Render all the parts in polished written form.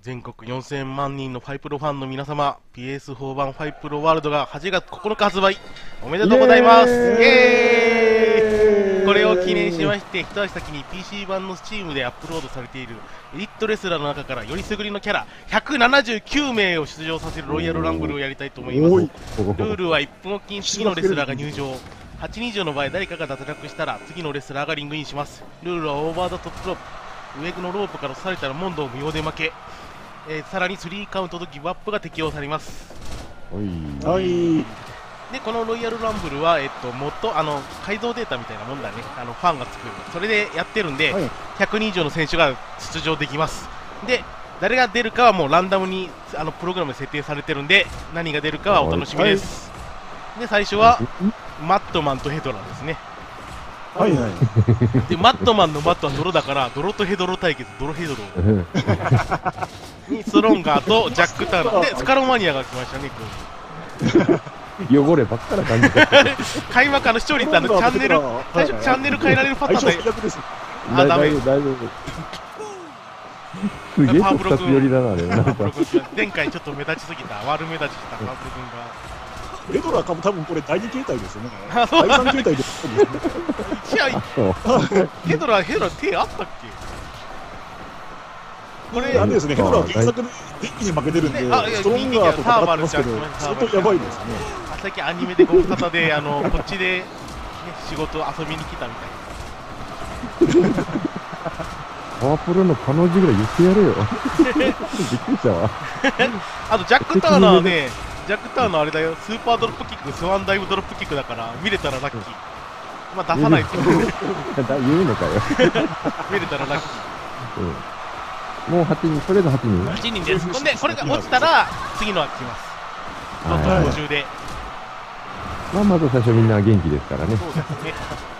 全国4000万人のファイプロファンの皆様、PS4 版ファイプロワールドが8月9日発売、おめでとうございます。イエーイ。これを記念しまして、一足先に PC 版の Steam でアップロードされているエリットレスラーの中からよりすぐりのキャラ179名を出場させるロイヤルランブルをやりたいと思います。ルールは1分おきに次のレスラーが入場、8人以上の場合誰かが脱落したら次のレスラーがリングインします。ルールはオーバーザトップロープ、上のロープから刺されたら問答無用で負け、さらに3カウントとギブアップが適用されます。 はい。 でこのロイヤルランブルは、改造データみたいなもんだね。ファンが作る、それでやってるんで、100人以上の選手が出場できます。で誰が出るかはもうランダムにプログラムで設定されてるんで、何が出るかはお楽しみです。で最初はマットマンとヘドラですね。 はいはい。 でマットマンのマットは泥だから泥とヘドロ対決、泥ヘドロにスロンガーとジャック・ターナーでスカロマニアが来ましたね。 汚ればっかな感じで開幕視聴率チャンネル最初チャンネル変えられるパターンでダメ。 大丈夫。すげえ特撮寄りだなあれ。 前回ちょっと目立ちすぎた、悪目立ちしたパワプロ君が。 レトラかも多分これ第2形態ですよね。第3形態です。 ヘドラ手あったっけ？ これあれですね。ヘドラは原作で一気に負けてるんで、ストロンガーと戦ってますけど、相当やばいですね。 最近アニメでご無沙汰でこっちで仕事遊びに来たみたいな。 パワプロの彼女ぐらい言ってやれよ。びっくりしたわ。 あとジャック・ターナーね。ジャック・ターのあれだよ、スーパードロップキック、スワンダイブドロップキックだから、見れたらラッキー。まあ出さないと。言うのかよ。 見れたらラッキー。もう8人、とりあえず8人。 8人です。ほんで、これが落ちたら、次のが来ます。どんどん途中で。 まあ、まず最初みんな元気ですからね。 そうですね。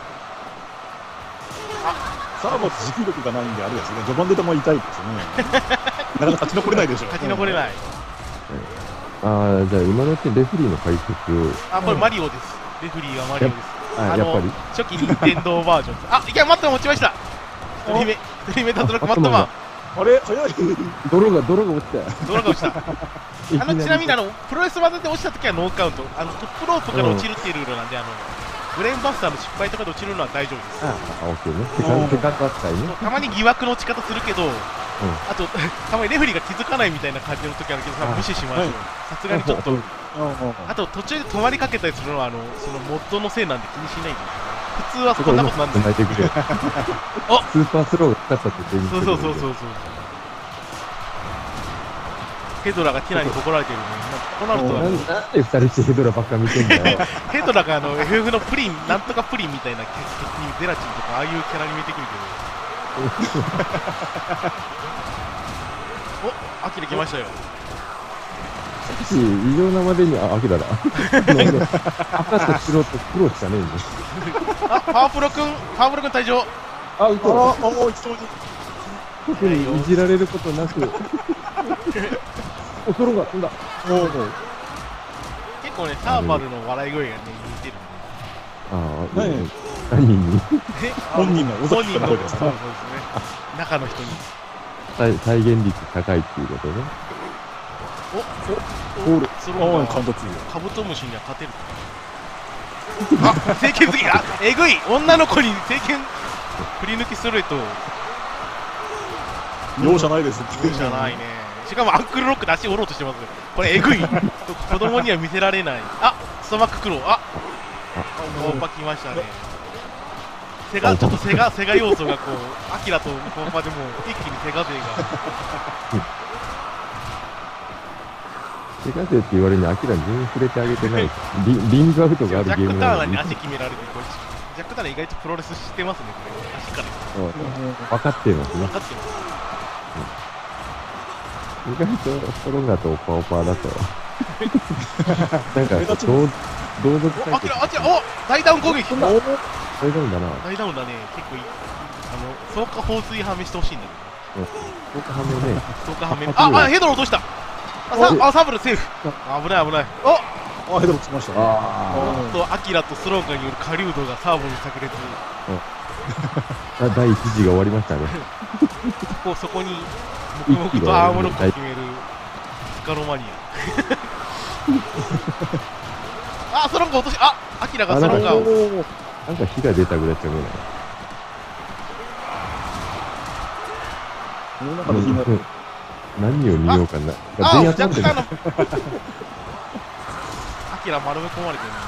サーバー持久力がないんで、あれですね、序盤で球痛いですね。なかなか勝ち残れないでしょう。 勝ち残れない。 じゃあ今のうちにレフリーの解説を。 これマリオです。レフリーはマリオです。 やっぱり初期任天堂バージョンです。いや、マットマン落ちました。1人目脱落マットマン。 あれ早い。 泥が落ちた。 泥が落ちた。ちなみにプロレス技で落ちた時はノーカウント。トップロープから落ちるっていうルールなんで、ブレーンバスターの失敗とかで落ちるのは大丈夫です。 オッケーね。セカンド扱いね。 たまに疑惑の落ち方するけど、あとたまにレフェリーが気づかないみたいな感じの時あるけど、無視しましょう。さすがにちょっと。あと途中で止まりかけたりするのはそのモッドのせいなんで気にしないで。普通はそんなことなんですよ。 スーパースローがかかったって言ってる。 そう。ヘドラがティナに怒られてるのに、こうなるとなんで2人してヘドラばっか見てんだよ。 ヘドラがFF のプリン、なんとかプリンみたいな敵にゼラチンとかああいうキャラに見えてくるけど。アキラ来ましたよ。 異常なまでに、アキラだ。赤と白と黒しかねえんだ。 パワプロ君退場。 特にいじられることなく。ソロが飛んだ。 結構ね、サーバルの笑い声がね、似てるんで。 何に本人のそうですね。中の人に。 再現率高いっていうことね。 カウント2。 カブトムシには勝てる。聖剣好き。えぐい。女の子に聖剣振り抜きストレート。 容赦ないです。 容赦ないね。しかもアンクルロックで足折ろうとしてます。これえぐい。子供には見せられない。ストマッククロー。コンパ来ましたね。ちょっとセガ要素がこう、アキラとコンパでも一気にセガ勢が。 セガ勢って言われるにアキラに全然触れてあげてない。リングアウトがあるゲームなのに。 ジャック・ターナーに足決められて、ジャック・ターナー意外とプロレス知ってますね、これ。足から。 分かってますね。 分かってます。 意外とストロンガーとパオパーだと。なんか、同族対決。 大ダウン攻撃。 大ダウンだな。 大ダウンだね。結構いい。草加放水はめしてほしいんだけど。 草加はめね。 草加はめ。ヘドロ落とした。サブルセーフ。危ない。 ヘドロつきましたね。 アキラとスローガーによる狩人がサーボに炸裂。 第1次が終わりましたね。 そこに黙々とアームロックを決めるスカロマニア。あ、ストロング落とし、あ、アキラがストロンガーを。 なんか火が出たぐらいちゃうね。何を見ようかな。 あ、若干アキラ丸め込まれてるな。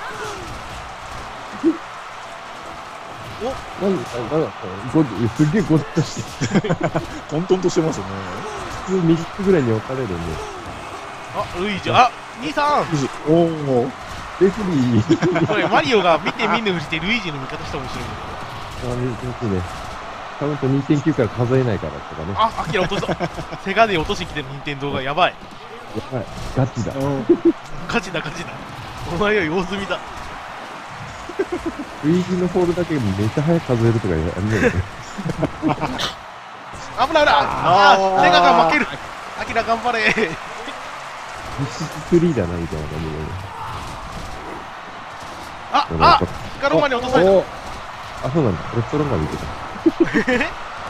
お、すげえごっとして。 混沌としてますね。 普通3つぐらいに置かれるんで。 あ、ルイージ、あ、兄さん。 おお。 レフリー。 これマリオが見て見ぬふりしてルイージの味方したら面白いんあ、難しいね。カウント 2.9 から数えないからとかね。 あ、アキラ落とした。セガで落としてきてる任天堂がやばい。 やばい。ガチだ。 ガチだガチだ。お前は用済みだ。 ルイージのホールだけめっちゃ早く数えるとかやるんだよね。 危ない危ない。あ、セガが負ける。アキラ頑張れ。 実質フリーだなみたいな感じで。 あ、スカロマに落とされた。 あ、そうなんだ。レストロンガー見てた。レ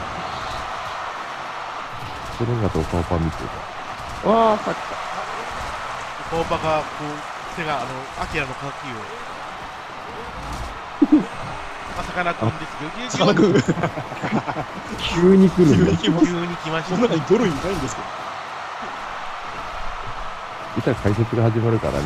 ストロンガーとオカオパ見てた。わあ、さっきオカオパがこうセガアキラの敵を。あ、さかなクンです。 さかなクン。 急に来るんだ。 急に来ました。 この中にドルいないんですけど。 いたら解説が始まるからね。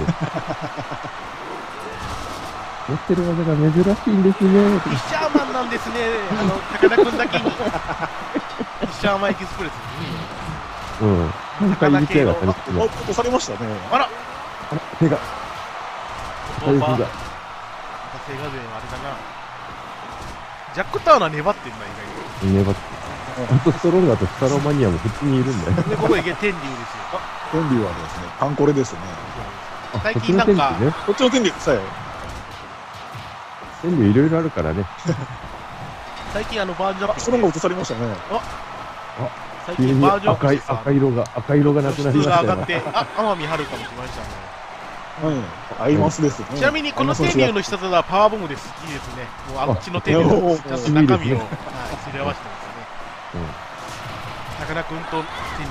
持ってる技が珍しいんですね。 フィッシャーマンなんですね。高田君だけに。フィッシャーマンエキスプレス。 うん。なんか言いたいがったね。 落とされましたね。 あら。 手が。 セガ勢はあれだな。ジャックタウナー粘ってんな、意外に。 粘って。あとストロンガーとスタロマニアも普通にいるんだよ。 で、ここへ天竜ですよ。 天竜はですね、カンコレですね。 最近なんか、 こっちの天竜さえ。 天竜いろいろあるからね。 最近バージョンアップ。 ストロンガー落とされましたね。 最近バージョンアップして赤色がなくなりましたよ。 上がって、あ、天海春香も来ましたね。 アイマスですね。 ちなみにこの天竜の下はパワーボムです。いいですね。もうあっちの天竜のちゃんと中身をすり合わせてますね。さかなクンと天竜が。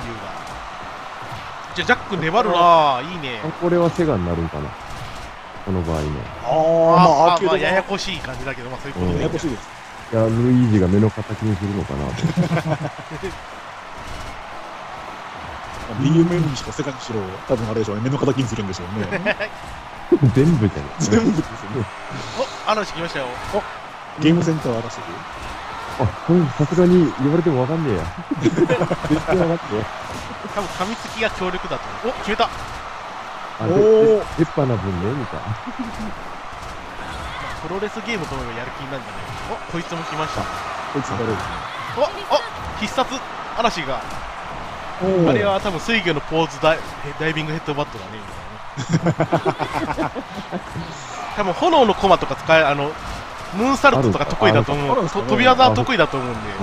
じゃあジャック粘るなぁ。いいね。 これはセガになるんかな。この場合ね。 まあややこしい感じだけど、まあそういうことで。 ややこしいです。 いや、ルイージが目の敵にするのかなと。 DMM にしか世界にしろ、多分あれでしょうね、目の敵にするんでしょうね。 全部じゃない。 全部ですね。 お、嵐来ましたよ。 ゲームセンター嵐。 あ、これさすがに言われてもわかんねえや。絶対わかって。 多分噛みつきが強力だと思う。お、決めた。 あ、出っ歯な分ね、みたいな。 プロレスゲームと思えばやる気になるんじゃない。お、こいつも来ました。 こいつ誰？ お、必殺嵐が。あれは多分水魚のポーズダイビングヘッドバットだねみたいなね。多分炎のコマとか使えムーンサルトとか得意だと思う。飛び技は得意だと思うんで。こ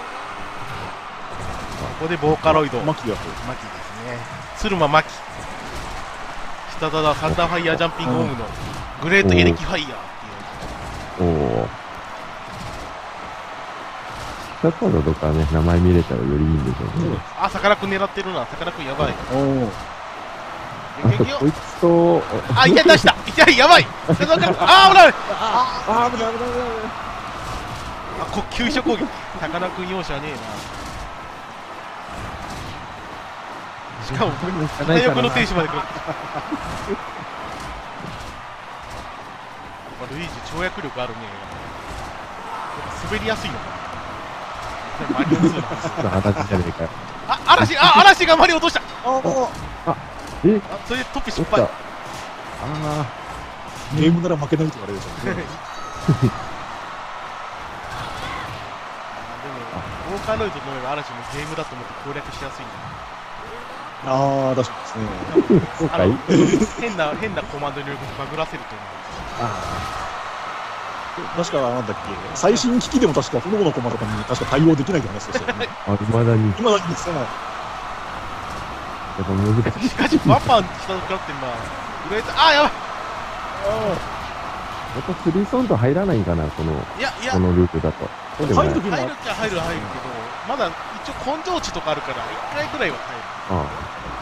こでボーカロイド。マキですね。鶴間マキ。下田サンダーファイヤージャンピングホームのグレートエレキファイヤーっていう。 おお。下カードとかね、名前見れたらよりいいんでしょうね。 あ、さかなクン狙ってるな。さかなクンやばい。 こいつと、 あ、いや、出した。いや、やばい。あ、危ない。 危ない。 あ、急所攻撃。さかなクン容赦ねえな。しかも、片翼の天使まで来る。ルイージ跳躍力あるね。滑りやすいのかな。マリオ2の話じゃねえかよ。 あ、嵐がマリオ落とした。 それでトップ失敗。 ゲームなら負けないとかあれでしょうね。 でもボーカロイドの上が嵐もゲームだと思って攻略しやすいんだ。 確かにですね。変なコマンド入力バグらせると思う。 確かなんだっけ、最新機器でも確か炎のコマとかに確か対応できないって話でしたよね。 未だにですね。 やっぱ難しい。 しかしバンバン下を食らってんな。やばい。 また3ソンと入らないんかな、このいや、いや、 このルートだと。そうでもない。 入る時も入るっちゃ入るけど、まだ一応根性地とかあるから、1回ぐらいは入る。 あ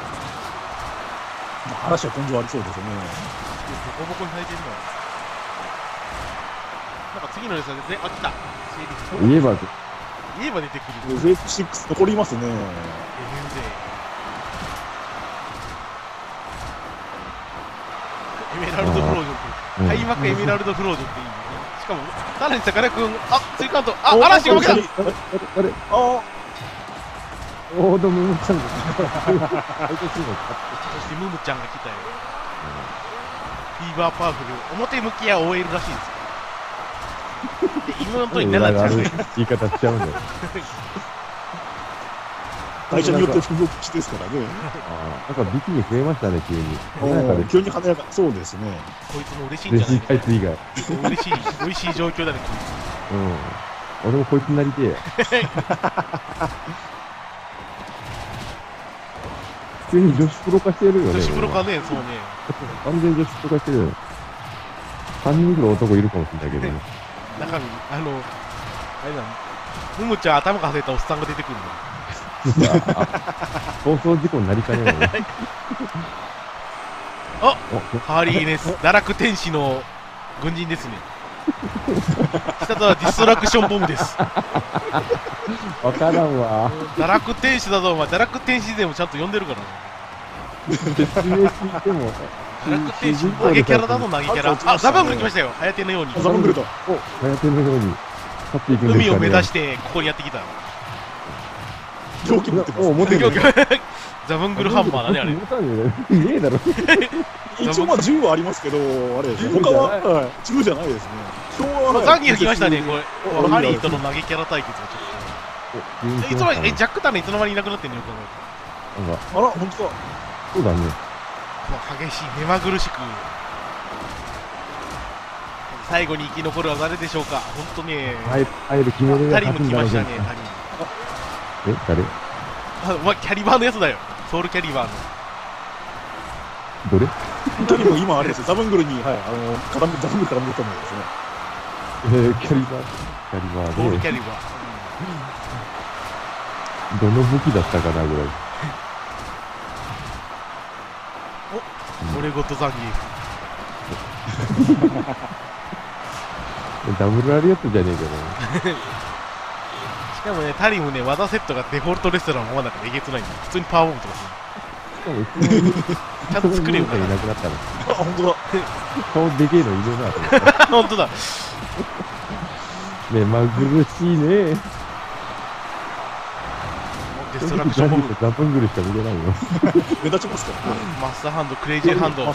嵐は根性ありそうですよね。 ボコボコにされてるの。なんか次のレースはあ、来た。 あ。言えば、 言えば出てくる。 Z6 残りますね。 エメラルドフロージョン開幕エメラルドフロージョンっていいね。しかも、さらにさかなクン、あ、追加カウント、あ、嵐が負けた。 あれあおー、でも、ムムちゃんが、相手チームが勝って、 そしてムムちゃんが来たよ。フィーバーパワフル、表向きは OL らしいですよ。で、妹になっちゃう。 言い方しちゃうんだよ。 会社によって不動地ですからね。 なんかビキニ増えましたね、急に。 急に華やか、そうですね。 こいつも嬉しいんじゃないタイツ以外。 嬉しい状況だね、 うん。俺もこいつになりてえ。普通に女子プロ化してるよね。 女子プロ化ね、そうね。 完全に女子プロ化してるよ。3人ぐらい男いるかもしれないけどね。 中身、あれなの、ムムちゃん頭が外れたおっさんが出てくるの。 放送事故になりかねないね。 あ、ハーリーネス、堕落天使の軍人ですね。下とはディストラクションボムです。 わからんわ。 堕落天使だぞ、お前。堕落天使でもちゃんと呼んでるからな。 説明聞いても。 堕落天使、投げキャラだぞ、投げキャラ。あ、ザバングル来ましたよ、ハヤテのように。 ザバングルだ。 お、ハヤテのように。去っていくんですかね。 海を目指して、ここにやってきた。 狂気持ってます。 持ってる。 ザバングルハンマーだね、あれ。 ねえだろ。 一応まあ銃はありますけど、あれですね。他は銃じゃないですね。 ザンギが来ましたね、これ。ハリーとの投げキャラ対決がちょっと。いつの間に、ジャックタンいつの間にいなくなってんのよ、この。あら、本当だ。 そうだね。 激しい、目まぐるしく。最後に生き残るは誰でしょうか、本当に。 入る決めるタリム来ましたね、タリム。誰？ あ、お前、キャリバーのやつだよ。ソウルキャリバーの。 どれ？ タリム今あれですよ、ザブングルに、はい、ザブングル絡めたのですね。キャリバーで。 ソウルキャリバー。どの武器だったかなぐらい。 お、俺ごとザンギ。 ダブルあるやつじゃねえかな。 しかもね、タリムね、技セットがデフォルトレストランのままだからえげつないんだ。普通にパワーボムとかする。ちゃんと作れよな。 いなくなったの。 あ、本当だ。 顔でけえのいるなと思って。 本当だ。 目まぐるしいね。 デストラクションボム。 ザブングルしか見れないよ。 目立ちますからね。 マスターハンド、クレイジーハンド。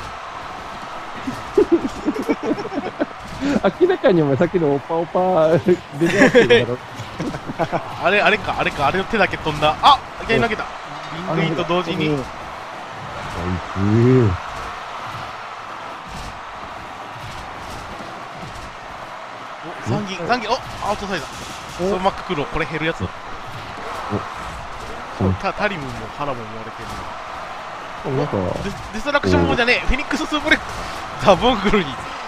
明らかにお前さっきのオパオパ出てますけど。 あれの手だけ飛んだ。あ、いきなり投げた。リングインと同時に。ザンギ、お、アウトサイド。そのマッククロー、これ減るやつだ。タリムもハラも言われてる。 なんかデストラクションもじゃねえ、フェニックススープレックス、ザ・ボングルに。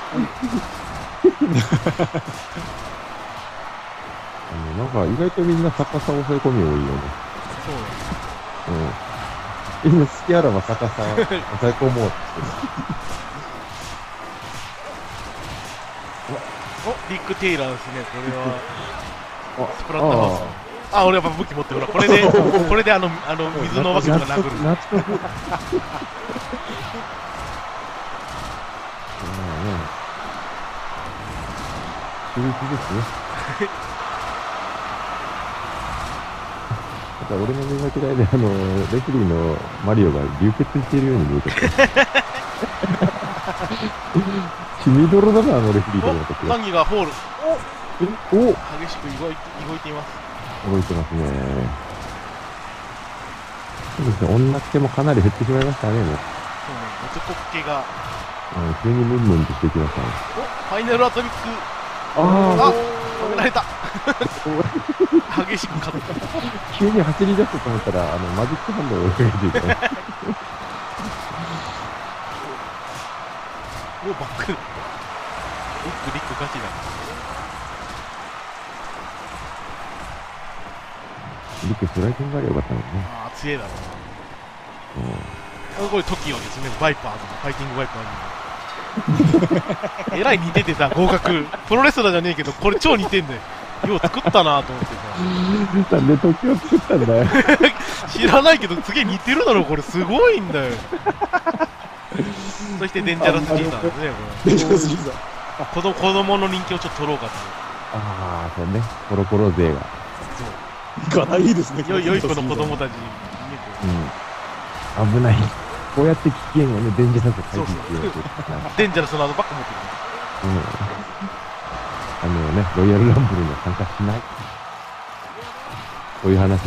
なんか意外とみんな逆さ抑え込み多いよね。 そうね。 みんな好きあらば逆さ抑え込もうって。 お、リック・テイラーですね、これは。スプラッターハウス。あ、俺やっぱ武器持ってる。ほら、これで水のわけとか殴る。 俺の目が嫌いで、レフリーのマリオが流血しているように見えてる。血みどろだな、レフリーと思って。 ザンギがホール。 お、 激しく動いています。 動いてますね。そうですね、女っ気もかなり減ってしまいましたね、もう。 そうね、男っ気が。 急にムンムンとしてきましたね。 お、ファイナルアトミック。あ、止められた。激しく勝った。 急に走り出すと思ったら、マジックハンドをかけていた。 お、バック。 リックガチだ。 リックストライキングがあればよかったのにね。 ああ、強いだろうん。 うな。これ TOKIO ですね、バイパーズのファイティングバイパーに。えらい似ててさ、合格。プロレスラーじゃねえけど、これ超似てんだよ。よう作ったなと思ってなんで時を作ったんだよ。 さ。知らないけど、すげえ似てるだろ、これ。すごいんだよ。そしてデンジャラス G さんですね、こデンジャラス G さん。 れ。子供の人気をちょっと取ろうかと。 ああ、そうね。コロコロ勢が。 かないいですね。 良い子の子供たちにうん。危ない。こうやって危険をね、電磁させて回避しようと。 デンジャラスのあのバッグ持ってる。 うん。ロイヤルランブルには参加しない。そういう話。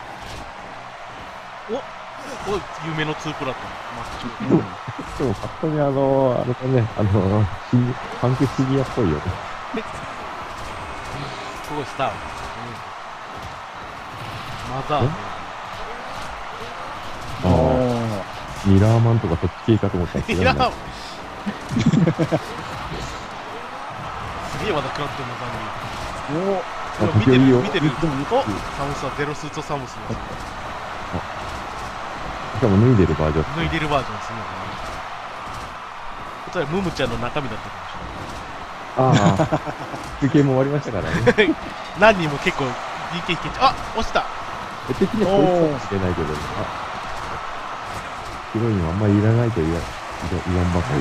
お夢の2プラットでも、パッと見あれだね、パンクシギアっぽいよね。 すごいスター。マザー。 ああ。ミラーマンとかそっち系かと思ったんですけど。 ミラーマン。すげえまだ食らってんの、ザンギ。見てる。お、サムスはゼロスーツサムスです。 しかも脱いでるバージョン。 脱いでるバージョンですね。それはムムちゃんの中身だったかもしれない。 ああ。休憩も終わりましたからね。 何人も結構 DK 引けちゃう。あ、落ちた。 的にはこいつかもしれないけどね。ヒロインはあんまりいらないと言わんばかり。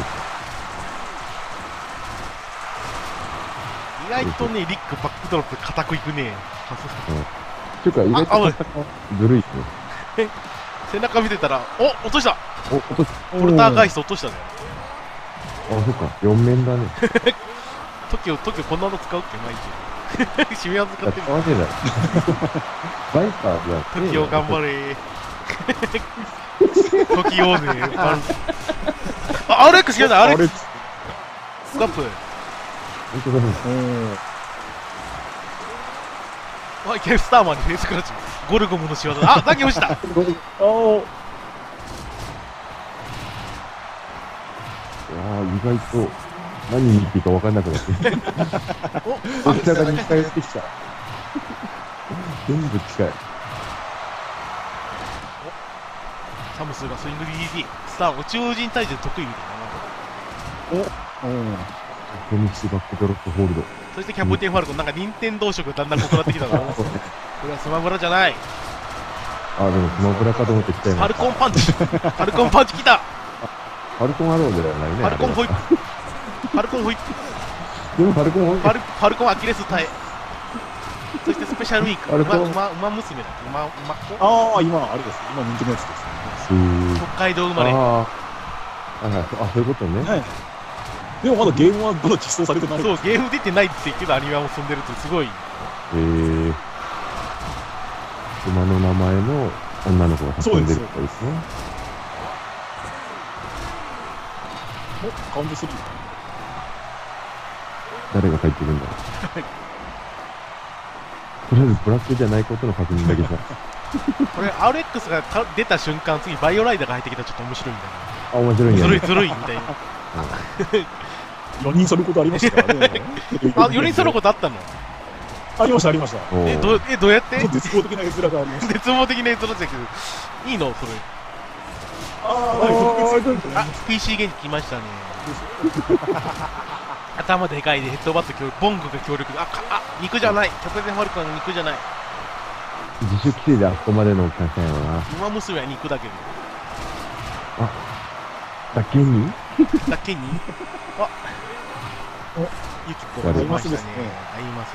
意外とね、リックバックドロップ固くいくね。 ていうか、意外とずるいね。 背中見てたら、お、落とした。 落としポルターガイスト落としたね。 あ、そっか、4面だね。 TOKIOこんなの使うっけ毎日。締めは使ってる。 使わねえだろ。バイパーじゃん。 TOKIO頑張れ。TOKIO ね。あ、RX 来た、RX。スカップ。 本当だね。 あ、いきなりスターマンにフェイスクラッチ。ゴルゴムの仕業だ。あ、だけ落ちた。 意外と何に言っていいか分かんなくなって。どちらかに近寄ってきた。全部近い。 サムスがスイング DD。スター宇宙人退治得意みたいな。 コミックスバックドロップホールド。 そしてキャプテンファルコン、なんか任天堂色だんだん濃くなってきたな。これはスマブラじゃない。 あ、でもスマブラかと思ってきたよ。 ファルコンパンチ。ファルコンパンチ来た。 ファルコンアローではないね。 ファルコンホイップ。ファルコンホイップ。 でもファルコンホイップ。 ファルコンアキレス耐え。そしてスペシャルウィーク。馬娘だ。馬子。 ああ、今、あれです。今人気のやつです。 北海道生まれ。 あ、そういうことね。 はい。でもまだゲームはまだ実装されてない。 そう、ゲーム出てないって言うけど、アニメはもう進んでるってすごい。 馬の名前の女の子が遊んでるってですね。 カウント3。 誰が書いてるんだろう。とりあえずブラックじゃないことの確認だけさ。 これ RX が出た瞬間、次バイオライダーが入ってきたらちょっと面白いみたいな。 あ、面白いんや、ね。 ずるいみたいな。 4人揃うことありましたからね。 あ、4人揃うことあったの？ ありました、ありました。 どうやって？ 絶望的な絵面がありました。 絶望的な絵面だけど、いいのそれ。PC ゲーム来ましたね。頭でかいでヘッドバットボングが強力で、肉じゃない。キャプテンファルコンの肉じゃない。 自主規制であそこまでの大きさやろな。 馬娘は肉だけど。 だけにユキコがいましたね。 合います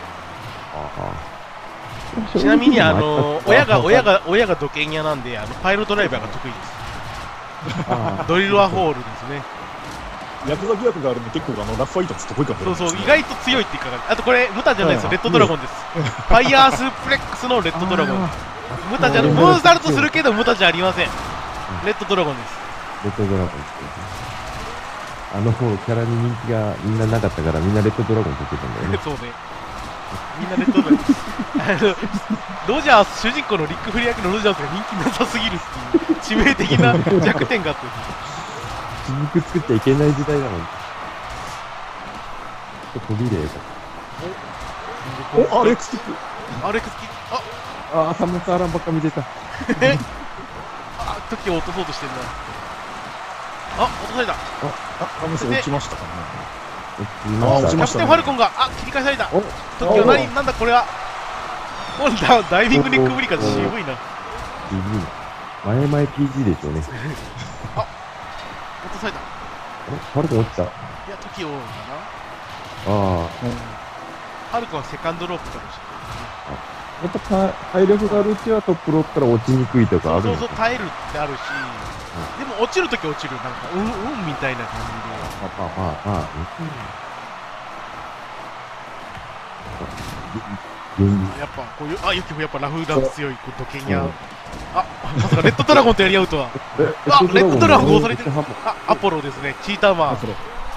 ね。ちなみに親が土建屋なんでパイロドライバーが得意です。ドリルワホールですね。 ヤクザ疑惑があるんで結構ラフファイトって得意かも。 そう、意外と強いっていうか、あとこれムタじゃないですよ、レッドドラゴンです。ファイヤースープレックスのレッドドラゴン。ムタじゃムーンサルトするけどムタじゃありません。レッドドラゴンです。 レッドドラゴンですね。キャラに人気がみんななかったからみんなレッドドラゴンって言ってたんだよね。 そうね。みんなレッドドラゴン。ロジャース、主人公のリック・フリー役のロジャースが人気なさすぎるっていう致命的な弱点があって。 筋肉作っちゃいけない時代なのに。 と飛び入れが。 お、アレックスキック。 アレックスキック。 ああ、サムスアランばっか見てた。 あ、時を落とそうとしてんな。あ、落とされた。 あ、サムス落ちましたかね。 落ちました。 キャプテンファルコンが、切り返された。時をなんだこれは。ダイビングネックブリカ渋いな。 前々 PG でしょうね。 あ、落とされた。 ファルコン落ちた。いや、時をかな。 ああ。 ファルコンはセカンドロープかもしやっぱ体力があるうちはトップロープから落ちにくいとかあるれない。そうそう、耐えるってあるし、でも落ちるとき落ちる。なんか、みたいな感じで。やっぱ、こういう、ユキもやっぱラフダウン強い、ドケニャ。まさかレッドドラゴンとやり合うとは。レッドドラゴン押されてる。アポロですね、チーターマン。チー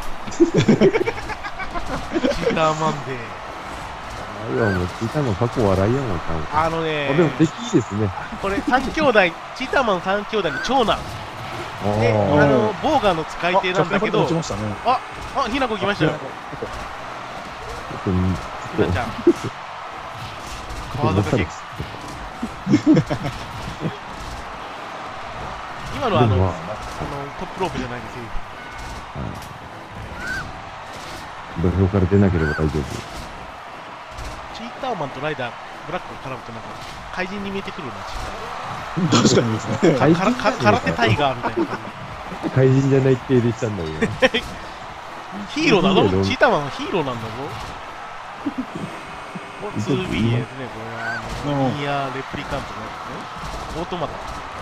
ターマンで。 いや、もう、チーターマン過去笑いやもん、でも、敵いいですね。 これ、3兄弟、チーターマン3兄弟の長男。で、ボーガーの使い手なんだけど、ひなこ来ましたよ。ひなちゃん。カードが結構。今のトップロープじゃないですよ。 土俵から出なければ大丈夫。 チーターマンとライダー、ブラックが絡むとなんか、怪人に見えてくるな、 確かにですね。 空手タイガーみたいな感じ。怪人じゃない系でしたんだよ。 ヒーローだぞ、チーターマンはヒーローなんだぞ。2B ですね、これは。ニアレプリカントのやつね。オートマタ。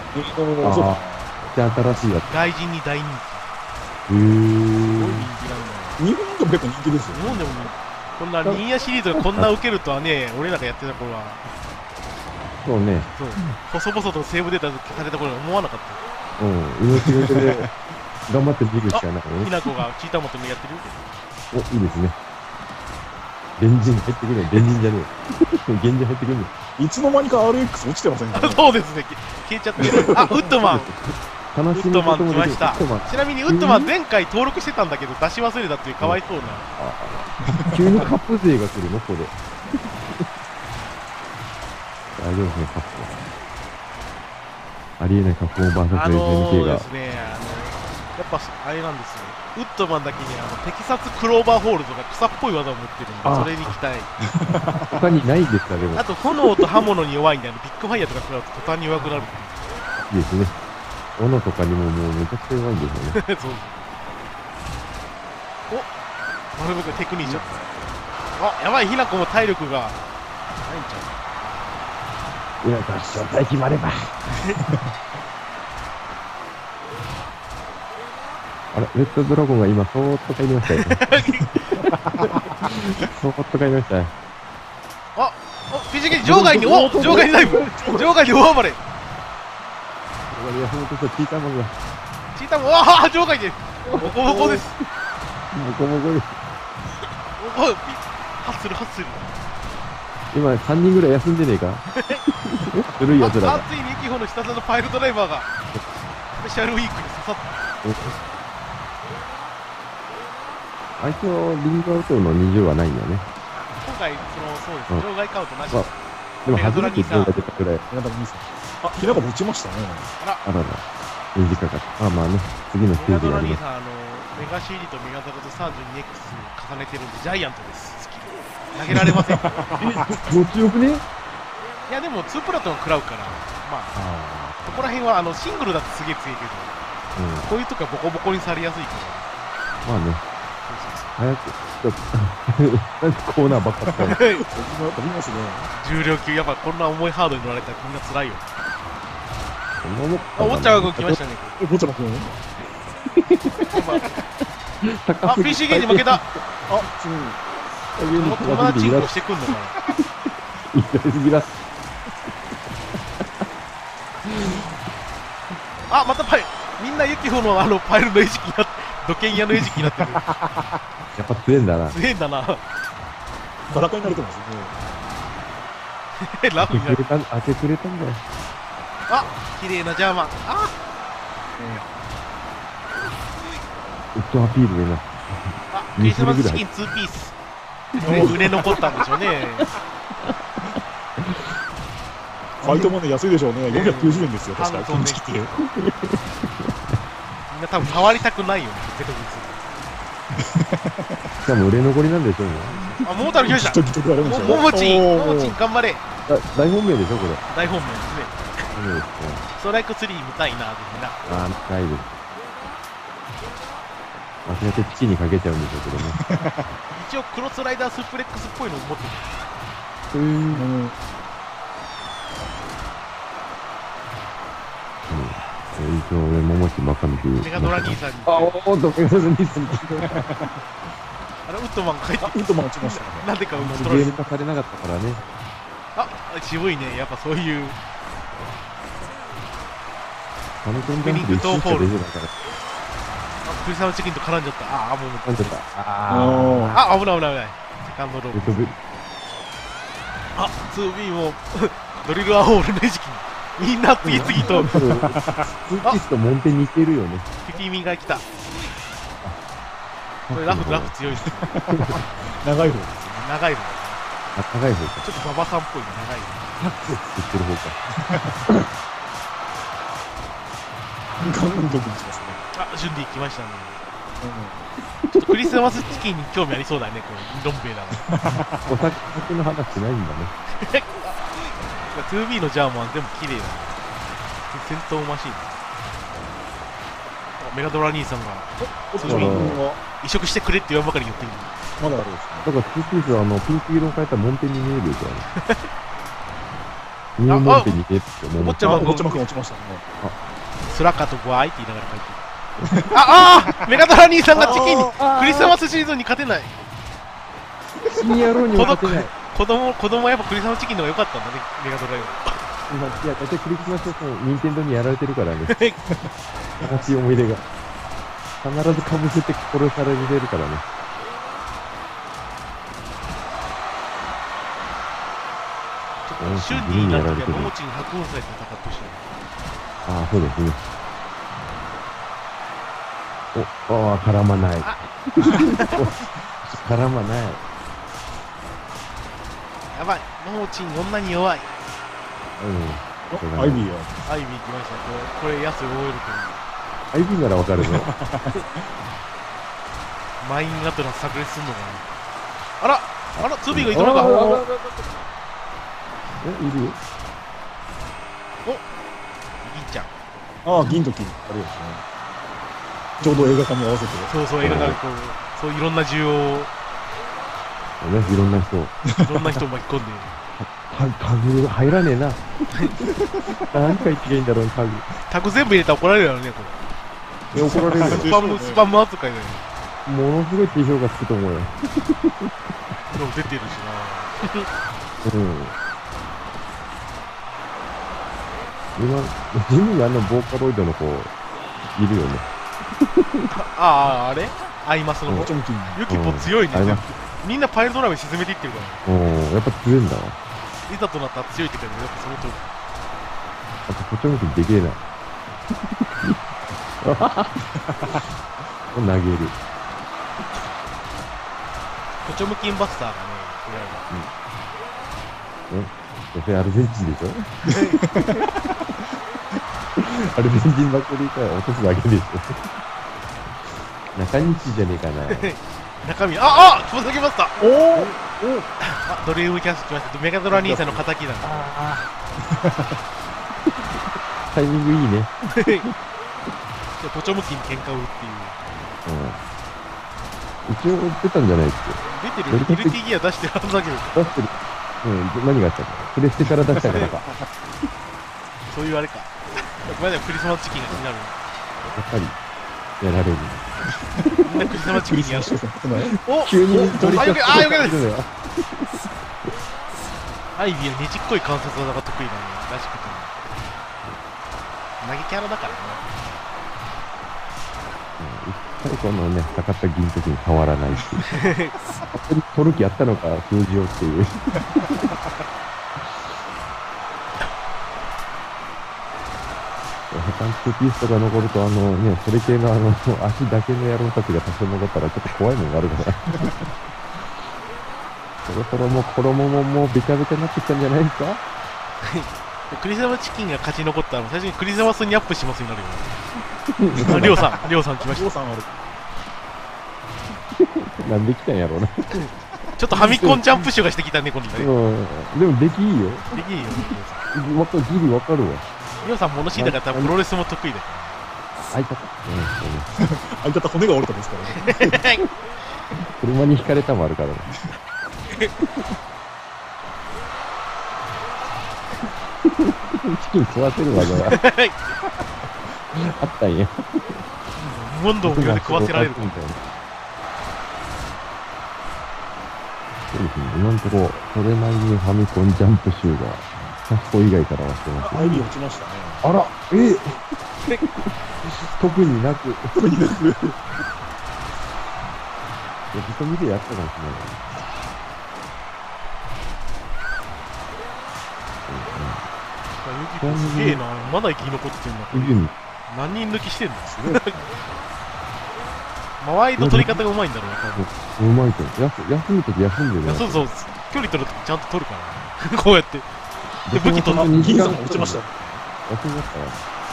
じゃあ新しいやつ。 外人に大人気。 すごい人気なんだ。日本でも結構人気ですよ。 日本でもこんなニーヤシリーズがこんな受けるとはね、俺らがやってた頃は。 そうね。 そう。細々とセーブデータされた頃は思わなかった。 命がけで頑張って見るしかないね。 ひなこがチーターマンとやってる。 いいですね。レンジン入ってくるね。レンジンじゃねえ。現実入ってくるね。 いつの間にか RX 落ちてませんか？ そうですね。消えちゃってる。ウッドマン。ウッドマン来ました。ちなみにウッドマン前回登録してたんだけど出し忘れたっていうかわいそうな。 急にカップ勢が来るのこれ。大丈夫ですね、カップ。ありえないカップもバーサス SNK が。 ですね、やっぱあれなんですよ。ウッドマンだけにテキサスクローバーホールドが草っぽい技を持ってるんで、それに期待。 他にないんですか、でも。 あと炎と刃物に弱いんで、ビッグファイヤーとか食らうと途端に弱くなるっていう。 いいですね。斧とかにももうめちゃくちゃ弱いんですよね。 そう。丸僕テクニシャン。やばい、ひなこも体力がないんちゃう。いや、合唱隊決まれば。あれ、レッドドラゴンが今、そーっと帰りましたよ。そーっと帰りましたよ。 PGK 場外に、場外にダイブ場外に大暴れ。 チーターマンが。 チーターマン、場外で。ボコボコです。 ボコボコです。 ハッスル。 今、3人ぐらい休んでねえか。古いやつらが。 ついにユキホの下のパイルドライバーが、スペシャルウィークに刺さった。 相手のリングアウトの20はないんだよね。 今回、そうです。場外カウントなし。 でも初めて場外出たくらい。 ひなこ持ちましたね。 あら。短かった。まあね、次のステージがあります。 メガ CD とメガザラと 32X 重ねてるんで、ジャイアントです。スキル。投げられません。 もう強くね？ いや、でも2プラトン食らうから、ここら辺はシングルだとすげえ強いけど、こういうとこはボコボコにされやすいから。 まあね。早く、なんかコーナーばっか使う。 重量級、やっぱこんな重いハードに乗られたらみんな辛いよ。おっちゃんが来ましたね。 おっちゃんが来るの PC ゲージ負けた。友達チンコしてくんのかな。またみんなユキホのパイルの餌食になって、土建屋の餌食になってる。 やっぱ強えんだな。 強えんだな。 バラカになれてますね。ラフになる。 当てくれたんだよ。 綺麗なジャーマン。 ウッドアピールでな。 クリスマスチキン2ピース。 売れ残ったんでしょうね。 ファイトもね、安いでしょうね。490円ですよ、確か。 そうね金式って。 みんな多分触りたくないよね、ゼトしかも売れ残りなんでしょうね。 グス。あ、桃太郎来ました。 きっとあるんでしょう。 ももちん、 おーももちん頑張れ。 大本命でしょ、これ。 大本命ですね。 そうですね。 ストライク3見たいな、ぜひな。 あー、ないです。間違って地にかけちゃうんでしょうけどね。 一応クロスライダースプレックスっぽいのを持ってる。 うん一応ね、桃地ばっか見てる。 メガドラ兄さんに。 あ、おっと、メガドラ兄さんに。 あれ、ウッドマン書いてあ、ウッドマン落ちましたね。 なんでかウッドゲトローム化されなかったからね。 あ、渋いね。やっぱそういう。 ファミコンジャンプで一瞬しか出てないから。 あ、クリスマスチキンと絡んじゃった。あ、もう。 なんちゃった。ああ、危ない危ない危ない。セカンドローー。 ブ。あ、2B もドリルアホールの餌食に。みんな次々とツーピースとモンテ似てるよね。 敵味が来た。これラフ強いですね。 長い方。 長いの。 あ、高い方か。 ちょっと馬場さんっぽいね、長いの。 タックって言ってる方か。 ガンガンドキにしますね。 あ、準備来ましたね。ちょっとクリスマスチキンに興味ありそうだね、このロンベイだな。 お酒の話しないんだね。 2B のジャーマン全部綺麗だね。戦闘マシン。メガドラ兄さんが移植してくれって言わんばかり言っている。 まだあるんですね。 だから、ツーピースはピンク色を変えたらモンテに見えるよ、これ。ニューモンテに見えるって思う。 おっちゃまおっちゃまくん落ちましたね。 スラカとゴアイって言いながら書いてる。あメガドラ兄さんがチキンにクリスマスシーズンに勝てない。 死に野郎にも勝てない。 子供はやっぱクリスマスチキンの方が良かったんだね、メガドラよいや、大体クリスマスは任天堂にやられてるからね。悲しい思い出が。必ずかぶせて殺されてるからね。 り。瞬になるときはももちに白雲さえ戦ってほしい。 ああ、そうですね。お、絡まない。絡まない。 やばい、ももちん女に弱い。 うん。 アイビーや。 アイビー来ました。これ安い OL アイビーならわかるぞ。 マインアトラス炸裂すんのかな。あら、ツービーがいたのか。 いるよ。 お、銀ちゃん。 ああ、銀時。あれですね。ちょうど映画化に合わせて。 そう、映画がこう、そういろんな需要を、 ね、いろんな人。 いろんな人を巻き込んで。 タグ入らねえな。何か言っていいんだろう、タグ。 タグ全部入れたら怒られるやろね、これ。 怒られるよ。 スパム扱いだよね。 ものすごい低評価つくと思うよ。 でも出てるしな。 うん。今、地味にボーカロイドの子、いるよね。 あれアイマスの子。 ちょむきん。 ユキポ強いねありま。 みんなパイルドライブ沈めていってるから。 やっぱ強いんだわ。 いざとなったら強いって言うけど、やっぱその通り。 あと、こっち向きでけえな。投げる。 ポチョムキンバスターがね、 それアルゼンチンでしょアルゼンチンばっかりから落とすだけでしょ中日じゃねえかな。 中身、つま先バスタードリームキャスト来ました。メガドラ兄さんの敵だな。 タイミングいいね。 ポチョムキンに喧嘩を売っていう。 一応出たんじゃないっけ出てるギルティギア出してるはずだけど。 出してる。何があったのプレステから出したからか。 そういうあれか。ごめんなさい、クリスマスチキンが気になる。 やっぱり、やられる。 みんなクリスマスチキンにやる。お急に取りよけないです。 よ。 アイビーはねじっこい関節技が得意なのらしくて。投げキャラだからね。 一回このね、かかった銀時に変わらないっていう。本当に取る気あったのか、数字をっていう。他に2ピースとか残ると、それ系の足だけの野郎たちが多少残ったらちょっと怖いものがあるから。 そろそろもう衣もベタベタになってきたんじゃないですか。 クリスマスチキンが勝ち残ったら最初にクリスマスにアップしますになるよ。りょうさん来ました。 りょうさんある。 なんで来たんやろうな。 ちょっとファミコンジャンプ集がしてきたね、今度ね。 でもできいいよ。 できいいよ。 ギリわかるわ。 りょうさん物知りだからプロレスも得意だか相方。 相方骨が折れたんですからね。 ら。 車にひかれたもあるからね。チキン壊せる技があったんや。 モンドを無料で食わせられる。 みたいな。そうですね、今のところ、それなりにファミコンジャンプ集が、キャスト以外からはしてますアイビー落ちましたね。 あら、特になく。 特になく。 ずっと見てやったかもしれない。 すげえな、まだ生き残ってんの。何人抜きしてんの。間合いの取り方がうまいんだろうな、多分。 うまいと。休むとき休んでる。 そうそう、距離取るときちゃんと取るから。こうやって。で、武器取る。 銀さん落ちました。 休みました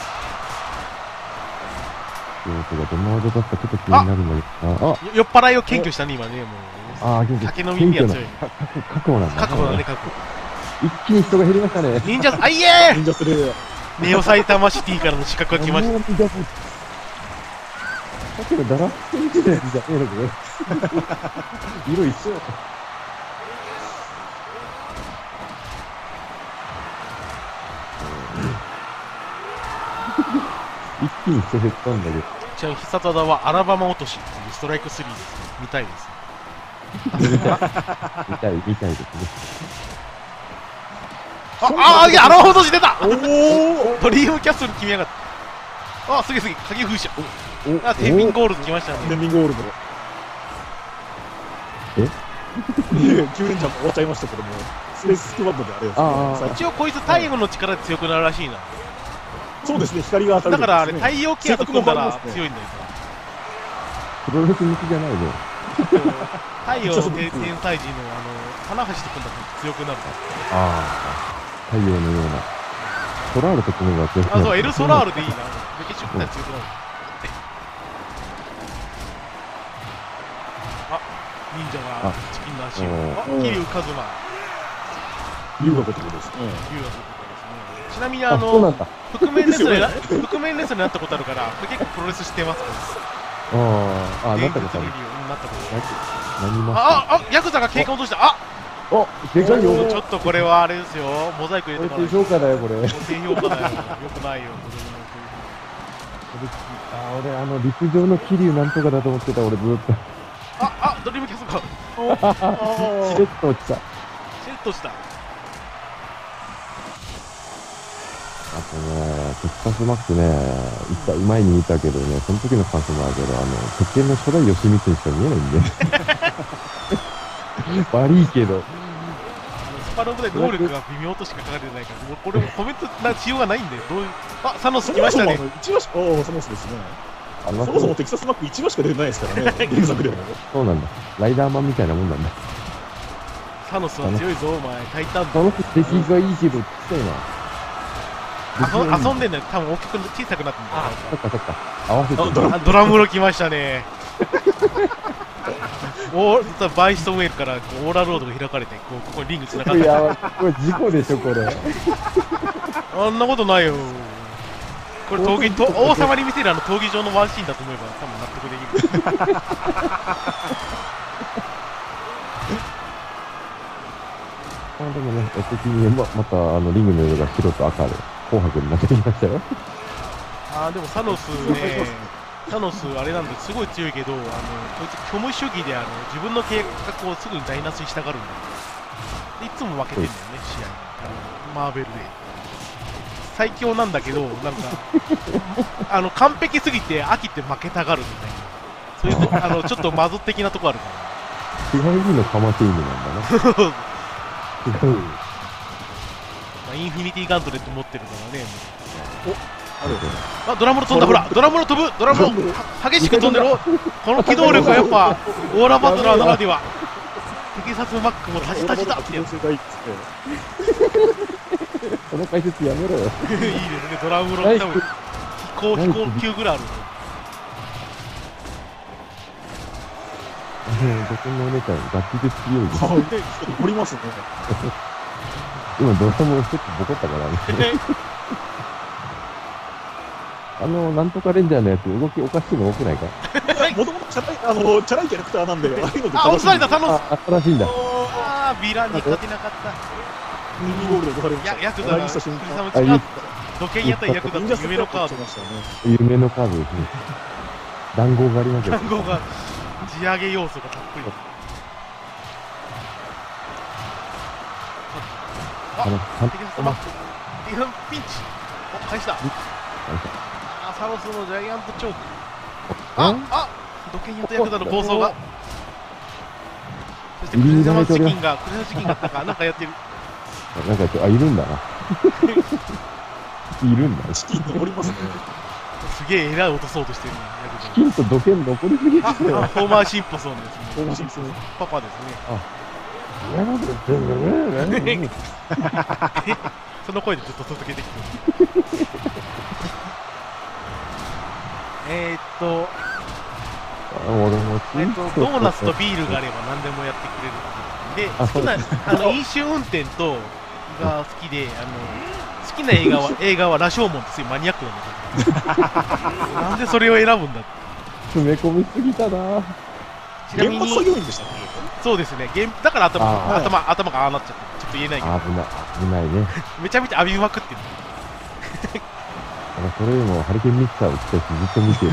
よ。どんな技だったかちょっと気になるんだけど。 酔っ払いを謙虚したね、今ね、もう。酒飲みには強い。 覚悟なんだ。 覚悟だね、覚悟。 一気に人が減りましたね。 忍者、あいえー忍者スレイヤー。 ネオ埼玉シティからの資格が来ました。 さっきのダラッセみたいなやつじゃねえのこれ。色一緒やった。一気に人減ったんだけど。 ちなみに必殺技はアラバマ落としっていうストライク3ですね。見たいです。 見たいですね。 いや、アラバマ落とし出た。 おお。 ドリームキャッスル決めやがった。すげえ影風車。天秤ゴールド来ましたね。 天秤ゴールド。9連チャン終わっちゃいましたけども、スペーススクワッドであれですね。 一応こいつ太陽の力で強くなるらしいな。 そうですね、光が当たる。 だからあれ、太陽系と組んだら強いんだよ。 プロレス向きじゃないね。 太陽の天才児の花橋と組んだら強くなるから。 太陽のような。ソラールと組めば強くなる。 そう、エルソラールでいいな。メキシコ強くなる。忍者がチキンの足を。桐生一馬。 龍がことですね。 ちなみに覆面レスラーになったことあるから、結構プロレスしてます。 なったことある。 ヤクザが警官落とした。 警官よ。 ちょっとこれはあれですよ。モザイク入れてもら低評価だよ、これ。 低評価だよ。よくないよ。 俺、陸上の桐生なんとかだと思ってた、俺ずっと。 ドリームキャストか。 しれっと落ちた。 しれっとした。 あとね、テキサスマックね、前に見たけどね、その時の感想もあるけど、鉄拳の初代吉光にしか見えないんで。悪いけど。 スパロボで能力が微妙としか書かれてないから、これもコメントしようがないんだよ。サノス来ましたね。 サノスですね。そもそもテキサスマック1話しか出てないですからね、原作でも。 そうなんだ。ライダーマンみたいなもんなんだ。 サノスは強いぞ、お前。タイタン。 サノス出来がいいけど、ちっちゃいな。 遊んでんだよ。多分大きく小さくなってんだよ。 そっか。合わせて。 ドラムロ来ましたね。バイストンウェイルからオーラロードが開かれて、ここにリングつながって。 いや、これ事故でしょ、これ。 あんなことないよ。これ王様に見せる闘技場のワンシーンだと思えば多分納得できる。 でもね、的にまたリングの色が白と赤で紅白になってきましたよ。 でもサノスあれなんですごい強いけど、こいつ虚無主義で自分の計画をすぐに台無しにしたがるんだよ。でいつも負けてんだよね、試合。マーベルで。最強なんだけど、なんか完璧すぎて飽きて負けたがるみたいな、そういうちょっとマゾ的なとこあるから。 違いのカマテイムなんだな。 インフィニティガントレット持ってるからね。ドラムロ飛んだ、ほら、ドラムロ飛ぶ、ドラムロ激しく飛んでる。この機動力はやっぱオーラバトラーならでは。 テキサスマックもタジタジだってやつ。 がいいっつって。 この解説やめろよ。 いいですね、ドラムロック多分飛行級ぐらいある。 どこのお姉ちゃん、ガチで強いです。 掘りますね。 今、ドラムをちょっとボコったからね。なんとかレンジャーのやつ、動きおかしいの多くないか？ もともとチャラいキャラクターなんで、ああいうのであ、押された、タノス。 新しいんだ。 あー、ヴィランに勝てなかった。 ミニゴールド取られました。 ヤクザが、クリサムチカ土建やったらヤクザって夢のカード。 夢のカードですね。談合がありますよ。 談合が、地上げ要素がたっぷり。あ、テキサスマック。テキサスピンチ。お、返した。サロスのジャイアントチョーク。土建やったヤクザの構想が。そしてクリスマスチキンがあったか、なんかやってる。 なんか、いるんだな。いるんだ。 チキン残りますね。 すげえ偉い落とそうとしてるね。 チキンと土建残りすぎですよ。 ホーマーシンポソンですね。 ホーマーシンポソン。 パパですね。その声でずっと続けてきてる。ドーナツとビールがあれば何でもやってくれる。で、好きな飲酒運転とが好きで、好きな映画は羅生門ってすごいマニアックなんだけど。なんでそれを選ぶんだって。 詰め込みすぎたな。 ちなみに、 要因でしたっけ？ そうですね。だから頭がああなっちゃって、ちょっと言えないけど。 危ないね。 めちゃめちゃ浴びまくってる。 それよりもハリケーンミキサーを来たしずっと見てる。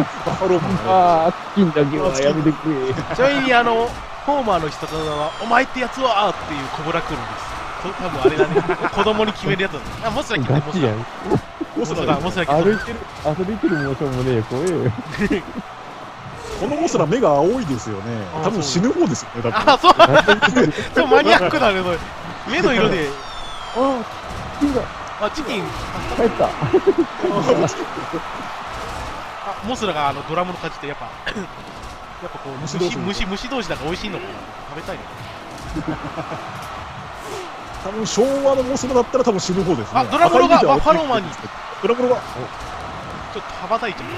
チキンだけはやめてくれ。 ちなみにホーマーの必殺技は、お前ってやつはっていうコブラクルです。多分あれだね。子供に決めるやつだね。モスラ決めて、モスラ決めて。 歩いてるモーションもね、怖えよ。 このモスラ目が青いですよね。多分死ぬ方ですよね。 あ、そう。そうマニアックだね。目の色で。チキン帰った。 モスラがドラムの感じってやっぱこう虫同士だから美味しいのかな。食べたいの。 多分昭和のモスラだったら多分死ぬ方ですね。 ドラムロがバッファローマンに。 ドラムロがちょっと羽ばたいちゃう。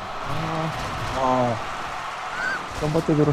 頑張ってドラ。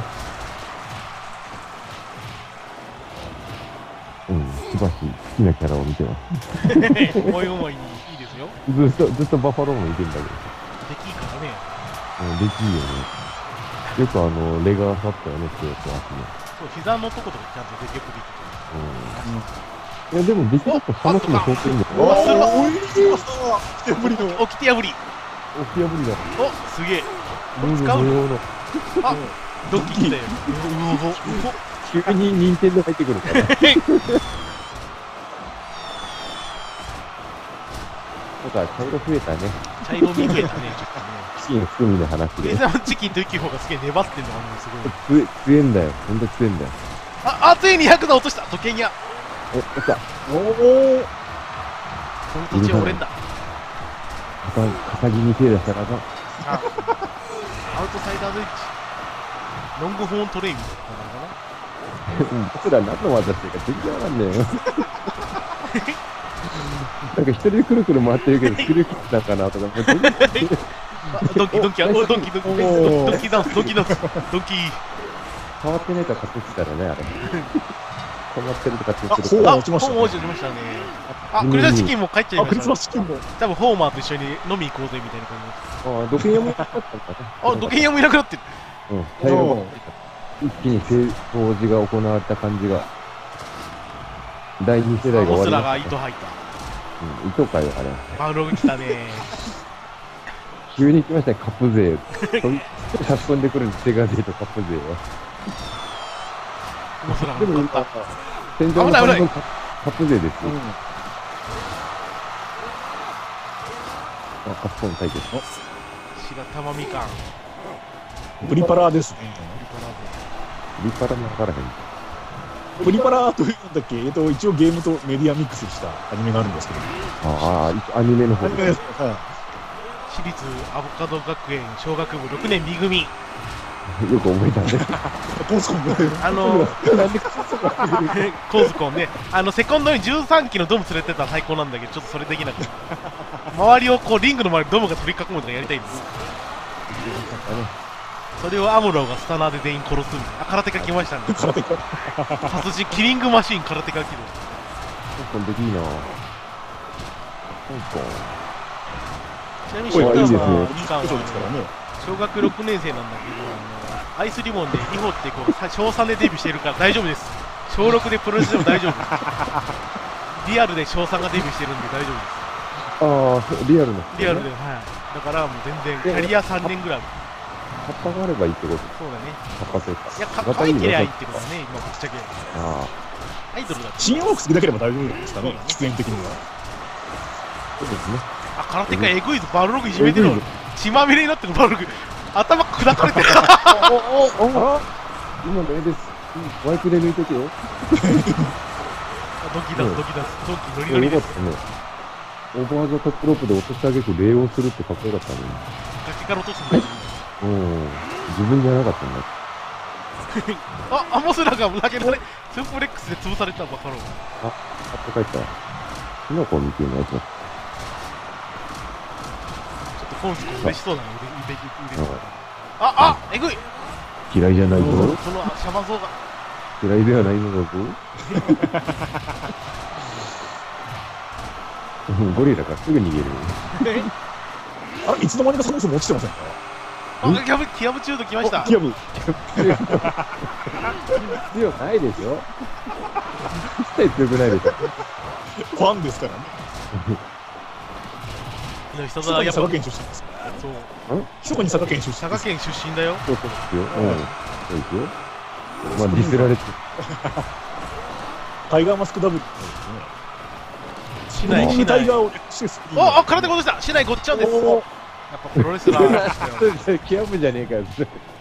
しばし好きなキャラを見てます。 思い思いにいいですよ。 ずっとバッファローもいてんだけど。 できいいからね。 できいよね。よくレガーサットやねってやつはそう、膝のとことかちゃんとよくできてる。いや、でもできなくて楽しみ遠くいいんだよ。 おいしいわ。起きて破りの。 起きて破り。 起き破りだ。 お、すげえ。 使うの。 ドッキー来たよ。 急に任天堂入ってくるから。なんか茶色増えたね。 茶色見増えたね、ちょっとね。 チキン含みの話で。 チキンとユキホがすげえ粘ってんのがすごい。 強えんだよ。ほんと強えんだよ。 ついに100打落とした時計にゃ。 落ちた。 その土地は折れんだ。 肩着に手出したらアウトサイダードエッジ。ロングホーントレイみたいな感じかな。 僕ら何の技してるか全然わかんねえよ。なんか一人でくるくる回ってるけど、スキルキックなんかなとか。 ドンキダンス。 変わってねえと勝ってきたらね、あれ。変わってると勝ってきてる。 落ちましたね。 落ちましたね。クリスマスチキンも帰っちゃいました。 クリスマスチキンも。 多分ホーマーと一緒に飲み行こうぜみたいな感じ。 土建屋もいなくなったんだね。 土建屋もいなくなってる。 茶色が一気に掃除が行われた感じが。第2世代が終わりました。モスラが糸入った。 糸かよ、あれ。 バウログ来たね。 急に来ましたね、カップ勢。差し込んでくるセガ勢とカップ勢は。 モスラが勝った。 戦場のカップ勢ですよ。カップの対決の。 白玉みかん。 プリパラですね。 プリパラも分からへん。 プリパラというんだっけ、一応ゲームとメディアミックスしたアニメがあるんですけど。 アニメの方私立アボカド学園小学部6年 B 組。 よく覚えたね。 コースコンね。 なんでコースコンコーズコンね、セコンドに13機のドム連れてたら最高なんだけど、ちょっとそれできなくて、周りをこうリングの周りにドムが取り囲むとかやりたいんです。それをアムロがスタナーで全員殺すみたいな。あ、空手家来ましたね。 空手家。 殺人キリングマシーン空手家起動。 香港できいいな。香港。 ちなみにこれはいいですねミカンはそうですからね。 小学6年生なんだけど、アイスリボンでリホってこう小3でデビューしてるから大丈夫です。小6でプロレスでも大丈夫です。リアルで小3がデビューしてるんで大丈夫です。 ああ、リアルの。 リアルで、はい。だからもう全然キャリア3年ぐらい。 葉っぱがあればいいってこと。 そうだね。 葉っぱというか。 いや、可愛いけりゃいいってことだね、今ぶっちゃけ。 あアイドルだと。 新オークスだければ大丈夫ですかね、出演的には。 そうですね。 あ、空手家エグいぞ、バルログいじめてるの。血まみれになってるバルログ。頭砕かれてる。 今の絵です。ワイプで抜いててよ。 ドキだ、ドキだ、ドキノリノリです。 よかったね。オーバーザトップロープで落としてあげて礼をするってかっこよかったね。 崖から落とすんだよ。 うん。自分じゃなかったんだ。 あ、アモスラが投げられ、スープレックスで潰されたバカロー。 あって書いた。キノコみたいなやつだ。 ちょっとコンスコ嬉しそうだね、腕あ、えぐい嫌いじゃないぞ。 このシャバ像が。 嫌いではないのだぞ。ゴリラがすぐ逃げる。 あ、いつの間にかそもそも落ちてませんか？ あ、キヤブ中途来ました。 キヤブ。 強くないでしょ。一切強くないでしょ。 ファンですからね。 人がやっぱ佐賀県出身です。 そう。 ひそかに佐賀県出身。 佐賀県出身だよ。 そうですよ。そうですよ。まあ、ディスられて。 タイガーマスクダブル。 市内。 タイガーをあ、空手戻した。市内ごっちゃんです。やっぱプロレスラー。 キャブじゃねえかよ。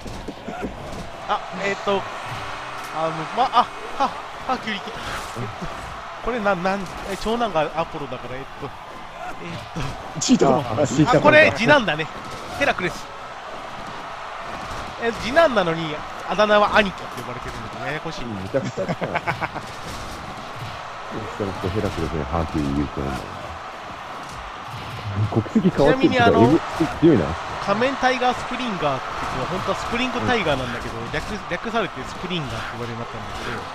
急に来た。これ長男がアポロだからチーターこれ次男だね。ヘラクレス。次男なのにあだ名は兄貴って呼ばれてるのでややこしい。 めちゃくちゃだな。ヘラクレスにハーキュリー言うと思う。国籍変わってるけど、強いな。 仮面タイガースプリンガーっていうのは本当はスプリングタイガーなんだけど、略されてスプリンガーって呼ばれるようになったん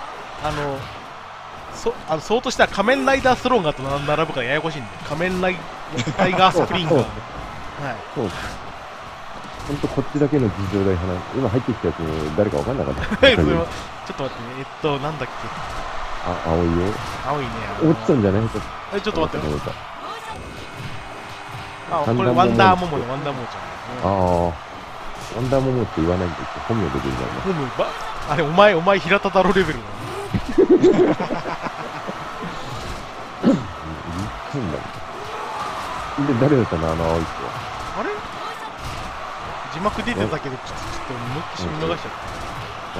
だけど、そうとしたら仮面ライダースロンガーと並ぶからややこしいんで、仮面ライタイガースプリンガー。はい。 そう。本当こっちだけの事情で今入ってきたやつ誰かわかんなかった。 ちょっと待ってね、なんだっけ。 青いよ。 青いね。 落ちたんじゃない？ ちょっと待って。あ、これワンダーモモのワンダーモモちゃん。 ああ。ワンダーモモって言わないんだけど、本名で出るんだよね。 本名あれ、お前平田太郎レベルだ。 で、誰だったのあの青い人は。 あれ字幕出てたけど、ちょっと思いっきり見逃しちゃった。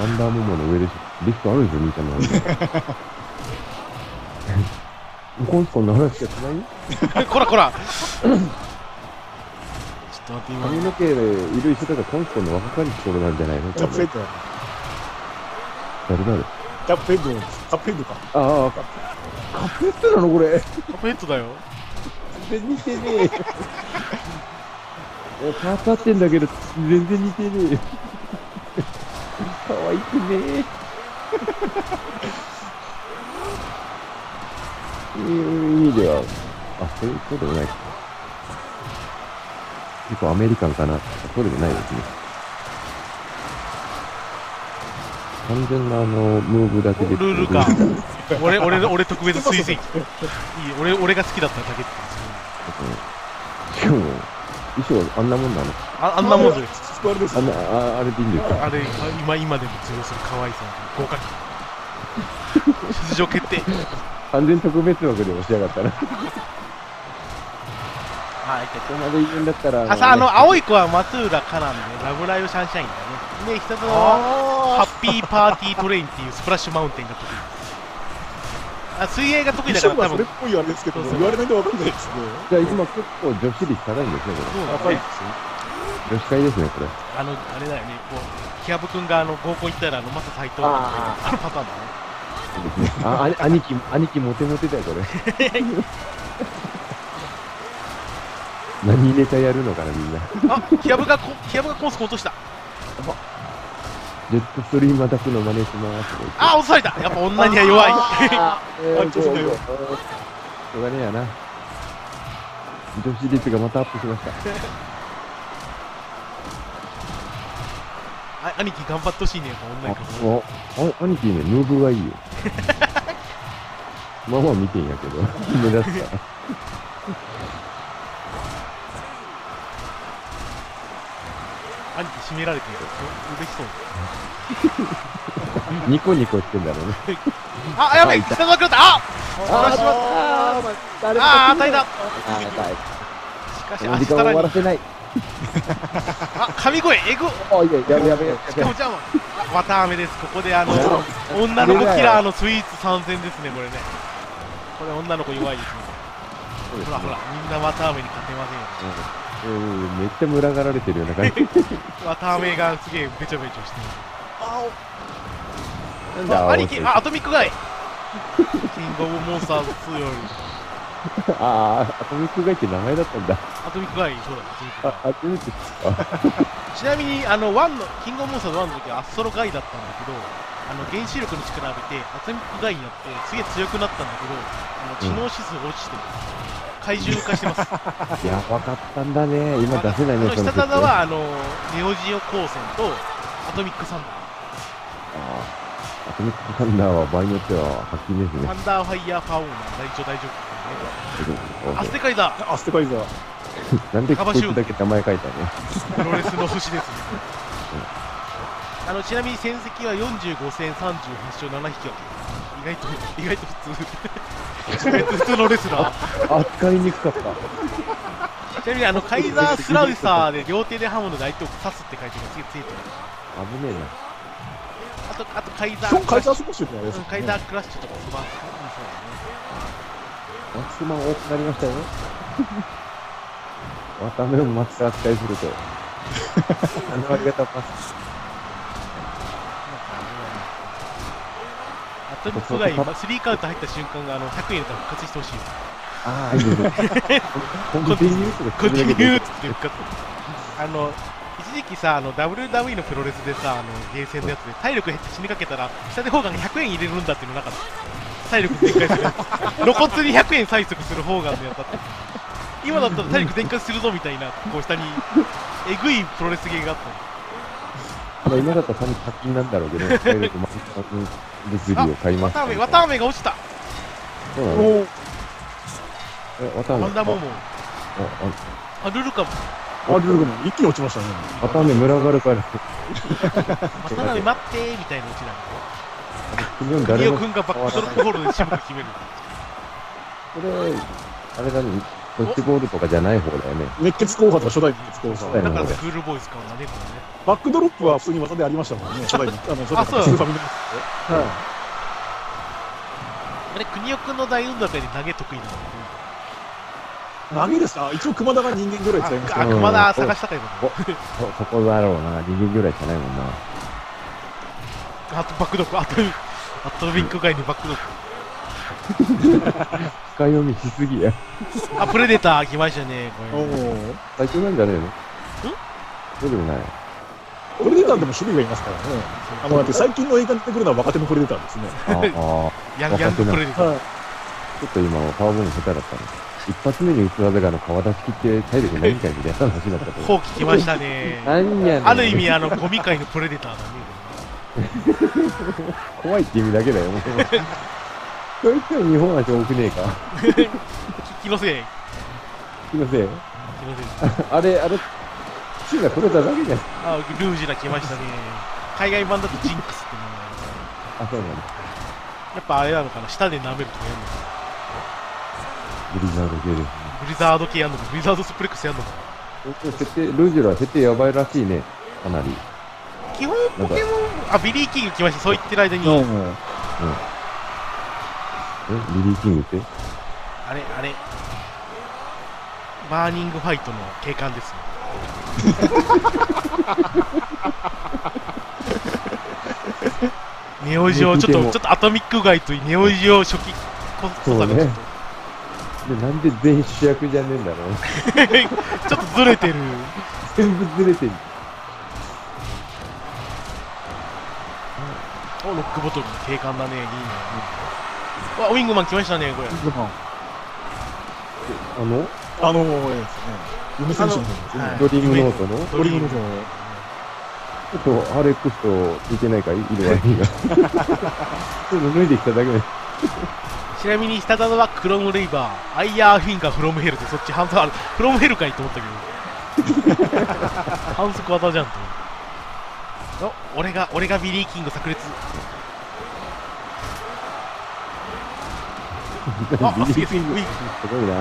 ワンダーモモの上でしょ。リフトあるでしょ、兄ちゃんの方に。コンスコンの話しかしないこらこらちょっと待って、今。 髪の毛でいる人だからコンスコンの若かりし頃なんじゃないの？ キャップヘッド。 誰キャップヘッドか。 ああ、カップヘッドなのこれ。 カップヘッドだよ。 全然似てねえ。パーツ合ってんだけど、全然似てねえ。可愛くねえ。いう意味では、そうでもないですね。結構アメリカンかな。そうでもないですね。完全なムーブだけで。 ルールか。俺特別推薦。いい、俺が好きだっただけって。 しかも、衣装あんなもんなの？ あんなもんです。 あれでいいんですか？ あれ、今でも通用する可愛さ。合格。出場決定。 完全特別枠で押しやがったな。 はい、 ここまで言うんだったら。 青い子は松浦香なんで、ラブライブシャンシャインだね。で、一つのハッピーパーティートレインっていうスプラッシュマウンテンが得意。水泳が得意だから多分。 それっぽいあれですけど、言われないと分かんないですね。 じゃあ今結構女子率高いんですね、これ。 そうだね。 女子会ですね、これ。 あれだよね、こう、キャブ君が合コン行ったら、マサ斎藤のあパターンだね。 そうですね。兄貴モテモテだよ、これ。何ネタやるのかな、みんな。 キャブがコンスコ落とした。 ジェットストリームアタックの真似します。 落とされた。やっぱ女には弱い。 ちょっとよ。しょうがねえやな。女子率がまたアップしました。 兄貴頑張ってほしいね、やっぱ女に。 兄貴ね、ムーブがいいよ。まあまあ見てんやけど、目立つから。 兄貴締められてる。嬉しそう。 ニコニコしてんだろうね。 やべえ、下がくれた。当たりだ。しかし、 時間を終わらせない。 神声、えぐ。 やべ。 しかもじゃあ、綿あめです。ここで女の子キラーのスイーツ参戦ですね、これね。これ女の子弱いですね。ほら、みんな綿あめに勝てませんよ。 めっちゃ群がられてるような感じ。 綿あめがすげえべちょべちょしてる。兄貴、アトミックガイ。キングオブモンスターズ2より。 アトミックガイって名前だったんだ。 アトミックガイ、そうだ、 初めて知った。 ちなみに、キングオブモンスターズ1の時はアストロガイだったんだけど、原子力の力を浴びて、アトミックガイになって、すげえ強くなったんだけど、知能指数落ちてる。怪獣化してます。 いや、分かったんだね。今出せないね、 下技は、ネオジオ光線と、アトミックサンダー。 アトミックサンダーは場合によっては発揮ですね。 サンダーファイヤーパウンは大丈夫。アステカイザー。 アステカイザー。 なんでこいつだけ名前書いたね。 プロレスの星ですね。ちなみに戦績は45戦38勝7引き分け。意外と普通のレスラー。 扱いにくかった。 ちなみにカイザースラウサーで両手で刃物で相手を刺すって書いてるのがすげえ強いと思う。 危ねえな。 あとカイザークラッシュとかですね。 カイザークラッシュとかそうだね。 マックスマン多くなりましたよ。渡辺もマックス扱いすると。7割方パス。 アトミックガイ、3カウント入った瞬間が100円だったら復活してほしいよ。 いいですね。コンティニューって復活。一時期さ、WWE のプロレスでさ、ゲーセンのやつで体力減って死にかけたら、下で方が100円入れるんだっていうのなかった。体力全開するやつ。露骨に100円催促する方がのやつだった。今だったら体力全開するぞみたいな、こう下に、えぐいプロレスゲーがあった。 今だったら単に課金なんだろうけど、体力マックス物理を買いました。 綿あめが落ちた。 そうなの？ ワンダーモモ。ルルカも。 ルルカも一気に落ちましたね。 綿あめ群がるから。 綿あめ待ってーみたいな落ちなんで。 国尾君がバックドロップホールでしぶき決める。 これ、あれだね、ドッジボールとかじゃない方だよね。 熱血硬派とか初代熱血硬派。 だからスクールボーイ使うんだね、これね。 バックドロップは普通に技でありましたもんね、初代に。 そう。あれ、国尾君の大運動会で投げ得意なの。 投げですか？一応熊田が人間ぐらい使いました。 熊田探したかよ。 そこだろうな、人間ぐらいしかないもんな。 あとバックドロップ、アトミック界にバックドロッ深読みしすぎや。 プレデター来ましたね、これ。 最強なんじゃねえの？そうでもない。 プレデターでも種類がいますからね。だって最近の映画に出てくるのは若手のプレデターですね。 ヤングプレデター。 ちょっと今はパワーボム下手だったの。一発目に打つ技が川出し切って体力ないみたいみたいな話になったと。 放棄来ましたね。ある意味ゴミ界のプレデターだね。 怖いって意味だけだよ。そういっても日本足多くねえか。 気のせい。 あれ、芯が取れただけじゃん。 ルージュラ来ましたね。海外版だとジンクスって名前。 そうなの。 やっぱあれなのかな、舌で舐めるとかやるのかな。 ブリザード系ですね。 ブリザード系やんのか、ブリザードスプレックスやんのか。 ルージュラは設定やばいらしいね、かなり。 基本ポケモン、ビリーキング来ました、そう言ってる間に。 ビリーキングってあれ、バーニングファイトの警官ですね。 ネオジオちょっとアトミック街とネオジオ初期こそがちょっで、なんで全員主役じゃねえんだろう。 とちょっとずれてる。 全部ずれてる。 お、ロックボトルの警官だね、いいね。わ、ウィングマン来ましたね、これ。 夢選手の方ですね。 ドリームノートのドリームの方。 ちょっとアレックスと似てないかい色合いが。ちょっと脱いできただけで。 ちなみに下なのはクロムレイバー、アイヤーフィンガーフロムヘルで、そっちハンズある。フロムヘルかいと思ったけど。反則技じゃんと。お、俺がビリーキング炸裂。あ、すげえ、ウィング。 すごいな。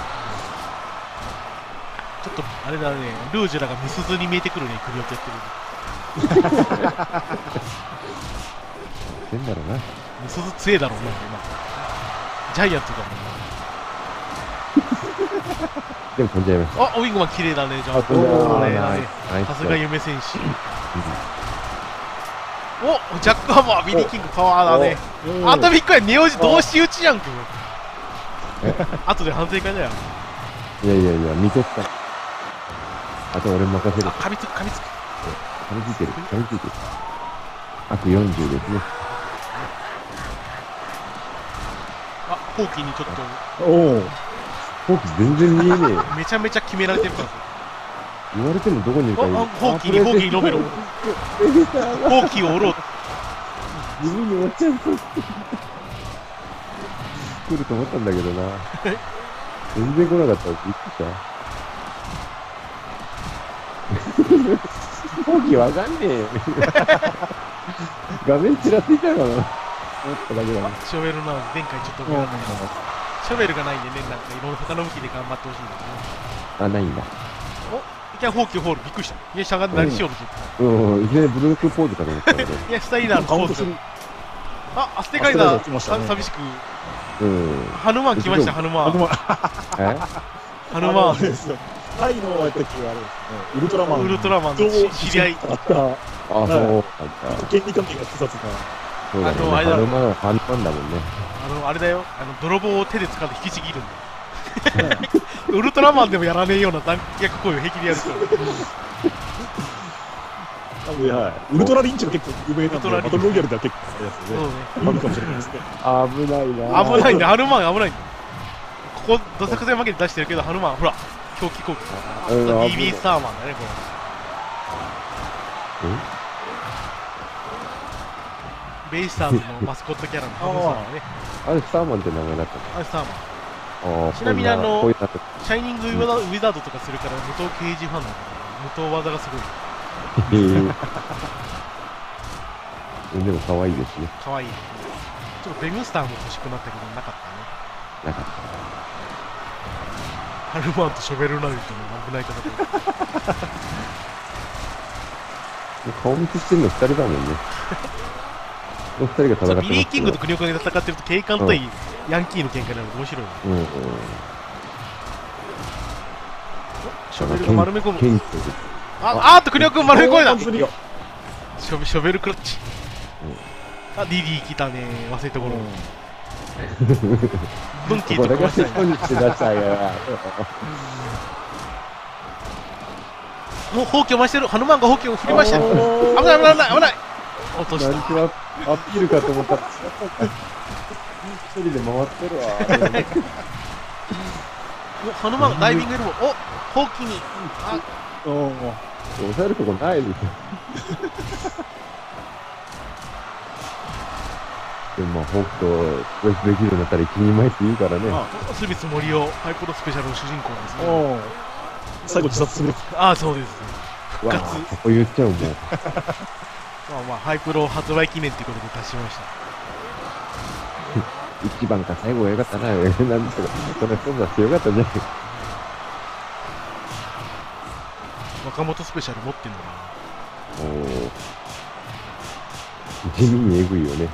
ちょっと、あれだね、ルージュラがミスズに見えてくるね、首をやってる。 変だろうな。 ミスズ強えだろうな、今。ジャイアンツだもんな。 でも飛んじゃいました。 あ、ウィングマン綺麗だね、じゃあ。 飛んだあれだね。さすが夢戦士。お、ジャックハマー、ビリーキングパワーだね。あとびっくり、ネオジ同士打ちやんけ。後で反省会だよ。 いや、見とった。あと俺任せる。 あ、噛みつく。 噛みついてる。悪40ですね。 あ、ホーキーにちょっと。 おお。 ホーキ全然見えねえ。 めちゃめちゃ決められてるから。 言われてもどこにいるかいい。 ホーキーにロメロ。ホーキーを折ろう。 自分に終わっちゃうと。来ると思ったんだけどな。全然来なかったらびっくりした。ホーキーわかんねえよ。画面ちらついちゃうかな。思っただけだな。 ショベルなので前回ちょっと見られないけど、ショベルがないんでね、なんかいろいろ他の向きで頑張ってほしいんだけど。 あ、ないんだ。 お、いきなりホーキーホールびっくりした。いや、しゃがんで何しようとうん、いきなりブルークポーズかと思ったけど。 いや、スタイラーのポーズ。あ、アステカイザー、寂しく。 うん。 ハヌマン来ました、ハヌマン。 え？ ハヌマン。 タイのやったっけあれですね。ウルトラマンの知り合い。 あった。 あ、そう。 権利関係が複雑な。 そうだね。ハヌマンはハヌマンだもんね。 あれだよ。泥棒を手で掴んで引きちぎるんだ。ウルトラマンでもやらねえような残虐行為を平気でやるから。 ウルトラリンチが結構有名なんで、バトルロイヤルでは結構あれですよね。あるかもしれないですね。 危ないな。 危ないんだ、ハヌマン危ないんだ。ここ、どさくせ負けで出してるけど、ハヌマン、ほら、狂気攻撃。BB スターマンだね、これ。ベイスターズのマスコットキャラのハムスターね。 あれ、スターマンって名前だったの？ あれ、スターマン。 ちなみにシャイニングウィザードとかするから、無藤刑事ファンなんだけど、無藤技がすごい。 でも可愛いですね。 可愛い。ちょっとベムスターも欲しくなったけど、なかったね。 なかった。 ハルマンとショベルナイトの危ない方と。 顔見せしてるの2人だもんね。この2人が戦ってます。 ビリーキングとクニョクニョで戦ってると、警官対ヤンキーの喧嘩になるの面白い。ショベルが丸め込む。あっとクニョ君丸め込んだ。ショベルクラッチ。あ、リリー来たね。忘れた頃。ブンキーとかしたい。もうほうきを回してる。ハヌマンがほうきを振りました。危ない。落とした。 アピールかと思った。一人で回ってるわ。 ハヌマンダイビングエルボー。お、ほうきに。 抑えるとこないですよ。でもホークとウェスできるようになったら一人前って言うからね。 スミス森尾、ハイプロスペシャルの主人公ですね。 最後自殺する。 そうです。復活。 ここ言っちゃうもん。 ハイプロ発売記念ってことで足しました。 1番か最後が良かったな。なんですけど、それ今度は強かったね。 若本スペシャル持ってんのかな。 地味にエグいよね。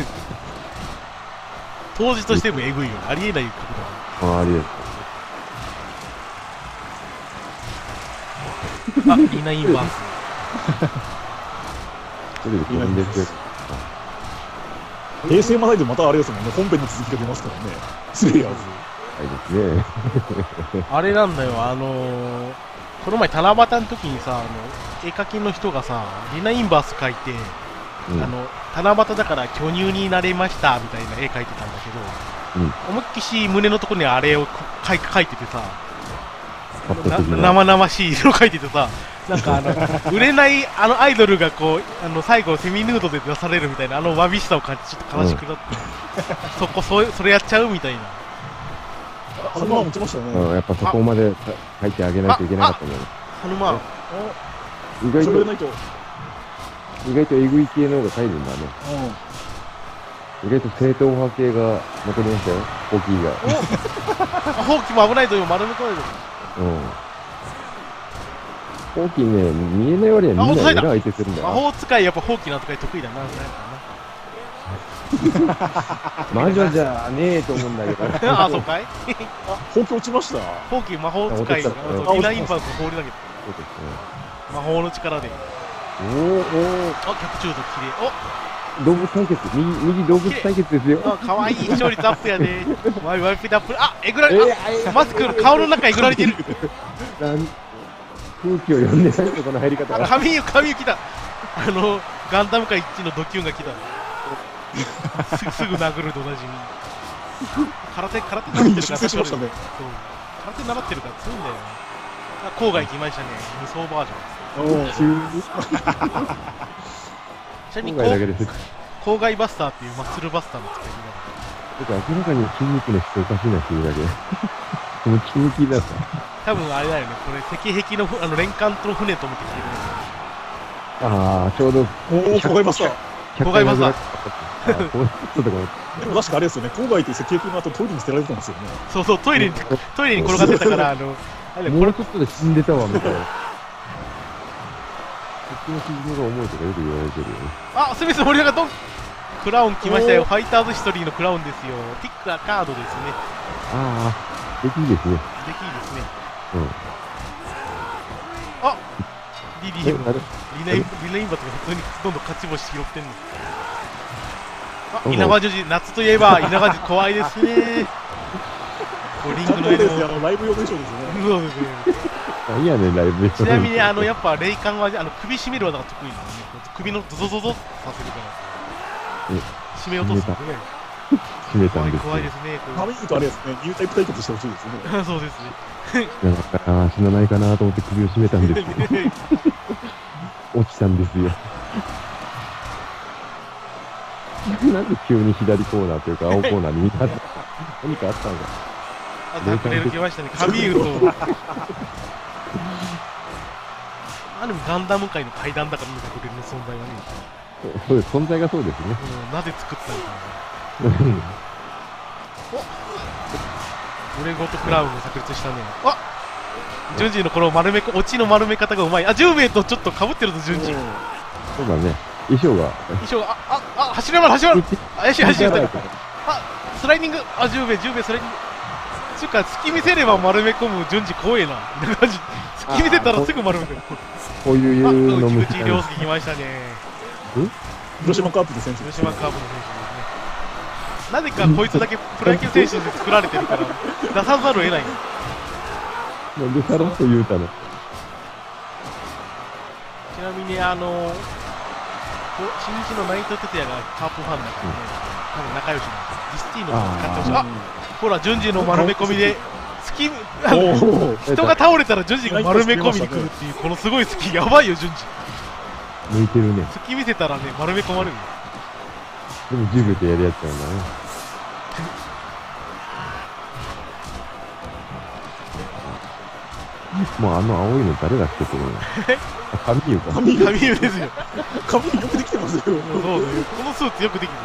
当時としてもエグいよね。ありえない角度。 ありえない。 あ、リナインバース。 それで飛んでる。 平成まないでまたあれですもんね、本編の続きが出ますからね。スレイヤーズ。 はいですね。 あれなんだよ、この前七夕の時にさ、絵描きの人がさ、リナインバース描いて、七夕だから巨乳になれましたみたいな絵描いてたんだけど、思いっきし胸のところにあれを描いててさ、生々しい色描いててさ、なんか売れないアイドルがこう最後セミヌードで出されるみたいなわびしさを感じちょっと悲しくなって、それやっちゃうみたいな。 ハヌマン落ちましたね。 やっぱそこまで書いてあげないといけなかったんだよね。 ハヌマン意外とえぐい系の方が入るんだね。意外と正統派系が残りましたよ、ホーキーが。 ホーキーも危ないとよ、丸め込まれる。 ホーキーね、見えない割にはみんな偉い相手するんだよ。 魔法使いやっぱホーキーの扱い得意だな、 魔女じゃねえと思うんだけど。 あ、そうかい。 ホーキー落ちました。 ホーキー魔法使い、リナインバース放り投げて。魔法の力で。あ、逆中毒きれい。 動物対決、右動物対決ですよ。 かわいい勝率アップやで。ワイピダップル、あ、えぐられ、マスク顔の中えぐられてる。 空気を読んでないとこの入り方が。 神湯来た。ガンダム界一のドキュンが来た。すぐ殴ると同じに。空手習ってるから。空手習ってるから強いんだよ。郊外来ましたね。無双バージョン。ちなみに郊外バスターっていうマッスルバスターの使い方。 明らかに筋肉の質おかしいなっていうだけ。この筋肉だった。 多分あれだよね。これ石壁の連艦との船と思ってきてる。 ああ、ちょうど。 郊外バスター。 郊外バスター。 でも確かあれですよね。郊外って石壁の後トイレに捨てられてたんですよね。 そう、トイレに転がってたから、 もうちょっとで死んでたわみたいな。こっちの傷が重いとかよく言われてるよね。 あ、スミス盛り上がったクラウン来ましたよ。ファイターズヒストリーのクラウンですよ。ティックアカードですね。 ああ、できいいですね。 できいいですね。あ、リナインバーとか普通にどんどん勝ち星拾ってんの。あ、稲葉女子、夏といえば稲葉女子怖いですね。リングの上のライブ用衣装ですね。 そうですね。 いやね、ライブ。 ちなみにやっぱ霊感は首絞める技が得意なのね。首のゾゾゾゾさせるから。締め落とすんでね。 締めたんです。 怖いですね。 髪にとあれですね。ニュータイプ対決してほしいですね。 そうですね。 死なないかなと思って首を絞めたんですけど。落ちたんですよ。なんで急に左コーナーというか青コーナーに見たの？何かあったのか。 タクレル来ましたね。カミールと。でもガンダム界の階段だからね、タクレルの存在はね。 そうです、存在がそうですね。 なぜ作ったのかな。俺ごとクラウンが炸裂したね。あ、順次のこのオチの丸め方がうまい。あ、10名とちょっと被ってるぞ、順次。 そうだね。衣装が、 走れます。怪しい。あ、スライディング。あ、10名スライディング。つうか、隙見せれば丸め込む順次怖えな。隙見せたらすぐ丸め込む。 こういうのも。内涼介来ましたね。 広島カープの選手。 広島カープの選手ですね。なぜかこいつだけプロ野球選手で作られてるから、出さざるを得ない。 なんでさらっと言うたの？ ちなみに新日の内藤哲也がカープファンだからね、多分仲良しなんです。ディスティーノを使ってほしい。あ、ほら、順次の丸め込みで、人が倒れたら順次が丸め込みに来るっていう、このすごいスキー、やばいよ、順次。 向いてるね。 隙見せたらね、丸め込まれる。 でも10秒でやるやつなんだね。もう青いの誰がつけてるの？神湯か。 神湯ですよ。 神湯よくできてますよ。そうだよ。このスーツよくできてる。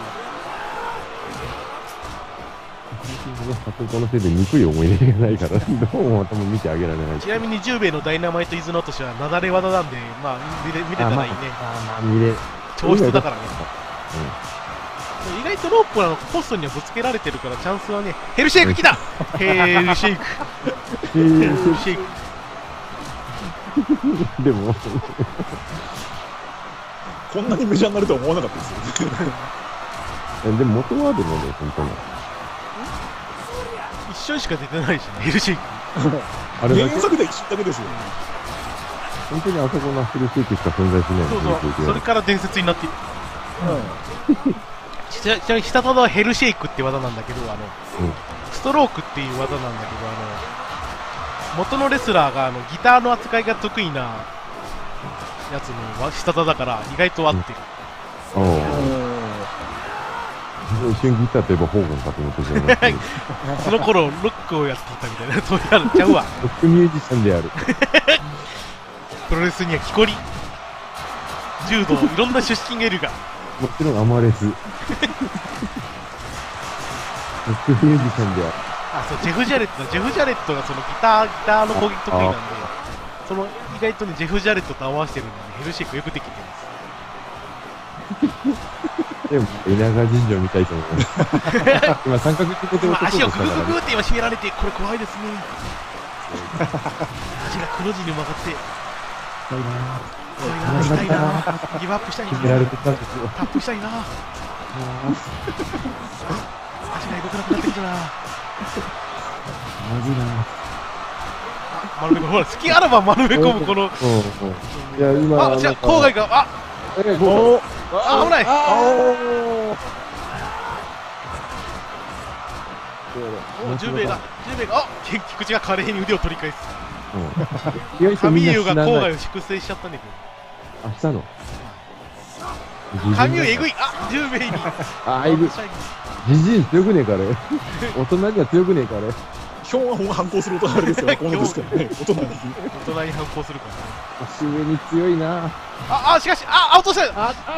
このせいで憎い思い出がないから、どうも頭見てあげられない。 ちなみに10名のダイナマイト伊豆の落としはなだれ技なんで、まあ見れたらいいね。調子だからね。意外とロープはポストにはぶつけられてるからチャンスはね。ヘルシェイク来た。ヘルシェイク。 でも、 こんなにメジャーになるとは思わなかったですよ。 でも元はでもね、本当に。 一瞬しか出てないしね、ヘルシェイク。 あれだけ原作で一瞬だけですよ。 本当にあそこのヘルシェイクしか存在しないそうそう、それから伝説になっている。ちなみに下田はヘルシェイクって技なんだけど、ストロークっていう技なんだけど、元のレスラーがギターの扱いが得意なやつの下田だから意外と合ってる。 一瞬ギターといえばホーガンかと思ってしまいましたけど。 その頃ロックをやっていたみたいな、そういうのちゃうわ。 ロックミュージシャンである。 プロレスには木こり、柔道、いろんな出身がいるが。 もちろんアマレス。ロックミュージシャンである。 あ、そう、ジェフ・ジャレットがそのギターの攻撃得意なんで、その意外とね、ジェフ・ジャレットと合わせてるんで、ヘルシェイクよくできてます。 でも、稲川神社みたいと思います。今、三角ってことを足をググググって今締められて、これ怖いですね。足がくの字に曲がって。したいな。ギブアップしたいな。 締められてたんですよ。 タップしたいな。足が動かなくなってきたな。 まずいな。 丸め込む、ほら、好きあらば丸め込む、この。 いや、今、 あ、じゃあ、郊外が、あ、危ない。10名が、あ、菊池が華麗に腕を取り返す。神優が郊外を粛清しちゃったんだけど。あ、したの。 神優えぐい、あ、10名に。 あ、えぐい。じじい強くねえかれ。大人には強くねえかれ。 ヒョンはほんま反抗する大人ですから、このですからね。大人に反抗するからね。 年上に強いな。 しかし、アウトした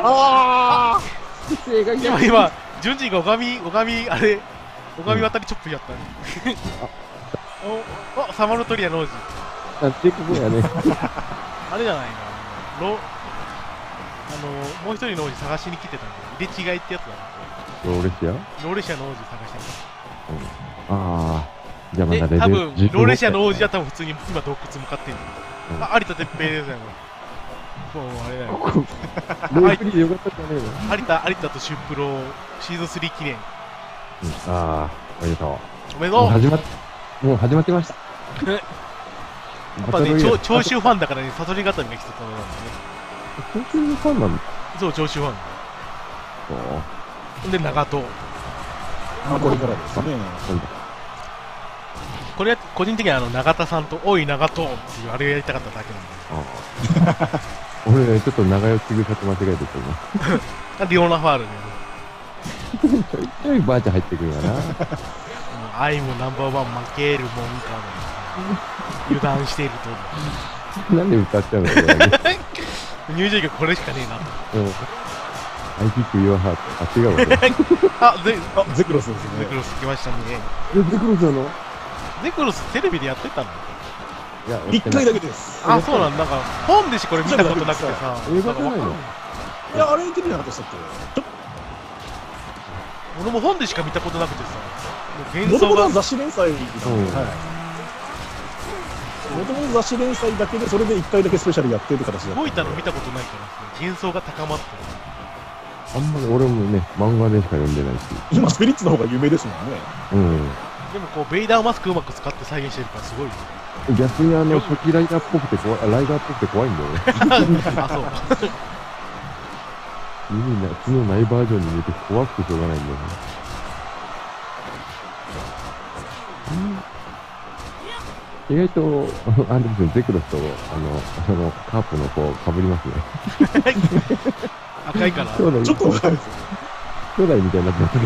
今、順次が拝み渡りチョップやったね。サマルトリアの王子。 なんてここやね。 あれじゃないの、もう一人の王子探しに来てたんで、入れ違いってやつだね。 ローレシアの王子探してた。ああ。じゃあまだ多分ローレシアの王子は多分普通に今洞窟向かってる。有田哲平ですよね。もうあれだよ。 ロープリーよかったじゃねえの。 有田とシュプロシーズン3記念。 ああ、おめでとう。 おめでとう。 もう始まってました。 やっぱね、長州ファンだからね、悟り固めが必要なんだね。 長州ファンなの？ そう、長州ファン。で、長門。 これからですね。 これは個人的には永田さんと「おい長門」っていうあれをやりたかっただけなんで。 俺ね、ちょっと長与千草と間違えてたな。リオナファールね。 ちょいばあちゃん入ってくるんやな。 愛もナンバーワン負けるもんかも。油断していると。 なんで歌っちゃうの？ 入場曲これしかねえな。 アイピックユアハート。違うわ。 ゼクロスですね。 ゼクロス来ましたね。 ゼクロスなの？ ゼクロステレビでやってたの？ いや、1回だけです。 あ、そうなんだ。なんか本でしこれ見たことなくてさ。 映画じゃないの？ いや、あれテレビなかったっけ？ 俺も本でしか見たことなくてさ。 もともと雑誌連載なんで、もともと雑誌連載だけで、それで1回だけスペシャルやってる形だった。 動いたの見たことないからさ、幻想が高まってる。 あんまり俺もね、漫画でしか読んでないし。 今、スピリッツの方が有名ですもんね。 でもこう、ベイダーマスクうまく使って再現してるからすごいよ。 逆に初期ライダーっぽくて怖い、ライダーっぽくて怖いんだよね。 あ、そうか。 角ないバージョンに見えて怖くてしょうがないんだよね。意外と、あれですね、ゼクロスと、カープの子、被りますね。 赤いから。 ちょっと若いです。 兄弟みたいになってますね。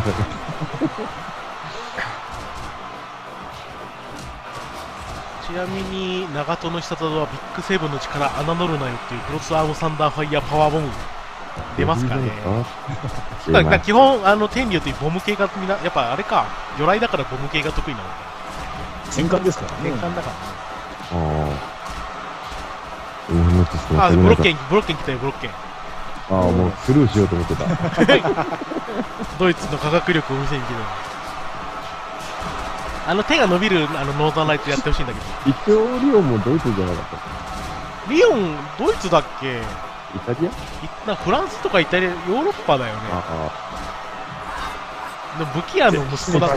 ちなみに、長門の必殺技はビッグセブンの力、侮るなよっていうクロスアームサンダーファイヤーパワーボム。出ますかね。基本、天竜というボム系がみんな、やっぱあれか、魚雷だからボム系が得意なのか。 戦艦ですからね。 戦艦だからね。 ブロッケン来たよ、ブロッケン。 もうスルーしようと思ってた。 ドイツの科学力を見せに来てる。手が伸びるノーザンライトやってほしいんだけど。 一応リオンもドイツじゃなかっリヨン、ドイツだっけ？ イタリア？ フランスとかイタリア、ヨーロッパだよね。でも武器屋の息子だから。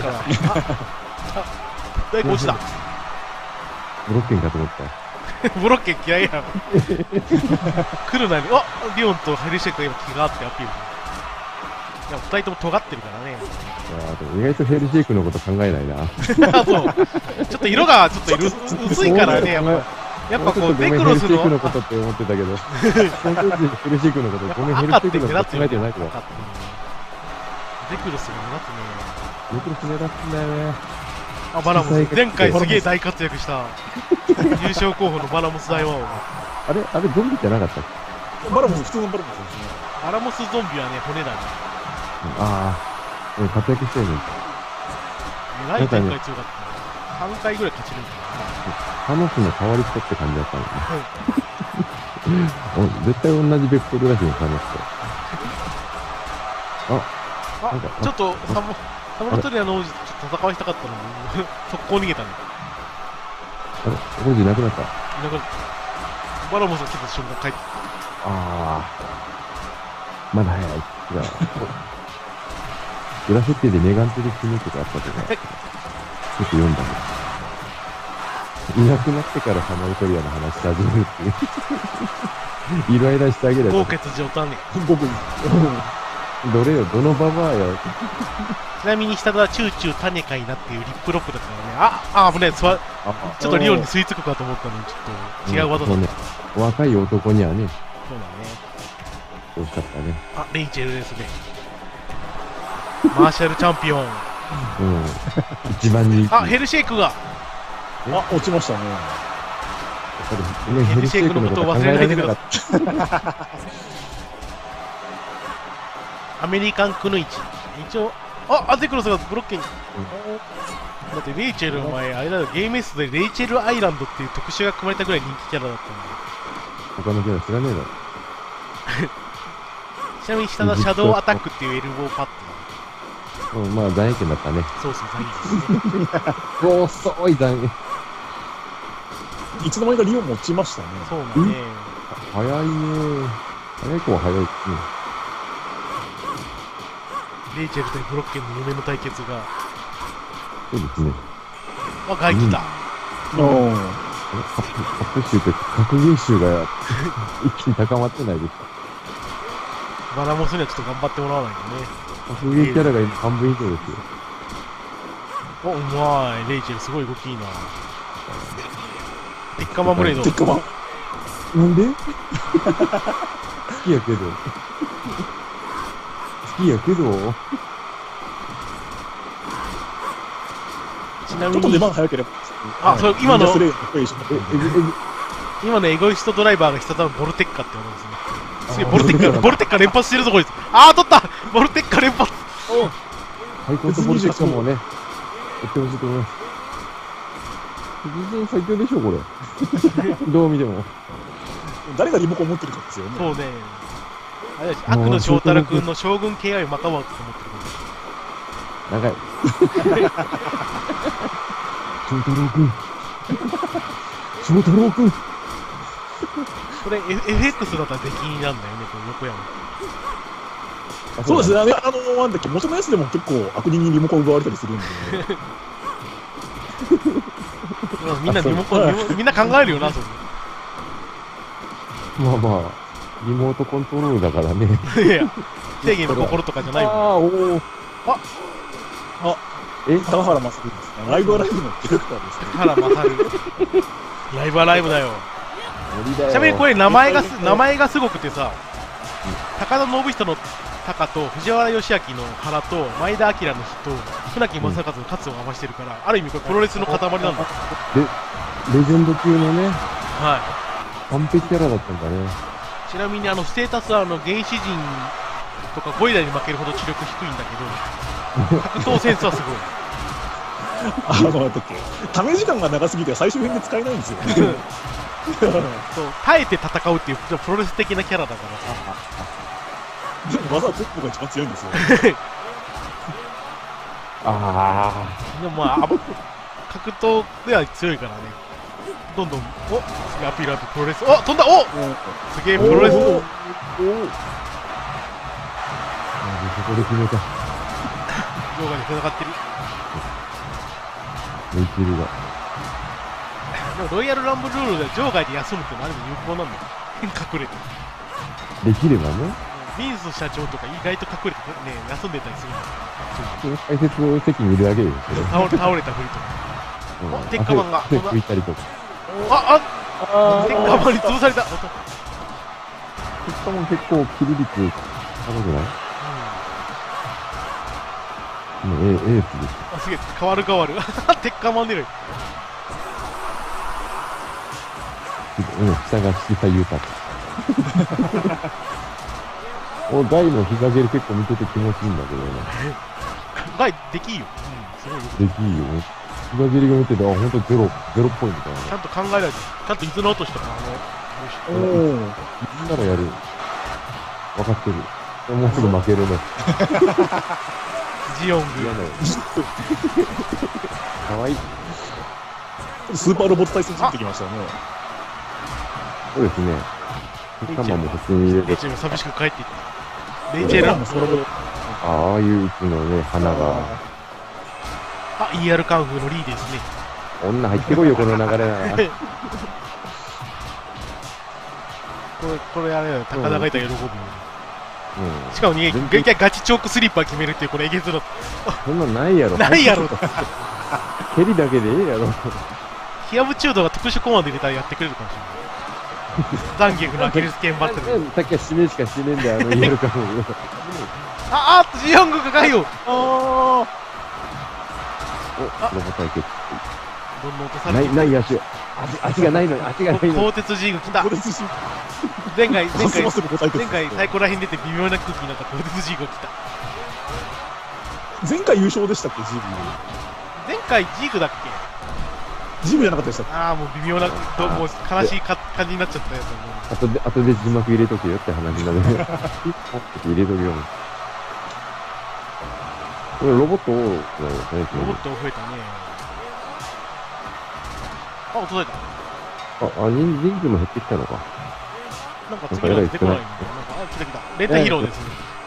誰か落ちた。 ブロッケンかと思った。 ブロッケン嫌いやん。来るなに、あ、リオンとヘルシェイクが今気があってアピール。でも2人とも尖ってるからね。 いやでも意外とヘルシェイクのこと考えないな。 そう。ちょっと色がちょっと薄いからね、やっぱこう、ネクロスヘルシェイクのことって思ってたけど、本当にヘルシェイクのこと、ごめん、ヘルシェイクのこと考えてないけど。 ネクロスが目立つね。 ネクロス目立つんだよね。 あ、バラモス、前回すげえ大活躍した優勝候補のバラモス大魔王。 あれゾンビじゃなかったっけ？バラモス、普通のバラモスですね。 バラモスゾンビはね、骨だね。 ああ、活躍してるね。 ライ前回強かった。3回ぐらい勝ち抜いた。 ハノスの代わり人って感じだったんだね。絶対同じベクトルだしね、ハノスと。 あ、ちょっとサムロトリアの王子とちょっと戦わしたかったのに、速攻逃げたね。 あれ、王子いなくなった。 いなくなった。バラモスが来た瞬間帰って。 ああ。まだ早い。違う。裏設定でメガンテで決めとかあったとか。ちょっと読んだね。いなくなってからサマルトリアの話し始めるっていう。イライラしてあげる。 豪傑上端ね。 僕に。 どれよ、どのババアよ。 ちなみに下がチューチュー種かいなっていうリップロックだからね。あ、危ねえ、ちょっとリオンに吸い付くかと思ったのに、ちょっと違う技だった。 ね、若い男にはね。 そうだね。 惜しかったね。 あ、レイチェルですね。マーシャルチャンピオン。 一番人気。 あ、ヘルシェイクが。 あ、落ちましたね。 ヘルシェイクのことを忘れないでください。アメリカンクヌイチ。一応、アゼクロスがブロッケンに。だってレイチェルの前、あれだよ、ゲーム S でレイチェルアイランドっていう特集が組まれたぐらい人気キャラだったんで。 他のキャラ知らねえだろ。 ちなみに下のシャドウアタックっていうエルボーパッド。まあ、残影剣だったね。 そうそう、残影剣ですね。 遅い残影。 いつの間にかリオンも落ちましたね。 そうだね。 早いね。早い子は早いですね。 レイチェル対ブロッケンの夢の対決が。 そうですね。 あ、外気だ。 カップ集って格ゲー集が一気に高まってないですか？ バラモスにはちょっと頑張ってもらわないとね。 格ゲーキャラが今半分以上ですよ。 お、うまい。レイチェルすごい動きいいな。鉄火マンブレード。 鉄火マン。 なんで好きやけど。好きやけど。 ちなみに。 ちょっと出番早ければ。 あ、それ今の。 今のエゴイストドライバーが必殺なボルテッカって言われますね。すげえ、ボルテッカ連発してるぞ、こいつ。あー、取った！ボルテッカ連発！ 最高とボルテッカもね、やってほしいと思います。全然最強でしょ、これ。どう見ても。 誰がリモコン持ってるかですよね。 そうね。あれだし、悪の翔太郎君の将軍 KI マカワーと思ってる。 長い。翔太郎君。翔太郎君。 これ FX だったら出禁になるんだよね、この横山。 そうですね、なんだっけ、元のやつでも結構悪人にリモコン奪われたりするんで。 みんなリモコン、みんな考えるよな、それ。 まあまあ、リモートコントロールだからね。 いや、正義の心とかじゃないもん。 高原正樹ですね。ライブアライブのディレクターですね。 原正樹。ライブアライブだよ。ちなみにこれ名前がすごくてさ、高田信人の高と藤原義明の原と前田明の日と船木正和の勝を合わせてるから、ある意味これプロレスの塊なんだ。 レジェンド級のね、 はい、 完璧キャラだったんだね。 ちなみにステータスは原始人とかゴリラに負けるほど知力低いんだけど、格闘センスはすごい。 なんだっけ、ため時間が長すぎて最終編で使えないんですよね。 そう耐えて戦うっていうプロレス的なキャラだからさ。でも技はトップが一番強いんですよ。 ああ。 でもまあ格闘では強いからね。 どんどん、おすげえアピールプロレス、お飛んだ、おすげえプロレス、 ここで決めた。 場外で戦ってる。 レイチェルが。 でもロイヤルランブルルールで場外で休むってのある意味有効なんだよ。隠れて。 できればね。 ミンス社長とか意外と隠れてね、休んでたりするんだよ。 解説を席にいるだけですよ。 倒れたふりとか。お鉄火マンが手拭いたりとか。 鉄火マンに潰された。 鉄火マン結構キル率高くない？エースです。 あ、すげえ、変わる。鉄火マン狙い。 下が下言うた。ガイの膝蹴り結構見てて気持ちいいんだけどね。 ガイできいよ。すごいよ。 できいよね。膝蹴りが見てて、ほんとゼロっぽいみたいな。 ちゃんと考えられて、ちゃんと伊豆の落としとか、 みんならやる。分かってる。もうすぐ負けるね。 ジオング。 かわいい。 スーパーロボット対戦ついてきましたね。 そうですね。鉄火マンも普通に入れて。 レイチェル寂しく帰っていった。レイチェルああいううちのね、花が。 ER カンフーのリーですね。 女入ってこいよ、この流れなら。 これあれだよ、高田がいたら喜ぶよ。しかもガチチョークスリッパー決めるっていう、これえげつの。 そんなんないやろ。 ないやろ。 蹴りだけでええやろ。 ヒヤブチュードが特殊コマンド入れたらやってくれるかもしれない。ザンギエフのアキレス腱バトル。 さっきは死ねしか死ねんだよ、言えるかも。 ジオングがガイオ。 ロボ対決。 どんどん落とされてない足を。足がないのに、足がないのに。 鋼鉄ジーグ来た。前回最高らへん出て微妙な空気になった鋼鉄ジーグが来た。 前回優勝でしたっけ、ジーグ。 前回ジーグだっけ？ ジーグじゃなかったでしたっけ？ もう微妙な、もう悲しい感じになっちゃったやつ。 後で字幕入れとけよって話になる。入れとけよ。これロボット多いですね。 ロボット増えたね。落とされた。 人数も減ってきたのか。 なんか次の出てこないの。来た。レンタヒーローですね。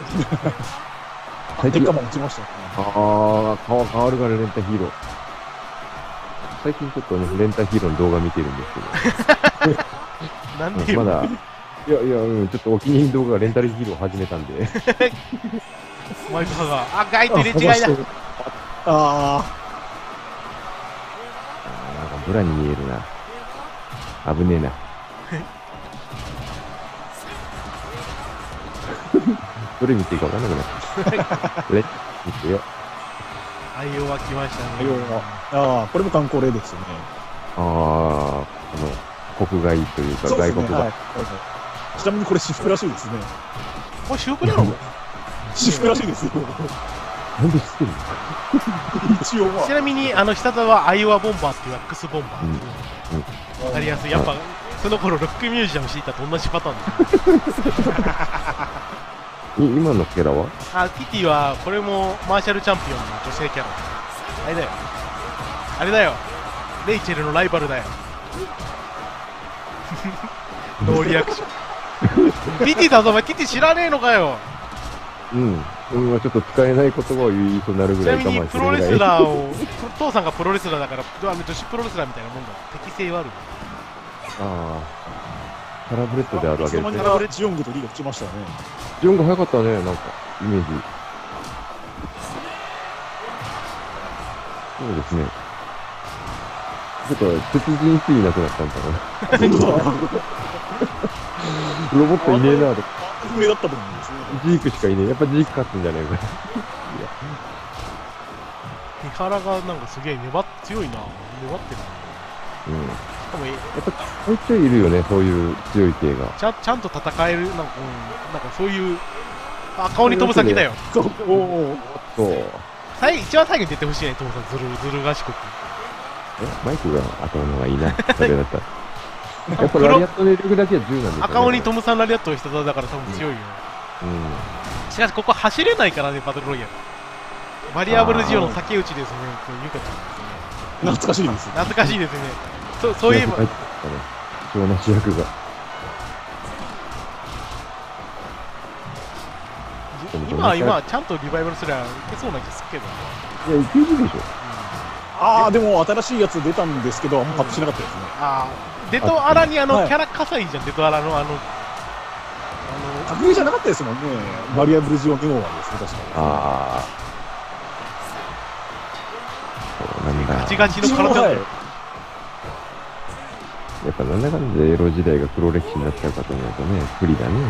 鉄火マン落ちました。 変わるからレンタヒーロー。最近ちょっとね、レンタヒーローの動画見てるんですけど。 なんでまだ、ちょっとお気に入り動画がレンタルヒーロー始めたんで。 マイクハガー。ガイと入れ違いだ。 なんかブラに見えるな。危ねえな。どれ見ていいか分かんなくなった。見てよ。 愛用は来ましたね。 これも観光例ですよね。 国外というか外国が。 ちなみにこれ私服らしいですね。 これ私服なの？ 私服らしいですよ。 なんで知ってるの？ 一応は。 ちなみに下座はアイオワボンバーっていう X ボンバー。わかりやすい。やっぱその頃ロックミュージシャンをしていたと同じパターンだ。 今のキャラは？ キティはこれもマーシャルチャンピオンの女性キャラ。あれだよ。レイチェルのライバルだよ。ノーリアクション。キティだぞ、お前。キティ知らねえのかよ。 今ちょっと使えない言葉を言いそうになるぐらいちなみにプロレスラーを父さんがプロレスラーだから女子プロレスラーみたいなもんだ。適性はある。 サラブレッドであるわけですね。 ジオングとリーが打ちましたね。 ジオング早かったね、なんかイメージ。そうですね。ちょっと鉄人すぎなくなったんだな。ロボットいねえなと。 不明だったと思うんですね。 ジークしかいねえ。やっぱジーク勝つんじゃねえか。 三原がなんかすげえ強いな。粘ってるな。 やっぱちょいちょいいるよね、そういう強い系が。 ちゃんと戦える、なんかそういう、顔に飛ぶ先だよ。 そう。 一番最後に出てほしいね、トムさん、ずる賢く。 マイクが頭の方がいいな、それだったら。やっぱラリアットの力だけは10なんですよね。 赤鬼トムさんラリアットの人だから多分強いよ。しかし、ここ走れないからね、バトルロイヤル。バリアブルジオの竹内ですね、ゆかちゃんですね。 懐かしいです。 懐かしいですね。 そういえば主役入ってたね。貴重な主役が。 今ちゃんとリバイバルすりゃいけそうな気するけどね。 いや、いけるでしょ。 ああ、でも新しいやつ出たんですけど、あんまパッとしなかったですね。 ああ、デトアラにキはいャラ硬いじゃん、デトアラの格ゲーじゃなかったですもんね。バリアブルジオン2号はですね、確かああ。そうなんだ。 ガチガチの体はいだよ。 やっぱなんだかんだでエロ時代が黒歴史になっちゃうかと思うとね、不利だね。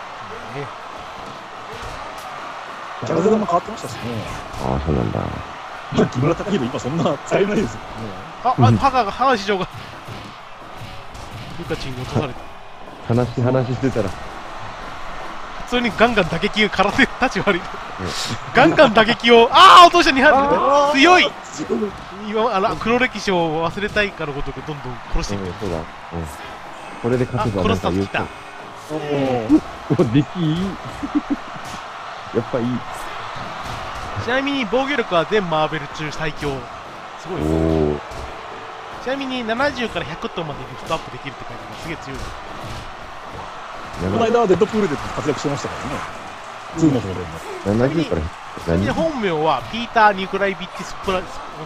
キャラデザも変わってましたしね。 ああ、そうなんだ。 まあ、木村拓哉今そんな使えないですよね。 話し上がルカチンに落とされた。 話してたら、 普通にガンガン打撃が空手立ち悪い。ガンガン打撃を、ああ落とした2発強い。今黒歴史を忘れたいからごとくどんどん殺していく。 そうだ。これで勝てば殺すた来た。 お、できいい。やっぱいい。 ちなみに防御力は全マーベル中最強。すごい。 おお。 ちなみに70から100トンまでリフトアップできるって書いてある。すげえ強い。 この間はデッドプールで活躍してましたからね。2の方でも。 70からちなみに本名はピーター・ニコライビッチ・ラスプー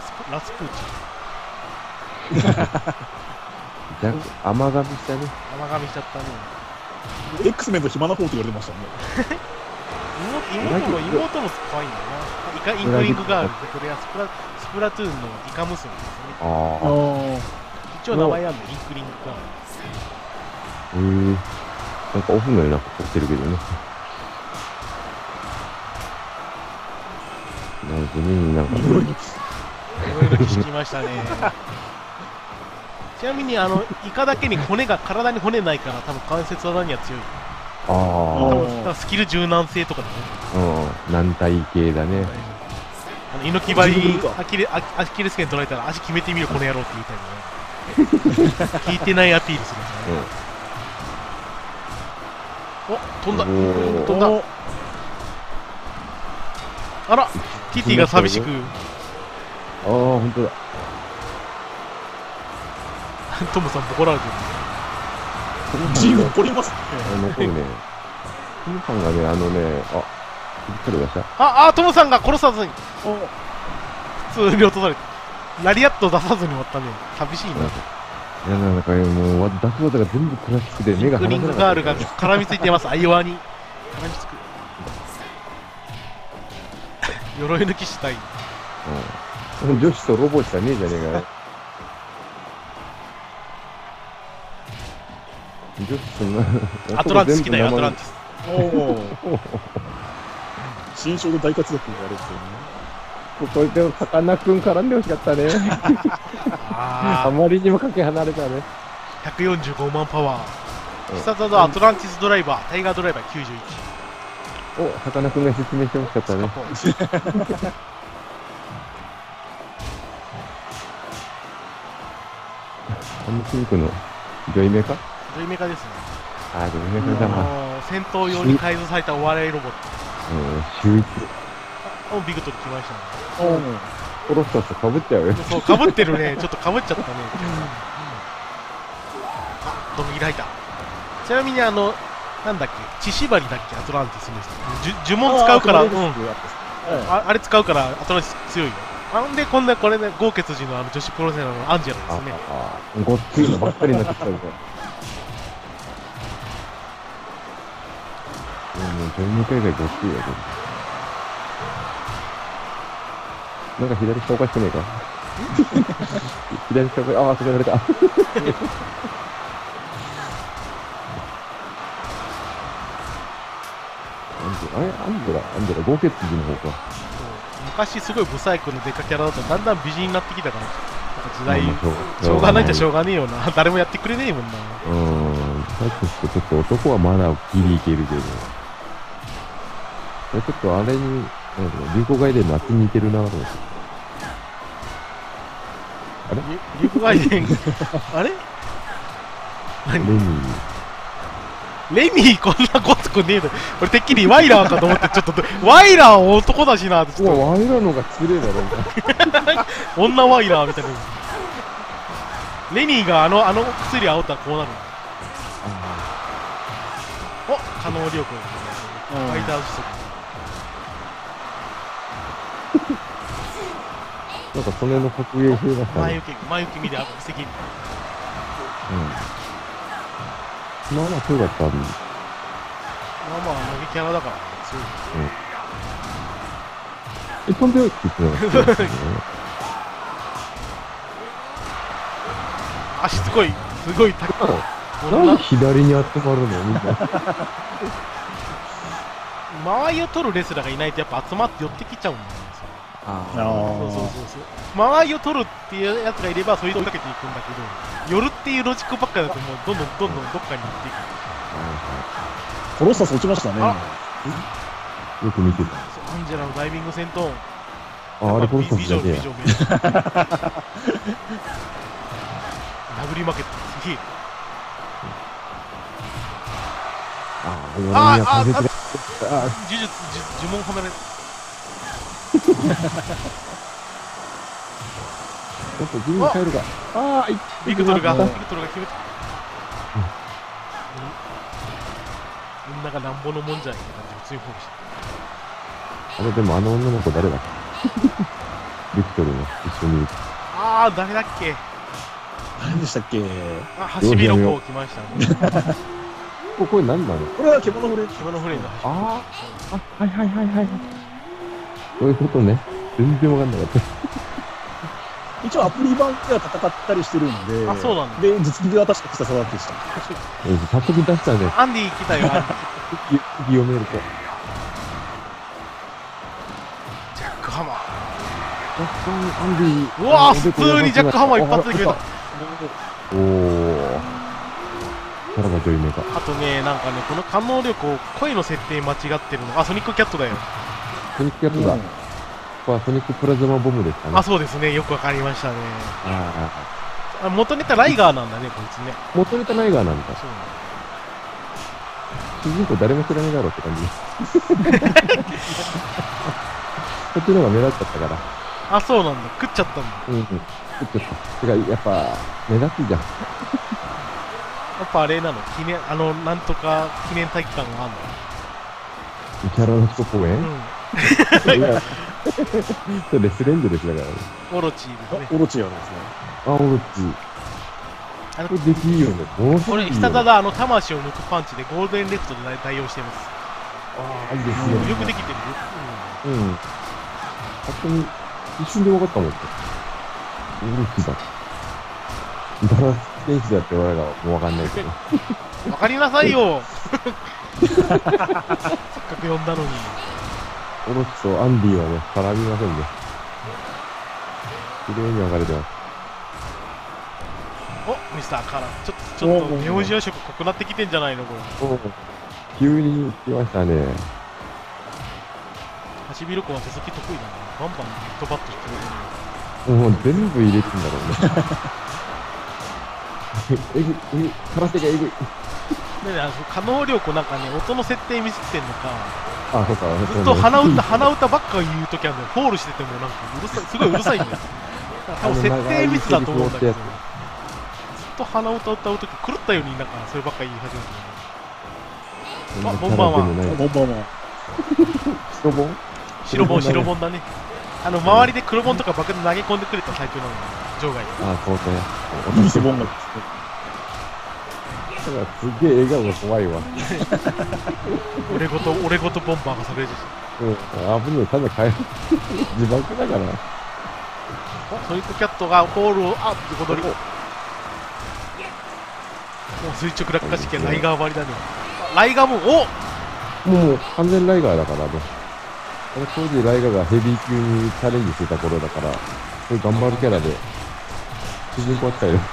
チン。 じゃあ、甘噛みしたね。 甘噛みしちゃったね。 X メンと暇な方って言われてましたね。 妹も可愛いんだな。インクリングガールで、これはスプラトゥーンのイカ娘ですね。 ああ。 一応名前あるの、インクリングガール。 なんかオフのようなことしてるけどね。なんかね、なんか。 いろいろ聞きましたね。ちなみにイカだけに体に骨ないから多分関節技には強い。 ああ、スキル柔軟性とかだね。 軟体系だね。 猪木張りアキレス腱取られたら足決めてみるこの野郎って言いたいね。聞いてないアピールするんですね。お、飛んだ。飛んだ。あら、ティティが寂しく。 ああ、本当だ。 トムさんボコられてる。 ジー残りますね。 残るね。トムさんがね、びっくり出した。 トムさんが殺さずに。普通に落とされて。ラリアット出さずに終わったね。寂しいな。 いや、なんかもう、出す技が全部クラシックで目が離せなかった。 グリングガールが絡みついてます、アイワに。絡みつく。鎧抜きしたい。 女子とロボしかねえじゃねえかよ。女子そんな。 アトランティス好きだよ、アトランティス。 新章で大活躍があるんですよね。 これでも、さかなクン絡んでほしかったね。あまりにもかけ離れたね。 145万パワー。必殺技アトランティスドライバー、タイガードライバー91。 お、さかなクンが説明してほしかったね。ピンクのジョイメカ？ ジョイメカですね。 あ、ジョイメカだな。 戦闘用に改造されたお笑いロボット。 秀逸。 ビクトリー来ましたね。 コロッサスかぶっちゃうよ。 そう、かぶってるね。ちょっとかぶっちゃったね。ドミギラ入った。ちなみになんだっけ、血縛りだっけ、アトランティスの人。呪文使うから、あれ使うからアトランティス強いよ。なんでこれね、豪傑寺の女子プロレスラーのアンジェラですね。 ごっついのばっかりになってきたみたいな。もうジョイメカ以外ごっついよ。なんか左下おかしくねえか左下おかしい。ああ、それられた。アンジェラ、豪傑寺の方か。 昔すごいブサイクのデカキャラだとだんだん美人になってきたから、時代、しょうがないっちゃしょうがねえよな。誰もやってくれねえもんな。 最近ちょっと男はまだギリいけるけど。ちょっとあれに、流行外伝のあっちに似てるなと思って。あれ流行外伝あれレミーこんなごつくねえだよ。俺てっきりワイラーかと思って、ちょっとワイラーは男だしなってちょっと。 ワイラーの方が失礼だろ。 女ワイラーみたいな。 レニーがあの薬煽ったらこうなる。お、可能力。ファイターズ速。 なんかその辺の格ゲー増えましたね。 前受け見て、防ぎ。 まあまあそうだったんで。 まあまあ、投げキャラだから、強い。 飛んでよって言ってなかったですね。 あ、しつこい。すごい高い。 なんで左に集まるのみんな。 間合いを取るレスラーがいないとやっぱ集まって寄ってきちゃうんですよ。そう。間合いを取るっていうやつがいればそれをかけていくんだけど、寄るっていうロジックばっかだともうどんどんどっかに行っていく。 コロッサス落ちましたね。 よく見てた。 アンジェラのダイビング戦闘。 あれコロッサスだけや。 殴り負けた。すげえ。呪文褒められる。 ちょっと自分帰るか。 ビクトルが決めた。みんながなんぼのもんじゃないって感じで普通にフォークした。 あれでもあの女の子誰だっけ？ビクトルの一緒にいる。 誰だっけ？ 何でしたっけ？ ハシビロコウ来ましたね。 これ何なの？ これは獣フレンド。 獣フレンド。 はい。そういうことね。全然わかんなかった。 一応アプリ版では戦ったりしてるんで。 そうなんだ。 で、実技は確か草育てでした。 早速出したね。 アンディ来たよ、アンディ。 次読めると。 ジャックハマー。 アンディ。 うわ普通にジャックハマー一発で決めた。 さらば女優目か。 あとね、なんかね、この可能力を声の設定間違ってるの。ソニックキャットだよ。 ソニックキャットだ。これはソニックプラズマボムですかね。 そうですね。よくわかりましたね。元ネタライガーなんだね、こいつね。 元ネタライガーなんだ。主人公誰も知らないだろうって感じ。こっちの方が目立っちゃったから。 そうなんだ。食っちゃったんだ。 食っちゃった。てか、やっぱ、目立つじゃん。 やっぱあれなの、なんとか記念体育館があるの。 キャラの人公演？それレスレンジですだからね。 オロチですね。 オロチやるんですね。 オロチ。これできいいよね。 これ、下だ魂を抜くパンチでゴールデンレフトで対応してます。 いいですね。 よくできてるよ。 勝手に一瞬で分かったもん。オロチだ。ガラス選手だって俺らがもう分かんないけど。 分かりなさいよ。せっかく呼んだのに。 オロチとアンディはね、絡みませんね。綺麗に分かれてます。 ミスターカラー。ちょっとネオジア色濃くなってきてんじゃないのこれ。 急に来ましたね。 ハシビロコウは手先得意だな。バンバンドバッとしてる。もう全部入れてんだろうね。空手がえぐい。 可能力なんかね、音の設定ミスってんのか。 そうか。 ずっと鼻歌ばっか言うときはね、フォールしててもなんかすごいうるさいんだよ。多分設定ミスだと思うんだけど。ずっと鼻歌歌うとき狂ったようになんかそればっか言い始めてる。ボンバーマン。白ボンだね。周りで黒ボンとか爆弾投げ込んでくれた最強なの場外。 そうね。 白ボンがすげえ笑顔が怖いわ。 俺ごとボンバーがされるし。 危ねえ、ただ帰る。自爆だから。 ソニックキャットがボールを横取り。もう垂直落下試験、ライガー割りだね。ライガーももう完全ライガーだからね。当時ライガーがヘビー級にチャレンジしてた頃だから、そういう頑張るキャラで、主人公扱いで。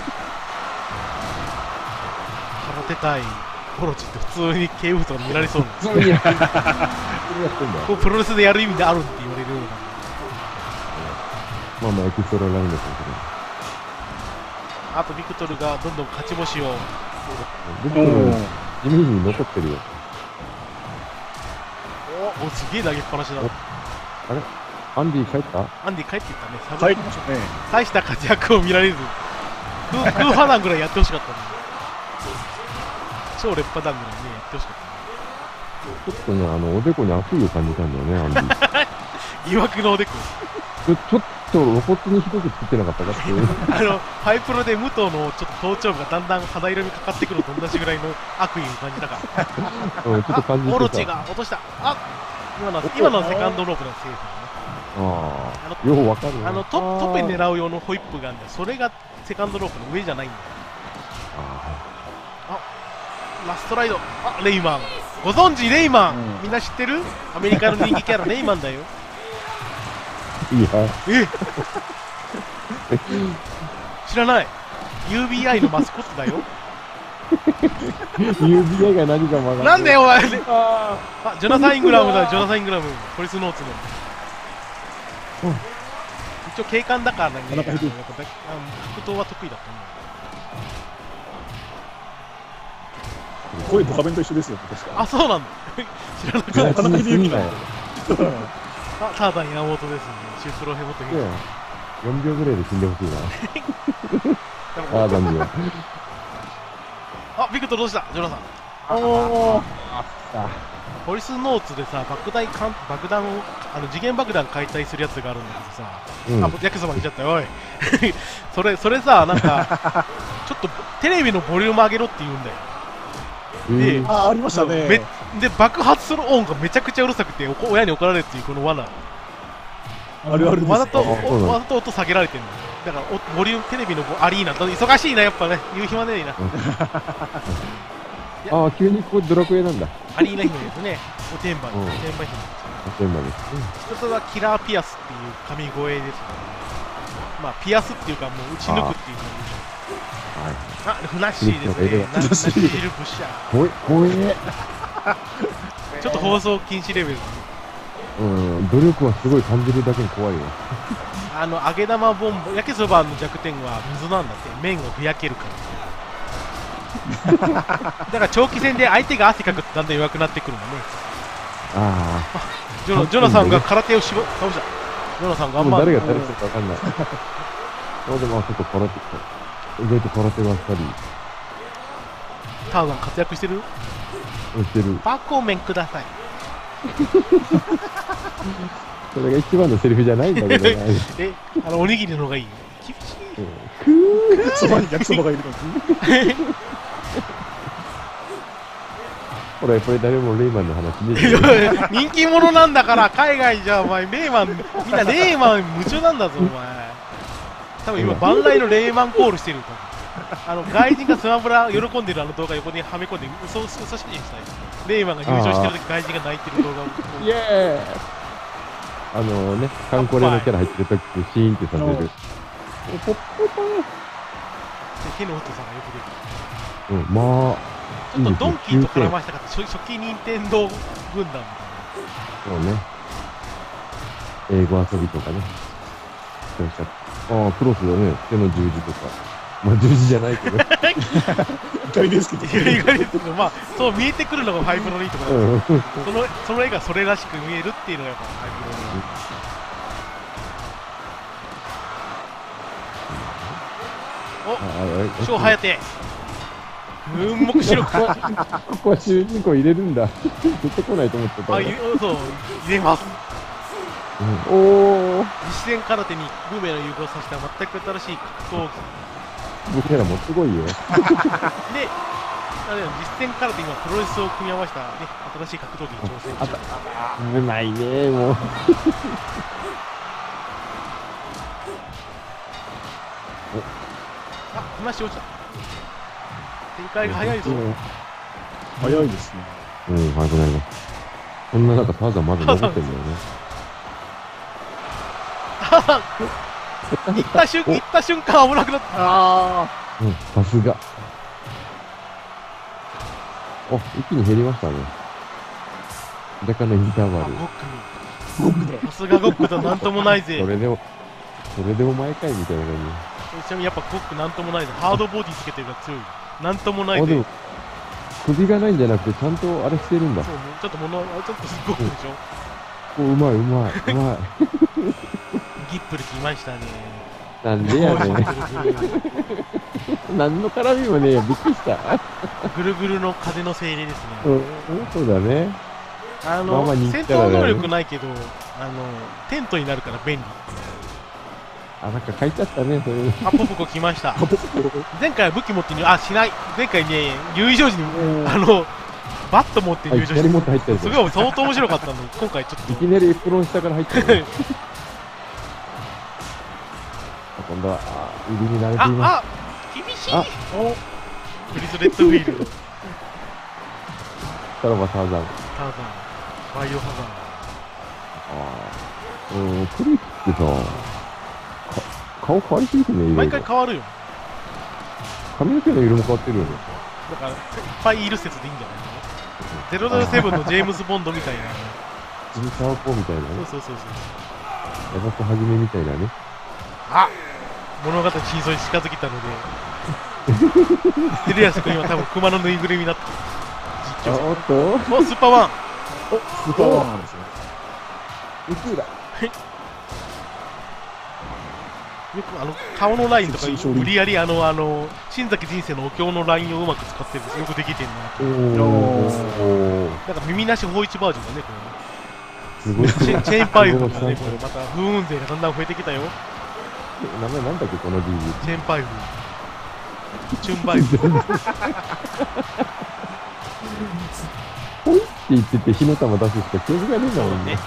空手対オロチって普通に警部とか見られそうな。 普通にやってんだ。 プロレスでやる意味であるって言われるような。 まあエキストララインだったけど。あとビクトルがどんどん勝ち星を。 ビクトル、地味に残ってるよ。 すげえ投げっぱなしだ。 あれアンディ帰った？ アンディ帰っていったね。 帰りましたね。 大した活躍を見られず。 空破弾ぐらいやってほしかったね。超劣化弾ぐらいね、やってほしかっちょっとね、おでこに悪意を感じたんだよね、アンディ。 た。疑惑のおでこ。 ちょっと露骨にひどく作ってなかったかっていう。 ハイプロで武藤のちょっと頭頂部がだんだん肌色にかかってくるのと同じぐらいの悪意を感じたから。 うん、ちょっと感じてた。 オロチが落とした。今のセカンドロープのセーフだね。 ああ、ようわかるよ。 トペ狙う用のホイップがあるんだよ。それがセカンドロープの上じゃないんだよ。ラストライド。レイマン。ご存知レイマン、みんな知ってる？アメリカの人気キャラレイマンだよ。 いや。 知らない。UBI のマスコットだよ。 UBI が何か曲がる。 なんだよお前。ジョナサン・イングラムだよ。ジョナサン・イングラム。ポリスノーツの。一応警官だからね。格闘は得意だったね。 声ドカベンと一緒ですよ、確か。 そうなんだ。知らなかった。 田中秀幸だよ。 ターザン山本ですね。シュプロヘモトヒー。 4秒ぐらいで死んでほしいな。ターザンには。 ビクトどうしたジョナサン。ポリスノーツでさ、爆弾を、次元爆弾解体するやつがあるんだけどさ、ヤクザまで来ちゃったよ、おい。それさ、なんか、ちょっとテレビのボリューム上げろって言うんだよ。 ありましたね。 で、爆発する音がめちゃくちゃうるさくて、親に怒られるっていうこの罠。わざと音下げられてるの。だから、ボリューム、テレビのアリーナ、忙しいな、やっぱね、言う暇ねえな。 急にここドラクエなんだ。 アリーナ姫ですね。おてんば姫。 おてんばです。 それはキラーピアスっていう神声ですね。まあ、ピアスっていうか、もう打ち抜くっていう感じ。ふなっしーですね。ナッシールブッシャー。 怖え。 ちょっと放送禁止レベル。 努力はすごい感じるだけに怖いよ。 揚げ玉ボンボ、焼きそばの弱点は水なんだって。麺をふやけるから。だから長期戦で相手が汗かくとだんだん弱くなってくるのね。ジョナサンが空手を倒した。ジョナサンが誰が誰するか分かんない。でもちょっと空手意外と空手が2人。 ターザン活躍してる？ してる。 パコメンください。 それが一番のセリフじゃないんだけどね。 おにぎりの方がいい。厳しい。 そばに焼きそばがいるのに。 ほら、やっぱり誰もレイマンの話ね。 人気者なんだから、海外じゃお前、レイマン、みんなレイマン夢中なんだぞ、お前。多分今、万来のレイマンコールしてると。外人がスマブラ喜んでる動画横にはめ込んで、嘘写真したい。レイマンが優勝してる時外人が泣いてる動画を。 イエーイカンコレのキャラ入ってる時にシーンってさせる。ポッポポー手の音さんがよく出てる。 まあ。 ちょっとドンキーと絡ましたかった初期任天堂軍団みたいな。 そうね。英語遊びとかね。クロスだね。手の十字とか。まあ十字じゃないけど。 怒りですけど。 まあそう見えてくるのがファイブのいいところです。その絵がそれらしく見えるっていうのがやっぱファイブのいい。翔ハヤテ。雲木白く。 ここは主人公入れるんだ。出てこないと思ってた。 そう入れます。 おお。 実践空手にグメの融合させた全く新しい格闘技。 僕らもすごいよ。で、 実践空手今プロレスを組み合わせたね新しい格闘技に挑戦中。 うまいねもう。 話落ちた。展開が早いぞ。 早いですね。 早くなります。こんな中ターザンまだ残ってんだよね。 行った瞬間危なくなった。 さすが。一気に減りましたね。若干のインターバル。 さすがゴックだ、なんともないぜ。 それでも毎回みたいな感じ。ちなみにやっぱゴックなんともないぜ。ハードボディつけてるから強い。なんともないぜ。 首がないんじゃなくてちゃんとあれしてるんだ。 そう、ちょっとすごくでしょ。 うまい。 ギップル来ましたね。 なんでやねん。何の絡みもねえよ、びっくりした。 ぐるぐるの風の精霊ですね。 そうだね。まあまあ人戦気キャラだよね闘能力ないけど、テントになるから便利。 あ、なんか書いてあったね、そういう。 あ、ポポコ来ました。前回は武器持ってしない。前回ね、入場時に、バット持って入場して、 いきなり持って入ったやつすごい相当面白かったのに、今回ちょっと。 いきなりエプロン下から入ってる。今度は、入りに慣れています。 厳しい。クリス・レッドフィールド。 さらばターザン。 ターザン。バイオハザークリスってさ、顔変わりすぎてね、 ド。毎回変わるよ。 髪の毛の色も変わってるよね。 だから、いっぱいいる説でいいんじゃないの？ 007 のジェームズ・ボンドみたいな。 ジムサーポーみたいなね。 そう。 ヤバコはじめみたいなね。 物語真相に近づきたので、テレアス君今多分熊のぬいぐるみになって実況。スーパーワン。 スーパーワンなんですよ。 宇宙だ。 よく顔のラインとか無理やり新崎人生のお経のラインをうまく使ってるんです。よくできてるな。なんか耳なし法一バージョンだね、これね。すごい。チェーンパイプがね、これまた風雲勢がだんだん増えてきたよ。 名前なんだっけ、この DV。 チェーンパイプ。チュンパイプ。 ポイって言ってて火の玉出すしか記憶がねえんだもんね。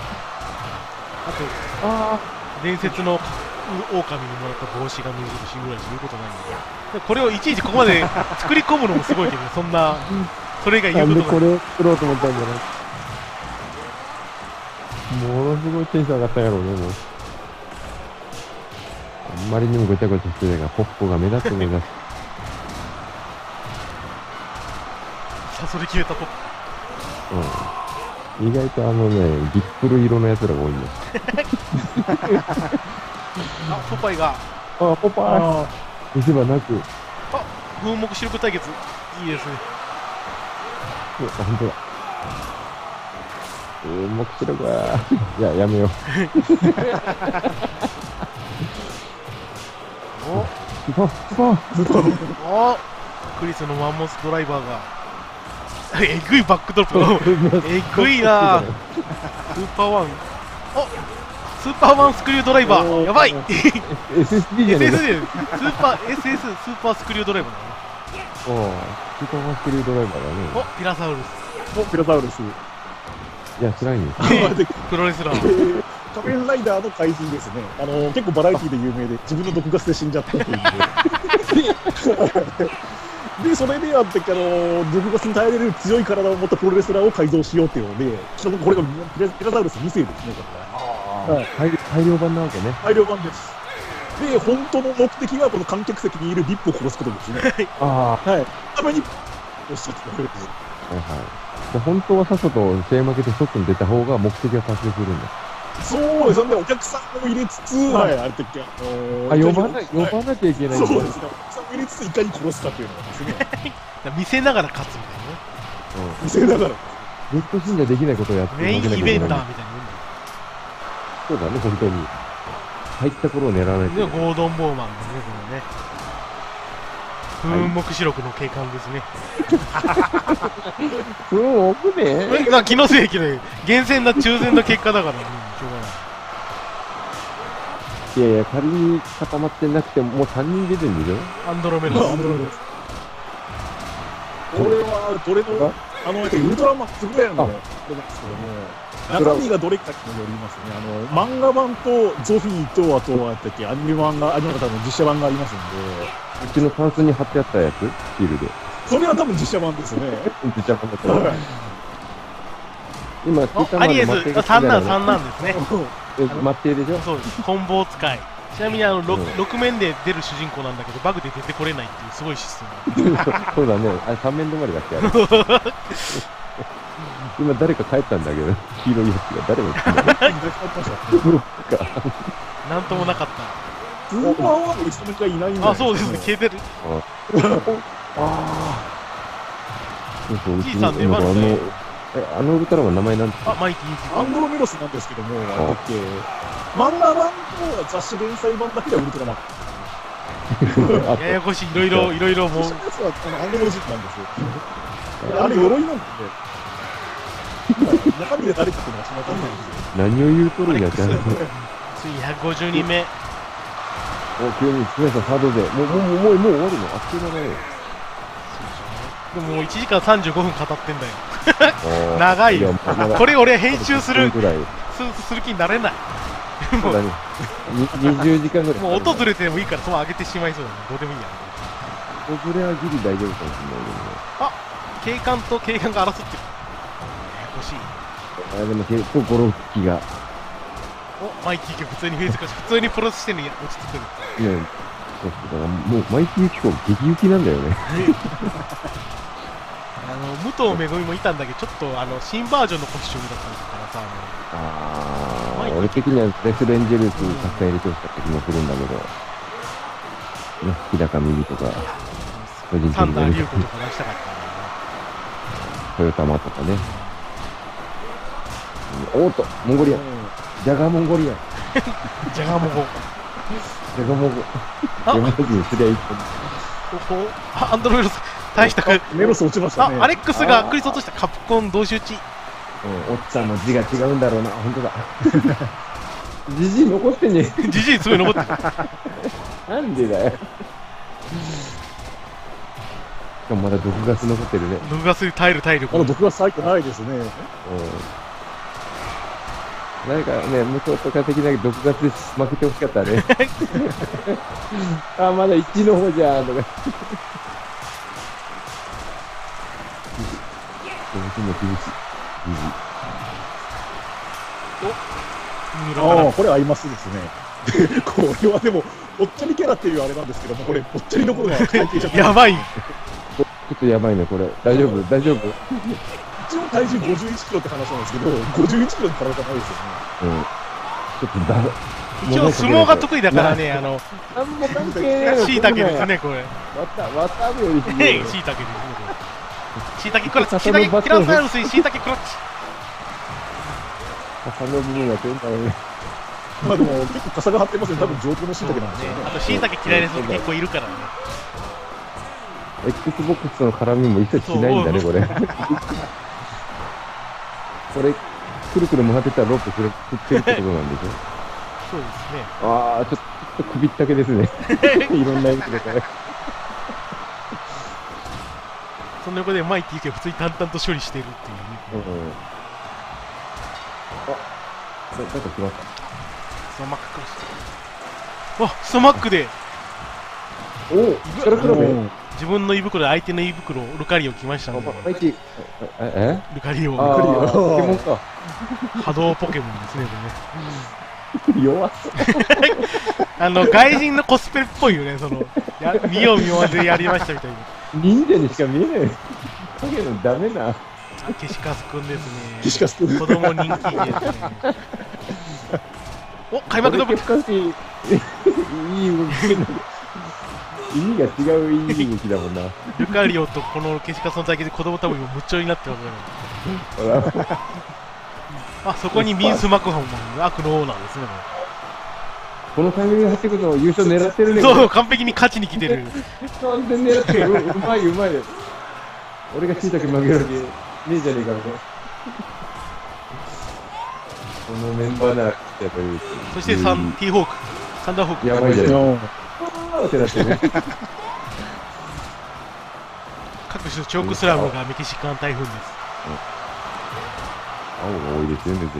あと、伝説の狼にもらった帽子が無印ぐらいしか言うことないんで。これをいちいちここまで作り込むのもすごいけど、そんな、それ以外言うことない。 なんでこれを作ろうと思ったんじゃない。ものすごいテンション上がったんやろうね、もう。あんまりにもごちゃごちゃしてたから、ポッポが目立つ目立つ。 さそり決めたポッポ。意外とギップル色のやつらが多いんだ。 ポパイが。 ポパイ。見せ場なく。 風木視力対決。いいですね。 本当だ。目視力は。いや、やめよう。 クリスのマンモスドライバーが。えぐいバックドロップ。えぐいな。スーパーワン。スーパーワンスクリュードライバー。やばい。 SSD じゃねえか。 スーパー SS スーパースクリュードライバーだね。 スーパーワンスクリュードライバーだね。 ピラサウルス。 ピラサウルス。 いや、知らんよ。 プロレスラー。 仮面ライダーの怪人ですね。結構バラエティで有名で、自分の毒ガスで死んじゃったという。で、それであってから、毒ガスに耐えれる強い体を持ったプロレスラーを改造しようっていうので、これがピラサウルス2世ですね、これ。 改良版なわけね。 改良版です。で、本当の目的はこの観客席にいるビップを殺すことですね。はい。ために、おっしゃってくれるんです。 本当はさっさと試合負けて外に出た方が目的が達成するんだ。 そうですね、お客さんを入れつつ、あれって呼ばなきゃいけない。 そうですね、お客さんを入れつついかに殺すかっていうのがですね。 見せながら勝つみたいなね。見せながら。 ネット信者できないことをやってメインイベンターみたいなもんだ。 そうだね、本当に。入った頃を狙わないと。 ゴードン・ボーマンがね、このね。風木視力の警官ですね。気のせいで、厳選な抽選の結果だからね、しょうがない。 いやいや、仮に固まってなくても、もう3人出てるんでしょ。 アンドロメダス。 これは、どれの、ウルトラマックスぐらいのね、中身がどれかによりますね。漫画版とゾフィーと、あとは、アニメ版が、実写版がありますんで。 うちのタンスに貼ってあったやつ、シールで。 それは多分実写版ですね。 実写版だったら。今、 アリエス、3なんですね。 待ってでしょ。 そうです。コンボ使い。ちなみに6面で出る主人公なんだけど、バグで出てこれないっていうすごいシステム。 そうだね。3面止まりだっけ、あれ。今誰か帰ったんだけど、黄色いやつが誰も来てない。 なんともなかった。 スーパーワンの人がいないんだ。 そうですね、消えてる。 そう、じいさん出ましたね。ウルトラマン名前なんですか？ マイティーズ。 アンドロメロスなんですけども、 漫画版と雑誌連載版だけでウルトラマン。 ややこしい、いろいろもう。 やつはアンドロイジットなんですよ。あれ鎧なんで、中身で誰かっていうのはそんな感じなんですよ。 何を言うとるんやって話。 つい150人目。 お、急に、スメさんサードで。もう終わるのあっという間だよ。 でももう1時間35分語ってんだよ。 おー長いよ。 まだこれ俺編集するぐらい。 する気になれない。 そうだね。20時間ぐらい。 もう音ずれてもいいからそのまま上げてしまいそうだね。どうでもいいや。 音ずれはギリ大丈夫かもし警官と警官が争ってる。ややこしい。 れないけど。あ、でも結構ゴロ吹きが。 お、マイキーが普通にフェイスかし、普通にプロレスしてるのに落ち着くる。 ね、そうそうだからもう、マイキーユキコ激ユキなんだよね。 武藤めぐみもいたんだけど、ちょっと新バージョンのコスチュームだったからさ、 俺的にはレスレンジェルスたくさん入れてほしかった気もするんだけど、ね、日高右とか、個人的サンダーに龍子とか出したかったんだトヨタマとかね。おーっと、モンゴリアン。ジャガーモンゴリアン。 けど、じゃがもう、 ジャガモンゴリアン。山口にすりゃいいと思う。 アンドロイド大したく、 メロス落ちましたね。 アレックスがクリス落としたカプコン同士打ち。 おっちゃんの字が違うんだろうな、本当だ。じじい残ってんね。 じじいすごい残ってる。 なんでだよ。しかもまだ毒ガス残ってるね。 毒ガスに耐える体力。 まだ毒が咲いてないですね。 何かね、向こうとか的な毒ガスで負けてほしかったね。あ、まだ1の方じゃん、とか。厳しい。 ああ、これ合いますですね。これはでも、ぽっちゃりキャラっていうあれなんですけども、これ、ぽっちゃりどころが最低じゃない。 やばい。 ちょっとやばいね、これ。大丈夫一応体重51キロって話なんですけど、51キロの体じゃないですよね。 ちょっとだ、 一応相撲が得意だからね、 なんも関係ねえよ。 しいたけですね、これ。 わたぶよりひどいよ。 しいたけですね、これ。しいたけクラッチ、しいたけキラーサイロスにしいたけクラッチ。 傘の部分が全体ね。 まあでも、結構傘が張ってますね。多分上等のしいたけなんですよね。 あとしいたけ嫌いな人結構いるからね。 Xbox の絡みも一切しないんだね、これ。これ、くるくる回ってたらロープ振ってるってことなんでしょ。 そうですね。 ああ、ちょっと首ったけですね。いろんな意味でこれ。 そんな横でマイティーが普通に淡々と処理してるっていうね。 あ、なんか来ました。 スマックからして。あ、スマックでおお、力比べ。 自分の胃袋で相手の胃袋、ルカリオ来ましたね。 マイティ、 ルカリオ。 ポケモンか。 波動ポケモンですね、これね。 弱そう。 外人のコスプレっぽいよね、見よう見まねでやりましたみたいな。 忍者にしか見えない。影のダメな。 ケシカスくんですね。 ケシカスくん。 子供人気ですね。お、開幕の武器。 いい動き。意味が違ういい動きだもんな。 ルカリオとこのケシカスの対決で子供多分夢中になってるわけだよ。あ、そこにビンス・マクホンも悪のオーナーですね。 このタイミングで入ってくるの優勝狙ってるね。 そう、完璧に勝ちに来てる。 完全に狙ってる。うまい。俺がしいたけ負けるわけねえじゃねえかみたいな。このメンバーならやっぱり。 そしてティーホーク、サンダーホーク。 やばいじゃない。ってなってるね。 各種チョークスラムがメキシカン台風です。 青が多いですよね、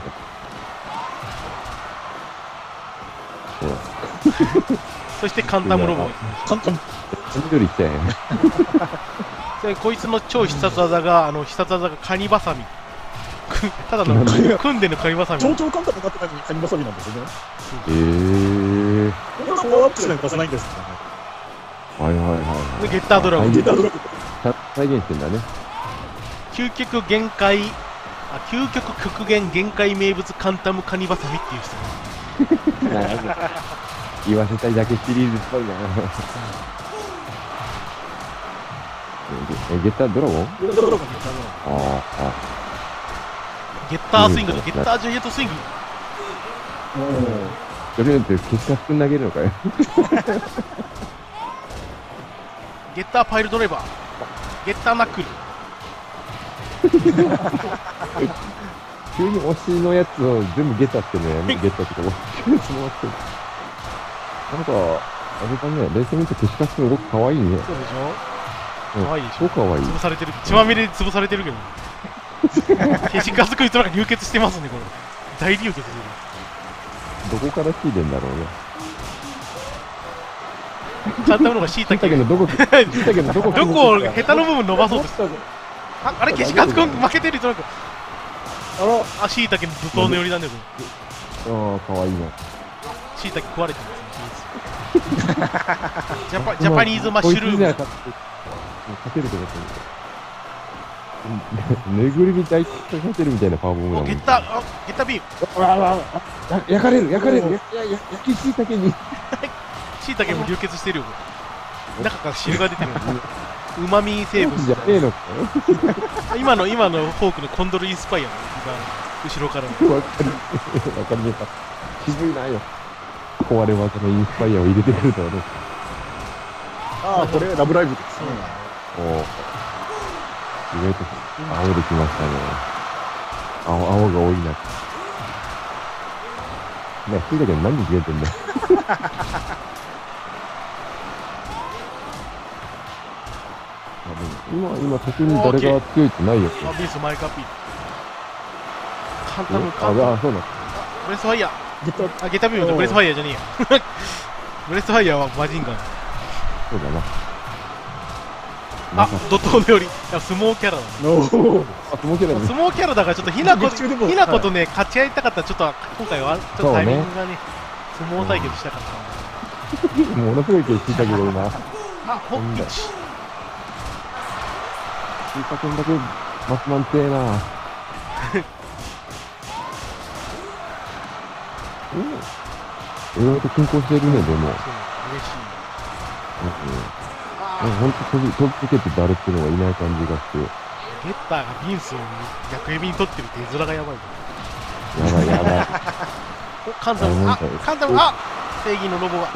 そしてカンタムロボ。 緑来たやん。 でこいつの超必殺技がカニバサミ。ただの組んでのカニバサミ。 超簡単になってないのにカニバサミなんですよね。これはパワーアップしないと出せないんですよね。 はい。 でゲッタードラゴン。 再現してんだね。 究極極限限界名物カンタムカニバサミっていう人。 言わせたいだけシリーズっぽいな。ゲッタードラゴン？ ゲッタードラゴン。 ゲッタースイングとゲッタージュエットスイング。 それって消しカスくん投げるのかよ。 ゲッターパイルドライバー。ゲッターナックル。 急に推しのやつを全部ゲッタってね、ゲッタってか、急にそのって。なんか、あれだね、冷静に見て消しカスくん動きかわいいね。 そうでしょ。 うん可愛いでしょ。 超かわいい。 潰されてる。血まみれで潰されてるけど。消しカスクイズなんか流血してますね、これ。大流血してる。 どこから引いてんだろうね。 簡単なのが椎茸。 椎茸のどこ、椎茸のどこ、 どこをヘタの部分伸ばそうとして。あれ消しカスくん負けてる人なんか。あ、椎茸の怒涛の寄りなんだけど。 ああ、かわいいな。 椎茸食われてますね。ジャパニーズマッシュルーム。 勝てると思ってぬいぐるみ大体勝てるみたいなパワーボムだもん。 ゲッタービーム。 焼かれる焼きしいたけに。 椎茸も流血してるよ。中から汁が出てる。うまみ成分。 じゃねえのか今のフォークのコンドルインスパイアの後ろからの。 わかるねえか。渋いなよ。壊れ技のインスパイアを入れてくるとはね。 ああ、これラブライブです。 おお。意外と青できましたね。青が多いな。ね、それだけど何で消えてんだよ。今、特に誰が強いってないよ。 あ、ビースマイカピー。簡単あ、そうなんブレスファイヤー。ゲッタービームとブレスファイヤーじゃねえや。ブレスファイヤーはマジンガン。 そうだな。 あ、怒涛のより。相撲キャラだ。 相撲キャラだからちょっとひなことね、勝ち合いたかったらちょっと今回はちょっとタイミングがね、相撲対決したかったんで。 ものすごい消してたけど今。 あ、ホッピッチ。 シータ君だけマスマン強えな。意外と均衡してるね、でも。 嬉しい。 ほんと飛びつけて誰っていうのがいない感じがして。 ゲッターがビンスを逆指に取ってる手面がやばい。 やばい。 お、カンタム、正義のロボが。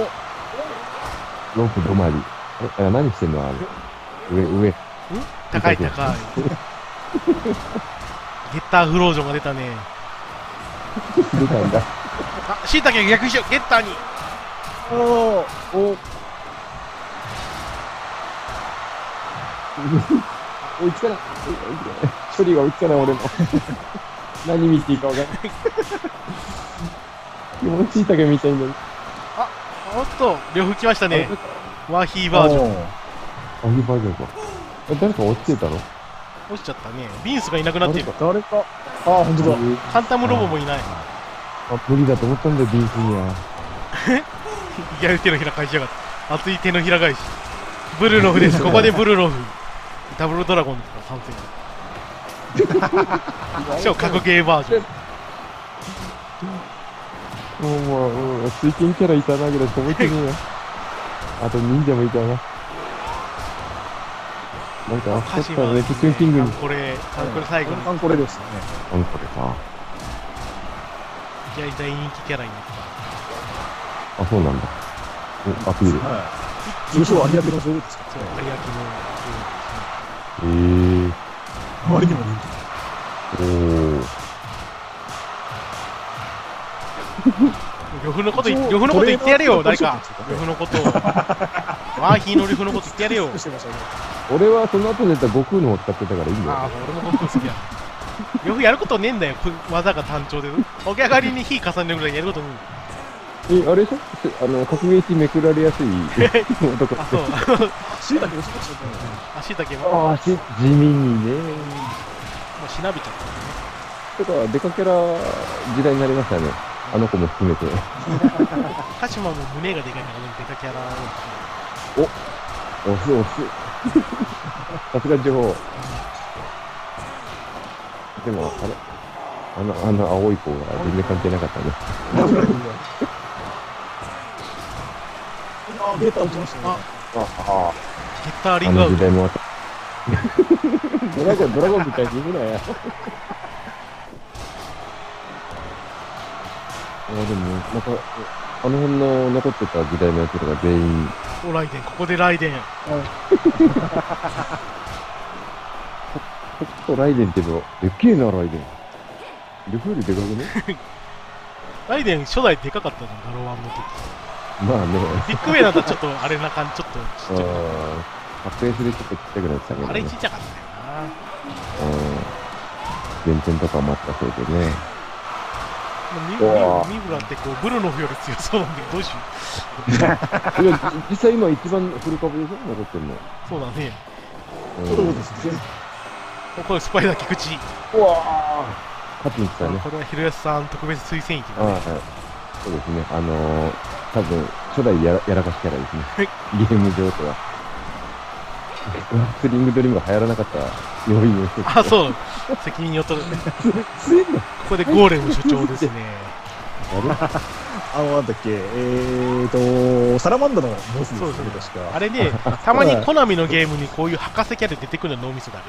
ロープ止まり。何してんのあれ。上。 高い。ゲッターフロージョンが出たね。 出たんだ。 あ、椎茸逆しよう、ゲッターに。 追いつかない。処理が追いつかない、俺も。何見ていいかわかんない。気持ちいいだけ見たいんだよ。 あ、おっと、両方来ましたね。ワーヒーバージョン。 ワーヒーバージョンか。誰か落ちてたの？ 落ちちゃったね。ビンスがいなくなってる。 誰か。ああ、ほんとだ。 カンタムロボもいない。 無理だと思ったんだよ、ビンスには。 いや、手のひら返しやがった。熱い手のひら返し。ブルロフです。ここでブルロフ。ダブルドラゴンですから、参戦。超格ゲーバージョン。 もう、水拳キャラいたなぐらいしか覚えてねえよ。あと忍者もいたな。なんか、あったらね、キッキングに。 これ最後に。 これですね。 これか。 いきなり大人気キャラになった。 あ、そうなんだ。アピール。 通称有明の女王ですか。 そう、有明の。 あまりにも人呂布のこと言ってやれよ、誰か。呂布のことを。ワーヒーの呂布のこと言ってやれよ。 俺はその後寝た悟空の方使ってたからいいんだよ。 ああ、俺も悟空好きや。呂布やることねえんだよ、技が単調で。起き上がりに火重ねるぐらいやることねえ。あれでしょ革命史めくられやすい男。 あ、そう。 椎茸薄くしちゃったね。 椎茸も。 ああ、地味にね。 もうしなびちゃったね。 とか、デカキャラ時代になりましたね。あの子も含めて。 鹿島も胸がでかいからね、デカキャラを。 押す。さすが女王。でも、あの青い子が全然関係なかったね。 あ、ゲッター落ちましたね。 ゲッターリングアウト。 時代もあった。ドラゴンみたいに言うなや。 でも、また、あの辺の残ってた時代のやつらが全員、 お、ライデン、ここでライデン。 ちょっとライデンって言うと、でっけえな、ライデン。ルフールでかくねライデン初代でかかったじゃん、ガロワンの時。 まあね。 ビッグウェイだったらちょっとあれな感じ、ちょっとちっちゃくなっ撮影するちょっとちっちゃくなってたけどた。あね。 れちっちゃかったよな。 減点とかもあったせいでね。 ミブラってこうブルノフより強そうなんでどうしよいや実際今一番フル株でしょ残ってるの。 う。そうだね。 そうですね。 これスパイダー菊池。 うわ勝ちに来たね。 これは広安さん特別推薦域だね。 はい。そうですね。多分、初代やらかしキャラですね。ゲーム上とは。グラップリングドリームが流行らなかった要因の一つ。 あ、そう。責任を取る。ここでゴーレム所長ですね。 なんだっけ、サラマンダのボスですね、確か。 あれね、たまにコナミのゲームにこういう博士キャラ出てくるの脳みそだね。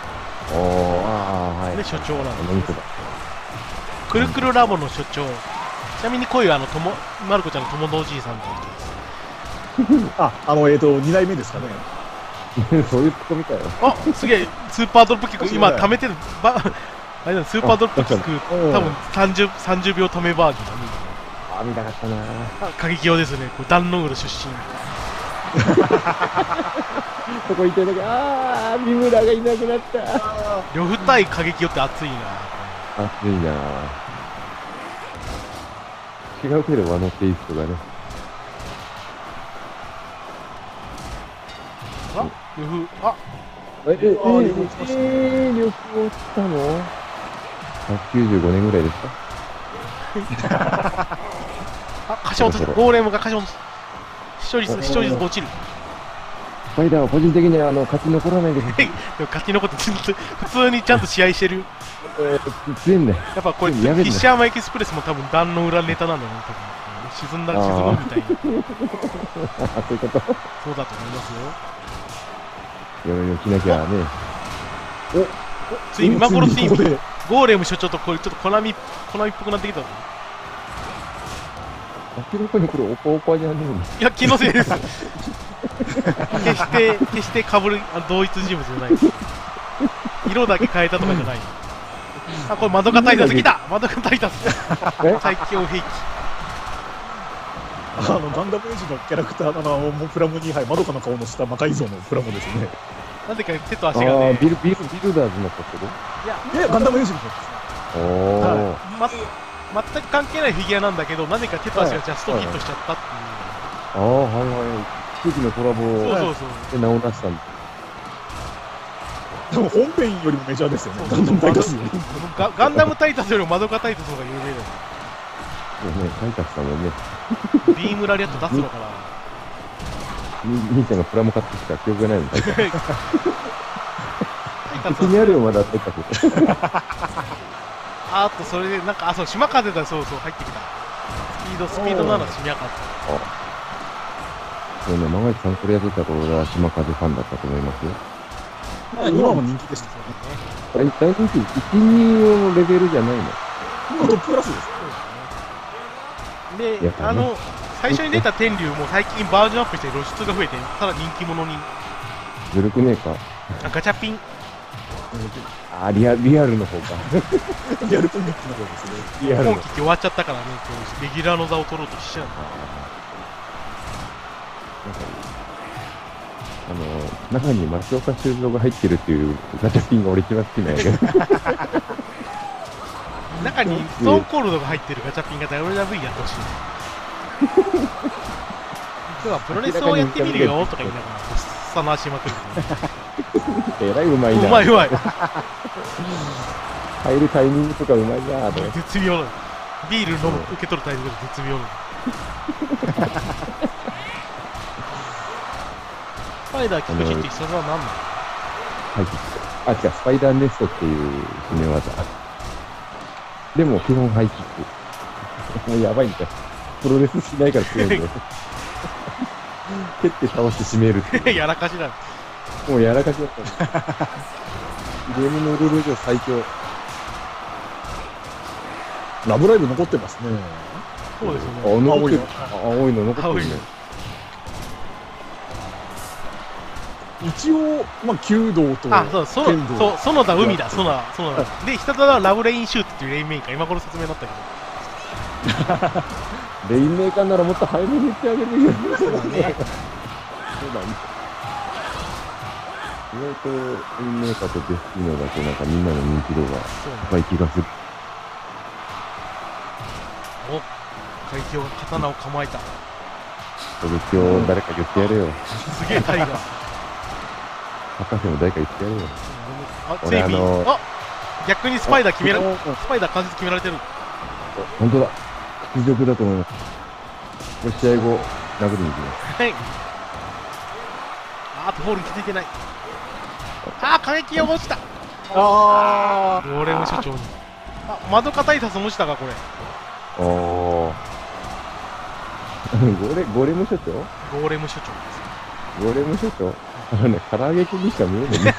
はい。 で、所長なん脳みそだ。 くるくるラボの所長。ちなみにこういうマルコちゃんの友のおじいさんという人です。 2代目ですかね。 そういうとこみたいな。 あ、すげえ、スーパードロップキック、今、溜めてる、あれだ、スーパードロップキック、多分30秒止めバージョンだね。 見たかったな過激用ですね、これ、ダンノングル出身。 そこ行ってるだけ、三村がいなくなった。 呂布対過激用って熱いな。 熱いな違うけど、テイストがね。 あ、呂布、 呂布落ちたの ?195 年ぐらいですか貸し落とす、ゴーレムが貸し落とす。視聴率落ちる。 スパイダーは個人的には勝ち残らないでください。 でも勝ち残って、普通にちゃんと試合してる。 強いんだよ。 やっぱこれ、フィッシャーマンエキスプレスも多分、壇の裏ネタなんだよね、多分。沈むみたいな。 そういうこと。 そうだと思いますよ。 いろいろ着なきゃね。 ついに今頃ついにゴーレム所長とこれちょっとコナミっぽくなってきたぞ。 明らかにこれオパオパじゃねえの。 いや、気のせいです。決して被る同一人物じゃない。色だけ変えたとかじゃない。あ、これマドカタイタス来た。マドカタイタス。最強兵器。 ガンダムエイジのキャラクタープラモ2杯、まどかの顔のした魔改造のプラモですね。 なぜか手と足がね。 ビルダーズになったってこと？ いや、 ガンダムエイジの方ですね。 全く関係ないフィギュアなんだけど、なぜか手と足がジャストフィットしちゃったっていう。 空気のコラボで名を出したんだ。 でも本編よりもメジャーですよね、ガンダムタイタスより。 ガンダムタイタスよりもマドカタイタスの方が有名だよ。 タイタスさんもね。 ビームラリアット出すのかな。 兄ちゃんがプラモ買ってきた記憶がないのか。 タ気にあるよ、まだタイタス。 あとそれでなんかそう島風だ、そう入ってきた。スピードなら島風。 そうね、万が一さんこれやってたら俺は島風ファンだったと思いますよ。 今も人気でしたよね。 大人気1、2のレベルじゃないの。 今トップクラスです。 で、最初に出た天竜も最近バージョンアップして露出が増えて、ただ人気者に。 ずるくねえか。 ガチャピン。 リアルの方か。 リアルコミックの方ですね。 今期終わっちゃったからね、レギュラーの座を取ろうとしちゃう。 中に松岡修造が入ってるっていうガチャピンが俺一番好きなんやけど。 中にストーンコールドが入ってるガチャピンが WW やってほしい。実はプロレスをやってみるよとか言いながら、とっさの足まくる。 えらいうまいな。 うまい。 入るタイミングとかうまいなぁ。 絶妙な。ビール飲む、受け取るタイミングで絶妙な。スパイダー菊池って必殺は何なの？ 違う、スパイダーネストっていう決め技。でも基本ハイキック。もうやばいんだよ。プロレスしないから強いんだよ。蹴って倒して締めるっていう。 やらかしなの。 もうやらかしだった。ゲームのルール上最強。 ラブライブ残ってますね。 そうですよね。 あ、残ってる。 青青いの残ってるね。 一応、まあ、弓道とあ、そう、 剣道。 そう、園田海だ、園田。で、下田はラブレインシュートっていうレインメーカー、今頃説明だったけレインメーカーならもっと早めに言ってあげるべきだ。 ど。そうだね。 そうだね。意外とレインメーカーとデスティーノだとなんかみんなの認知度が高い気がする。 お、海峡が刀を構えた。 それ今日誰か言ってやれよ。 すげえタイガー。 博士も誰か言ってやれよ。 あ、 俺セイビー。あ、逆にスパイダー決められ、スパイダー関節決められてる。 本当だ。屈辱だと思います。これ試合後、殴りに行きます。 はい。あとホールに気づいてない。あー、過激が落ちた。 あゴーレム所長に。あ、窓か対策もしたか、これ。 おー。ゴレム所長ゴーレム所長です。 ゴレム所長唐揚げくんにしか見えないね。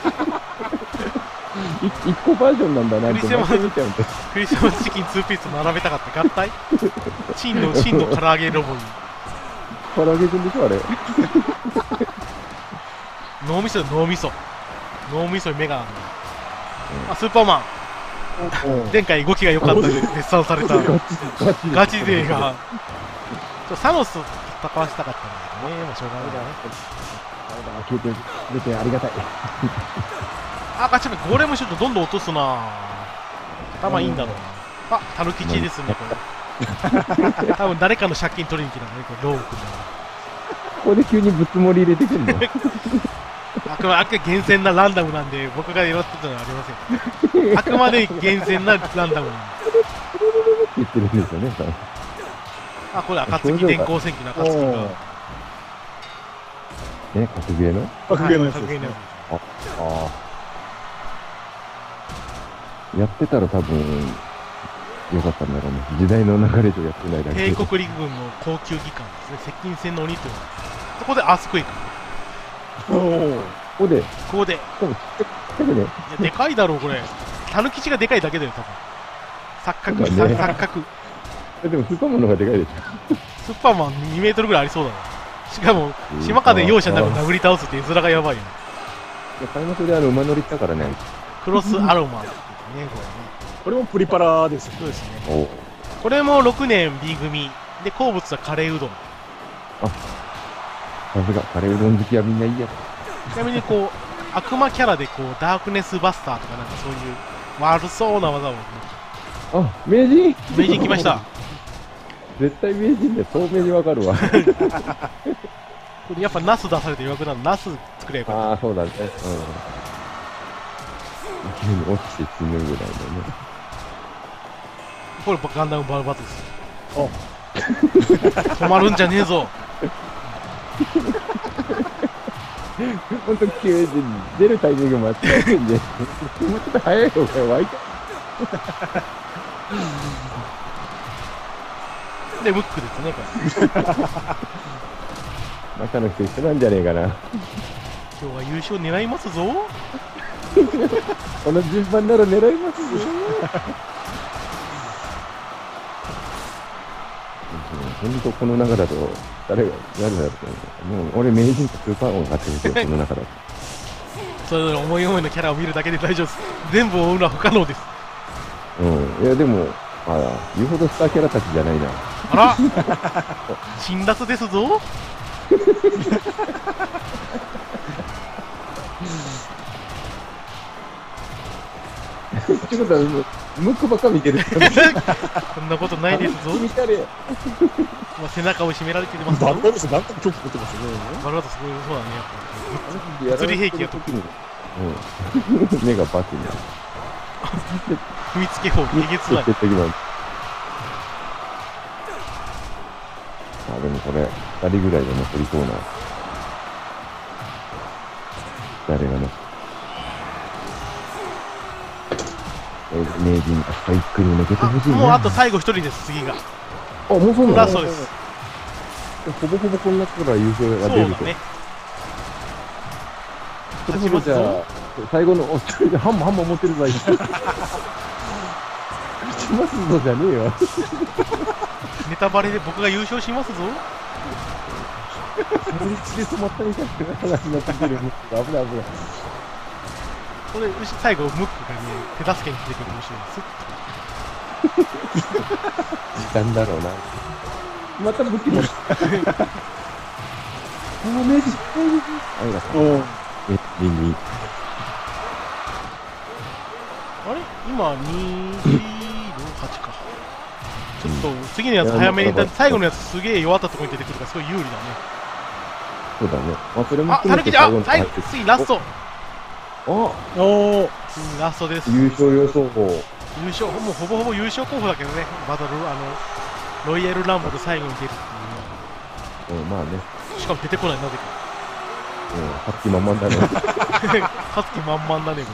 一個バージョンなんだなってクリスマス毎回見ちゃうんで。 クリスマスチキン2ピース並べたかった合体真の唐揚げロボに。 唐揚げくんでしょあれ。 脳みそよ、脳みそ。脳みそに目がある。あ、スーパーマン。前回動きが良かったで絶賛されたガチ勢が。サノス戦わせたかったんだけどね、まあしょうがないね。 消えて出てありがたい。 あ、ガチャメゴーレムシュートどんどん落とすな。頭いいんだろうな。あ、タヌキチですね、これ。多分誰かの借金取りに来たんだね、これ、ロー君だ。 ここで急にぶつもり入れてくんのあくまで厳選なランダムなんで、僕がやったのはありません。あくまで厳選なランダムなんで。 言ってるんですよね、多分。 あ、これ、暁電光戦記の暁が。 ね、格ゲーの格ゲーのやつですね格ゲーのやつ。 ああ。やってたら多分、よかったんだろうね。時代の流れでやってないだけで。 帝国陸軍の高級機関ですね、接近戦の鬼というのは。そこでアースクエイク。 おーここで、 ここで。い多分ちっちゃくね。 や、でかいだろう、これ。タヌキチがでかいだけだよ、多分。錯覚、 まあね錯覚。 でもスーパーマンの方がでかいでしスーパーマン2メートルぐらいありそうだな。しかも、島風容赦なく殴り倒すって絵面がやばいよね。 ょ。開幕で馬乗りったからね。 クロスアロマってね、これね。 これもプリパラですね。 そうですね。 おこれも6年 B 組。で、好物はカレーうどん。 さすが、カレーうどん好きはみんないいやつ。 ちなみにこう、悪魔キャラでこう、ダークネスバスターとかなんかそういう悪そうな技を、 あ、名人名人来ました。 絶対名人で透明にわかるわ。 これやっぱナス出されて弱くなる。ナス作ればよかっああ、そうだね。うん。急に落ちて死ぬぐらいのね。 た。これガンダムバルバトです。 お止まるんじゃねえぞ。 ほんと急に出るタイミング間違えてんで。もうちょっと早い方が湧いた。 で、ムックですね、これ。 中の人一緒なんじゃねえかな。 今日は優勝狙いますぞ。 この順番なら狙いますよ。ほんとこの中だと、誰だろう。もう俺名人とスーパーマン買ってるんですよ、この中だと。 それぞれ思い思いのキャラを見るだけで大丈夫です。全部を追うのは不可能です。 うん。いや、でも、まあ、言うほどスターキャラたちじゃないな。 あら辛辣ですぞ。 ってことは、ムックばっか見てる。 そんなことないですぞ。 見たれ。 まあ、背中を締められてますぞ。 バルバトスなんか狂気持ってますよね。 バルバトすごいそうだね、やっぱ。物理兵器が時に。うん。目がバキになる。 踏みつけ法、えげつない。 あ、でもこれ、2人ぐらいで残りそうな。誰がね。名人、スパイクに抜けてほしいね。 もうあと最後1人です、次が。 あ、もうそうなの？ ラストです。 ほぼほぼこんなところは優勝が出ると。 そうだね。 それほどじゃあ、最後の、ハンマー持ってるぞ、今。勝ちますぞじゃねえよ。 ネタバレで僕が優勝しますぞ。 乗り付け止まったみたいな話になってきてる。危ない危ない。 これ、最後、ムックがね、手助けに来てくれるかもしれない。 時間だろうな。また武器も。あ、メジ。ありがとう。 おーリンリあれ今、2、4、8か。ちょっと、次のやつ早めに、最後のやつすげえ弱ったところに出てくるから、すごい有利だね。 そうだね。まあ、それもあ、 含めてタヌキだ最後最後の入って、 次ラスト。 あ、 おー次ラストです。 優勝予想法。 優勝、もうほぼほぼ優勝候補だけどね、バトル、ロイヤルランボル最後に出るっていうまあね。 しかも出てこない、なぜか。 勝つ気満々だね。 勝つ気満々だね、もう。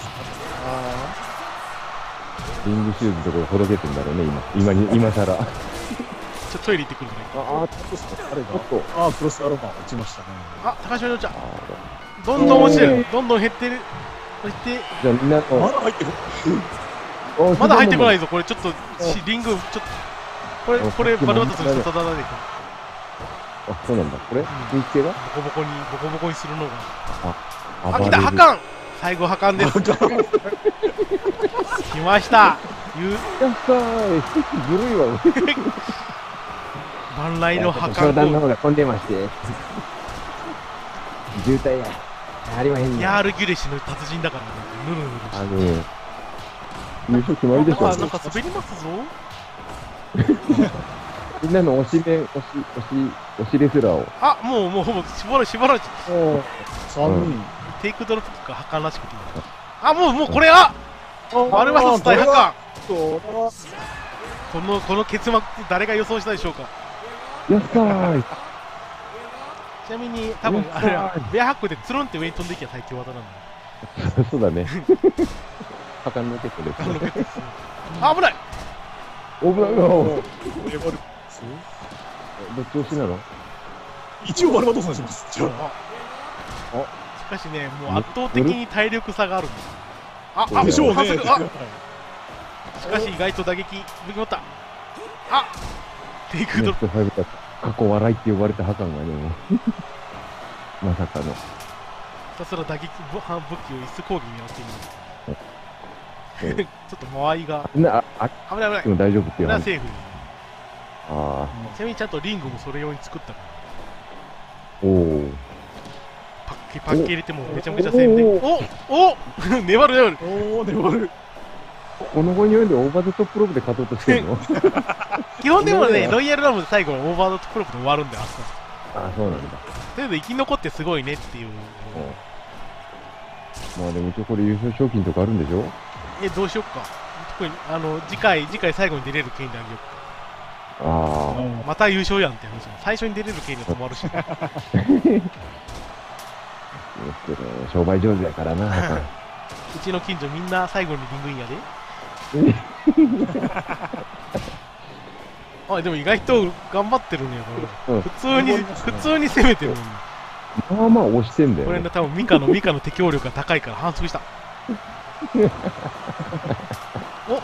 リングシューズところほどけてんだろうね、今更。 ちょっとトイレ行ってくるね。 ああれがちょっと。 あー、クロスアロマ落ちましたね。 あ、高島陽ちゃん。どんどん落ちてる。どんどん減ってる。そして、 じゃあみんな、 まだ入ってる。 まだ入ってこないぞ。 ぞ。これちょっと、リング、ちょっと、これ、バルバトスにただだね。 あ、そうなんだ。これ日系がボコボコにするのが。 ああ、来た、破壊最後破壊です。来ました。 やったーい。ずるいわ、 万来の破商談の壊方が混んでまして。渋滞や。ありまへんね。 ヤールギュレシの達人だからね。ぬるぬるして。 優勝決まりでしょ。 あ、なんか滑りますぞ。 みんなの推しレスラーを。 あ、もう、しばらく、 3人。 テイクドロップとか破壊らしくていい。あ、もうこれはバルバトス大破壊この結末誰が予想したでしょうか。 やったーい。 ちなみに多分あれはベアハックでつるんって上に飛んでいきゃ最強技なんだ。 そうだね。破壊ロケットですね。 あ、危ない。 危ないよ。 レバルどっち押しなの？ 一応バルバトスにします。じゃあ。 しかしね、もう圧倒的に体力差があるんです。あ、 そうでしょうね。 反則あ、しかし意外と打撃武器持った。あ、テイクドロップ。 ネット5か過去笑いって呼ばれた破壊がね、もうまさかの。 ひたすら打撃武器を椅子攻撃にやってみる。ちょっと間合いが危ない危ない。 でも大丈夫っていう話。 これはセーフ。 あちなみにちゃんとリングもそれ用に作ったから。 おお。 パッケ入れてもめちゃめちゃセーフで。お粘る。 おー、粘る。 この後に読んでオーバーザトップロープで勝とうとしてるの？ 基本でもね、ロイヤルラムで最後オーバードプロープで終わるんだよ、あそこ。 あ、そうなんだ。 とりあえず生き残ってすごいねっていう。 まあでも一応これ優勝賞金とかあるんでしょ？ どうしよっか。特に次回最後に出れる権利あげようか。 あまた優勝やんって話。最初に出れる権利は止まるし。 商売上手やからな。 うちの近所みんな最後にリングインやで。あ、でも意外と頑張ってるね。普通に攻めてるのに。 まあまあ押してんだよね。 これね、多分ミカの適応力が高いから反則した。お、コ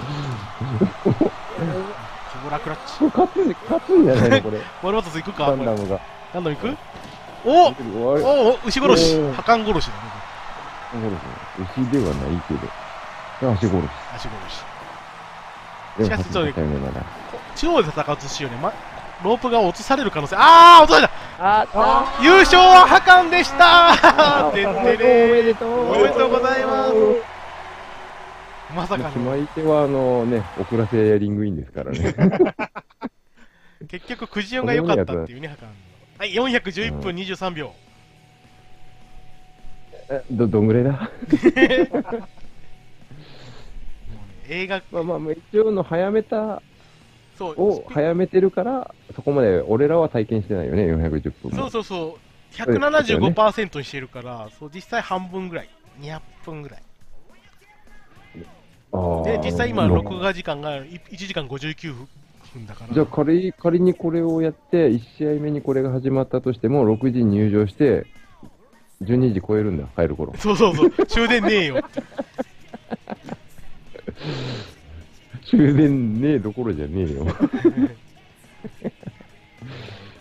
ブラクラッチ。 勝つんじゃないのこれ。 ワルバトス行くか。 ガンダムが。 ガンダム行く？お、牛殺し、 おー破壊殺しだね。 牛ではないけど。足殺し。 足殺し。 でもしかしちょっと 8回目まだ。 中央で戦うとしようね。ロープが落とされる可能性。あー、落とされた。優勝は破壊でしたー。てってれー。 おめでとう。 おめでとうございます。まさか決の。 まり手は遅らせリングインですからね。 結局くじ4が良かったっていうね、破壊。はい、411分23秒。 どんぐらいだ？ 映画まあ一応の早めたそう早めてるから、そこまで俺らは体験してないよね、410分も。 そう、175% にしてるから、そう実際半分ぐらい、200分ぐらい。で、実際今、録画時間が1時間59分だから。 じゃあ仮にこれをやって、1試合目にこれが始まったとしても、6時に入場して、12時超えるんだ、帰る頃。 そう、終電ねえよって。 終電ねえどころじゃねえよ。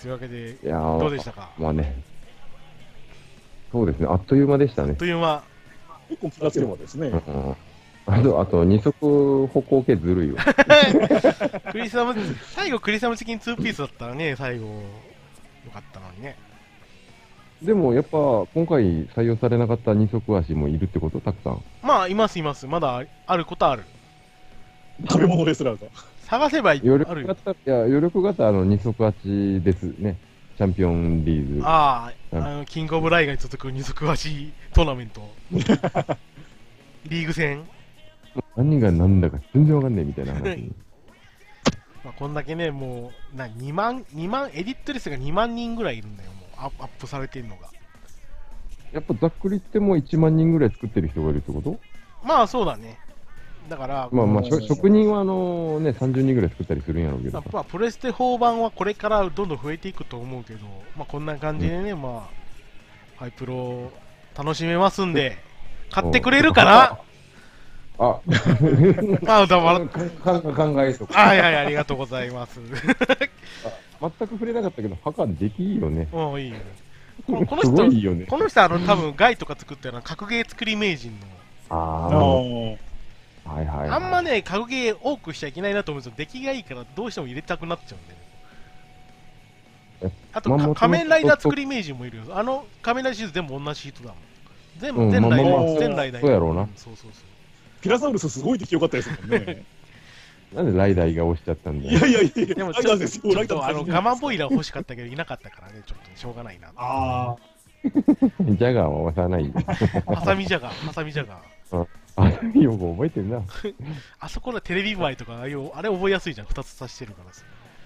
というわけで、 いやどうでしたか？ まあね。そうですね、あっという間でしたね。 という間。 結構気がつけばですね。 あと二足歩行系ずるいわ。 クリスマス、最後クリスマスチキン2ピースだったらね、最後、よかったのにね。 でもやっぱ今回採用されなかった二足足もいるってことたくさん。 まあ、いますいます。まだあることある。 食べ物レスラーが。 探せばあ余るよ。 力型、いや、余力型二足足ですね。チャンピオンリーグ。 ああ、キングオブライガーに続く二足足トーナメント。リーグ戦。 何が何だか全然わかんないみたいな話に。 まあ、こんだけね、もう、2万、エディットレスが2万人ぐらいいるんだよ、もう、アップされてるのが。 やっぱざっくり言っても1万人ぐらい作ってる人がいるってこと？ まあ、そうだね。だから、 まあまあ、職人はね、30人ぐらい作ったりするんやろうけどさ。 まあ、プレステ4版はこれからどんどん増えていくと思うけど、まあ、こんな感じでね、まあ、ハイプロ楽しめますんで、買ってくれるかな？ あ、 あ、だから、 考えとか。 はいはい、ありがとうございます。 全く触れなかったけど、ハカできいいよね。 もういいよ。このすごいいい人、 よね。 多分ガイとか作ったような格ゲー作り名人の。 ああ、はいはい。 あんまね、格ゲー多くしちゃいけないなと思うんですよ。出来がいいからどうしても入れたくなっちゃうんで、ね。あと、仮面ライダー作り名人もいるよ。仮面ライダーシリーズ全部同じ人だもん。全部、全ライダー。 そうやろうな。 そうそうそう。 ピラサウルスすごい出来良かったですもんね。 なんでライダーが押しちゃったんだよ。 いや、 でもちょっとガマボイラー欲しかったけどいなかったからね、ちょっとしょうがないな。 ああ。 ジャガーは押さない。 ハサミジャガー。 あれよく覚えてるな。 あそこのテレビ前とか、あれ覚えやすいじゃん、2つ足してるからさ。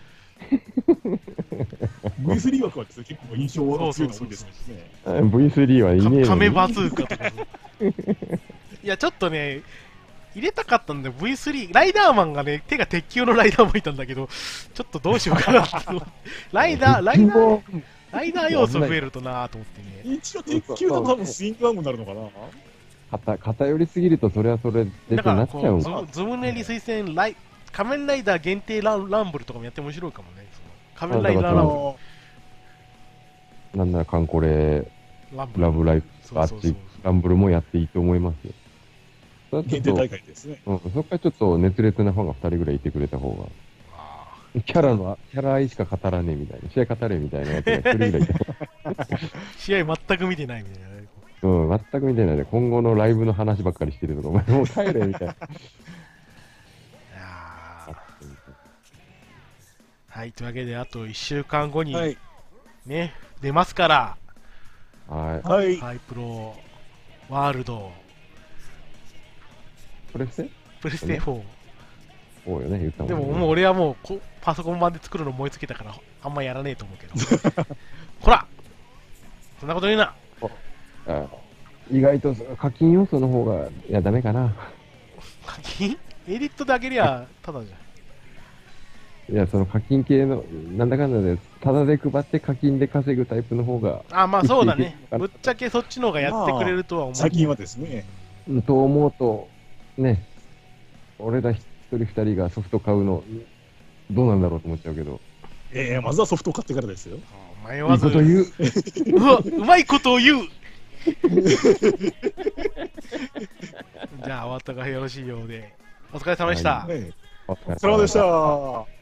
V3 枠はですね、結構印象が強いの多いですね。 V3 はいねえよ。 カメバズーカとか。いや、ちょっとね、入れたかったんだよ、V3。ライダーマンがね、手が鉄球のライダーマンいたんだけど、ちょっとどうしようかなって。ライダー要素増えるとなぁと思ってね。 一応鉄球だと多分スイングアームになるのかな。 偏りすぎるとそれはそれでってなっちゃうからズムネリ推薦仮面ライダー限定ランブルとかもやって面白いかもね。仮面ライダーランブル。なんならカンコレ、ラブライフ、あっち、ランブルもやっていいと思いますよ。 限定大会ですね。 そこからちょっと熱烈なファンが2人ぐらいいてくれた方が。キャラ愛しか語らねえみたいな、試合語れみたいなやつが1人ぐらいいた。 試合全く見てないみたいな。 全く見てないで、今後のライブの話ばっかりしてるとか、お前もう帰れみたいな。 はい、というわけで、あと1週間後に、ね、出ますから、 はい。 ハイプロワールド、 プレステ 4。 そうよね、言ったもんね。 でも、もう俺はもうパソコン版で作るの思いつけたから、あんまやらねえと思うけど。ほらそんなこと言うな。 意外と課金要素の方が、いや、ダメかな。 課金エディットであげりゃ、ただじゃん。 いや、その課金系の、なんだかんだで、ただで配って課金で稼ぐタイプの方が。 まあそうだね。ぶっちゃけそっちの方がやってくれるとは思う。 最近はですね。 と思うと、ね、俺ら一人二人がソフト買うの、どうなんだろうと思っちゃうけど。 まずはソフトを買ってからですよ。 いいこと言う。 うまいことを言うじゃあ、終わったがよろしいようで。お疲れ様でした。 お疲れ様でした。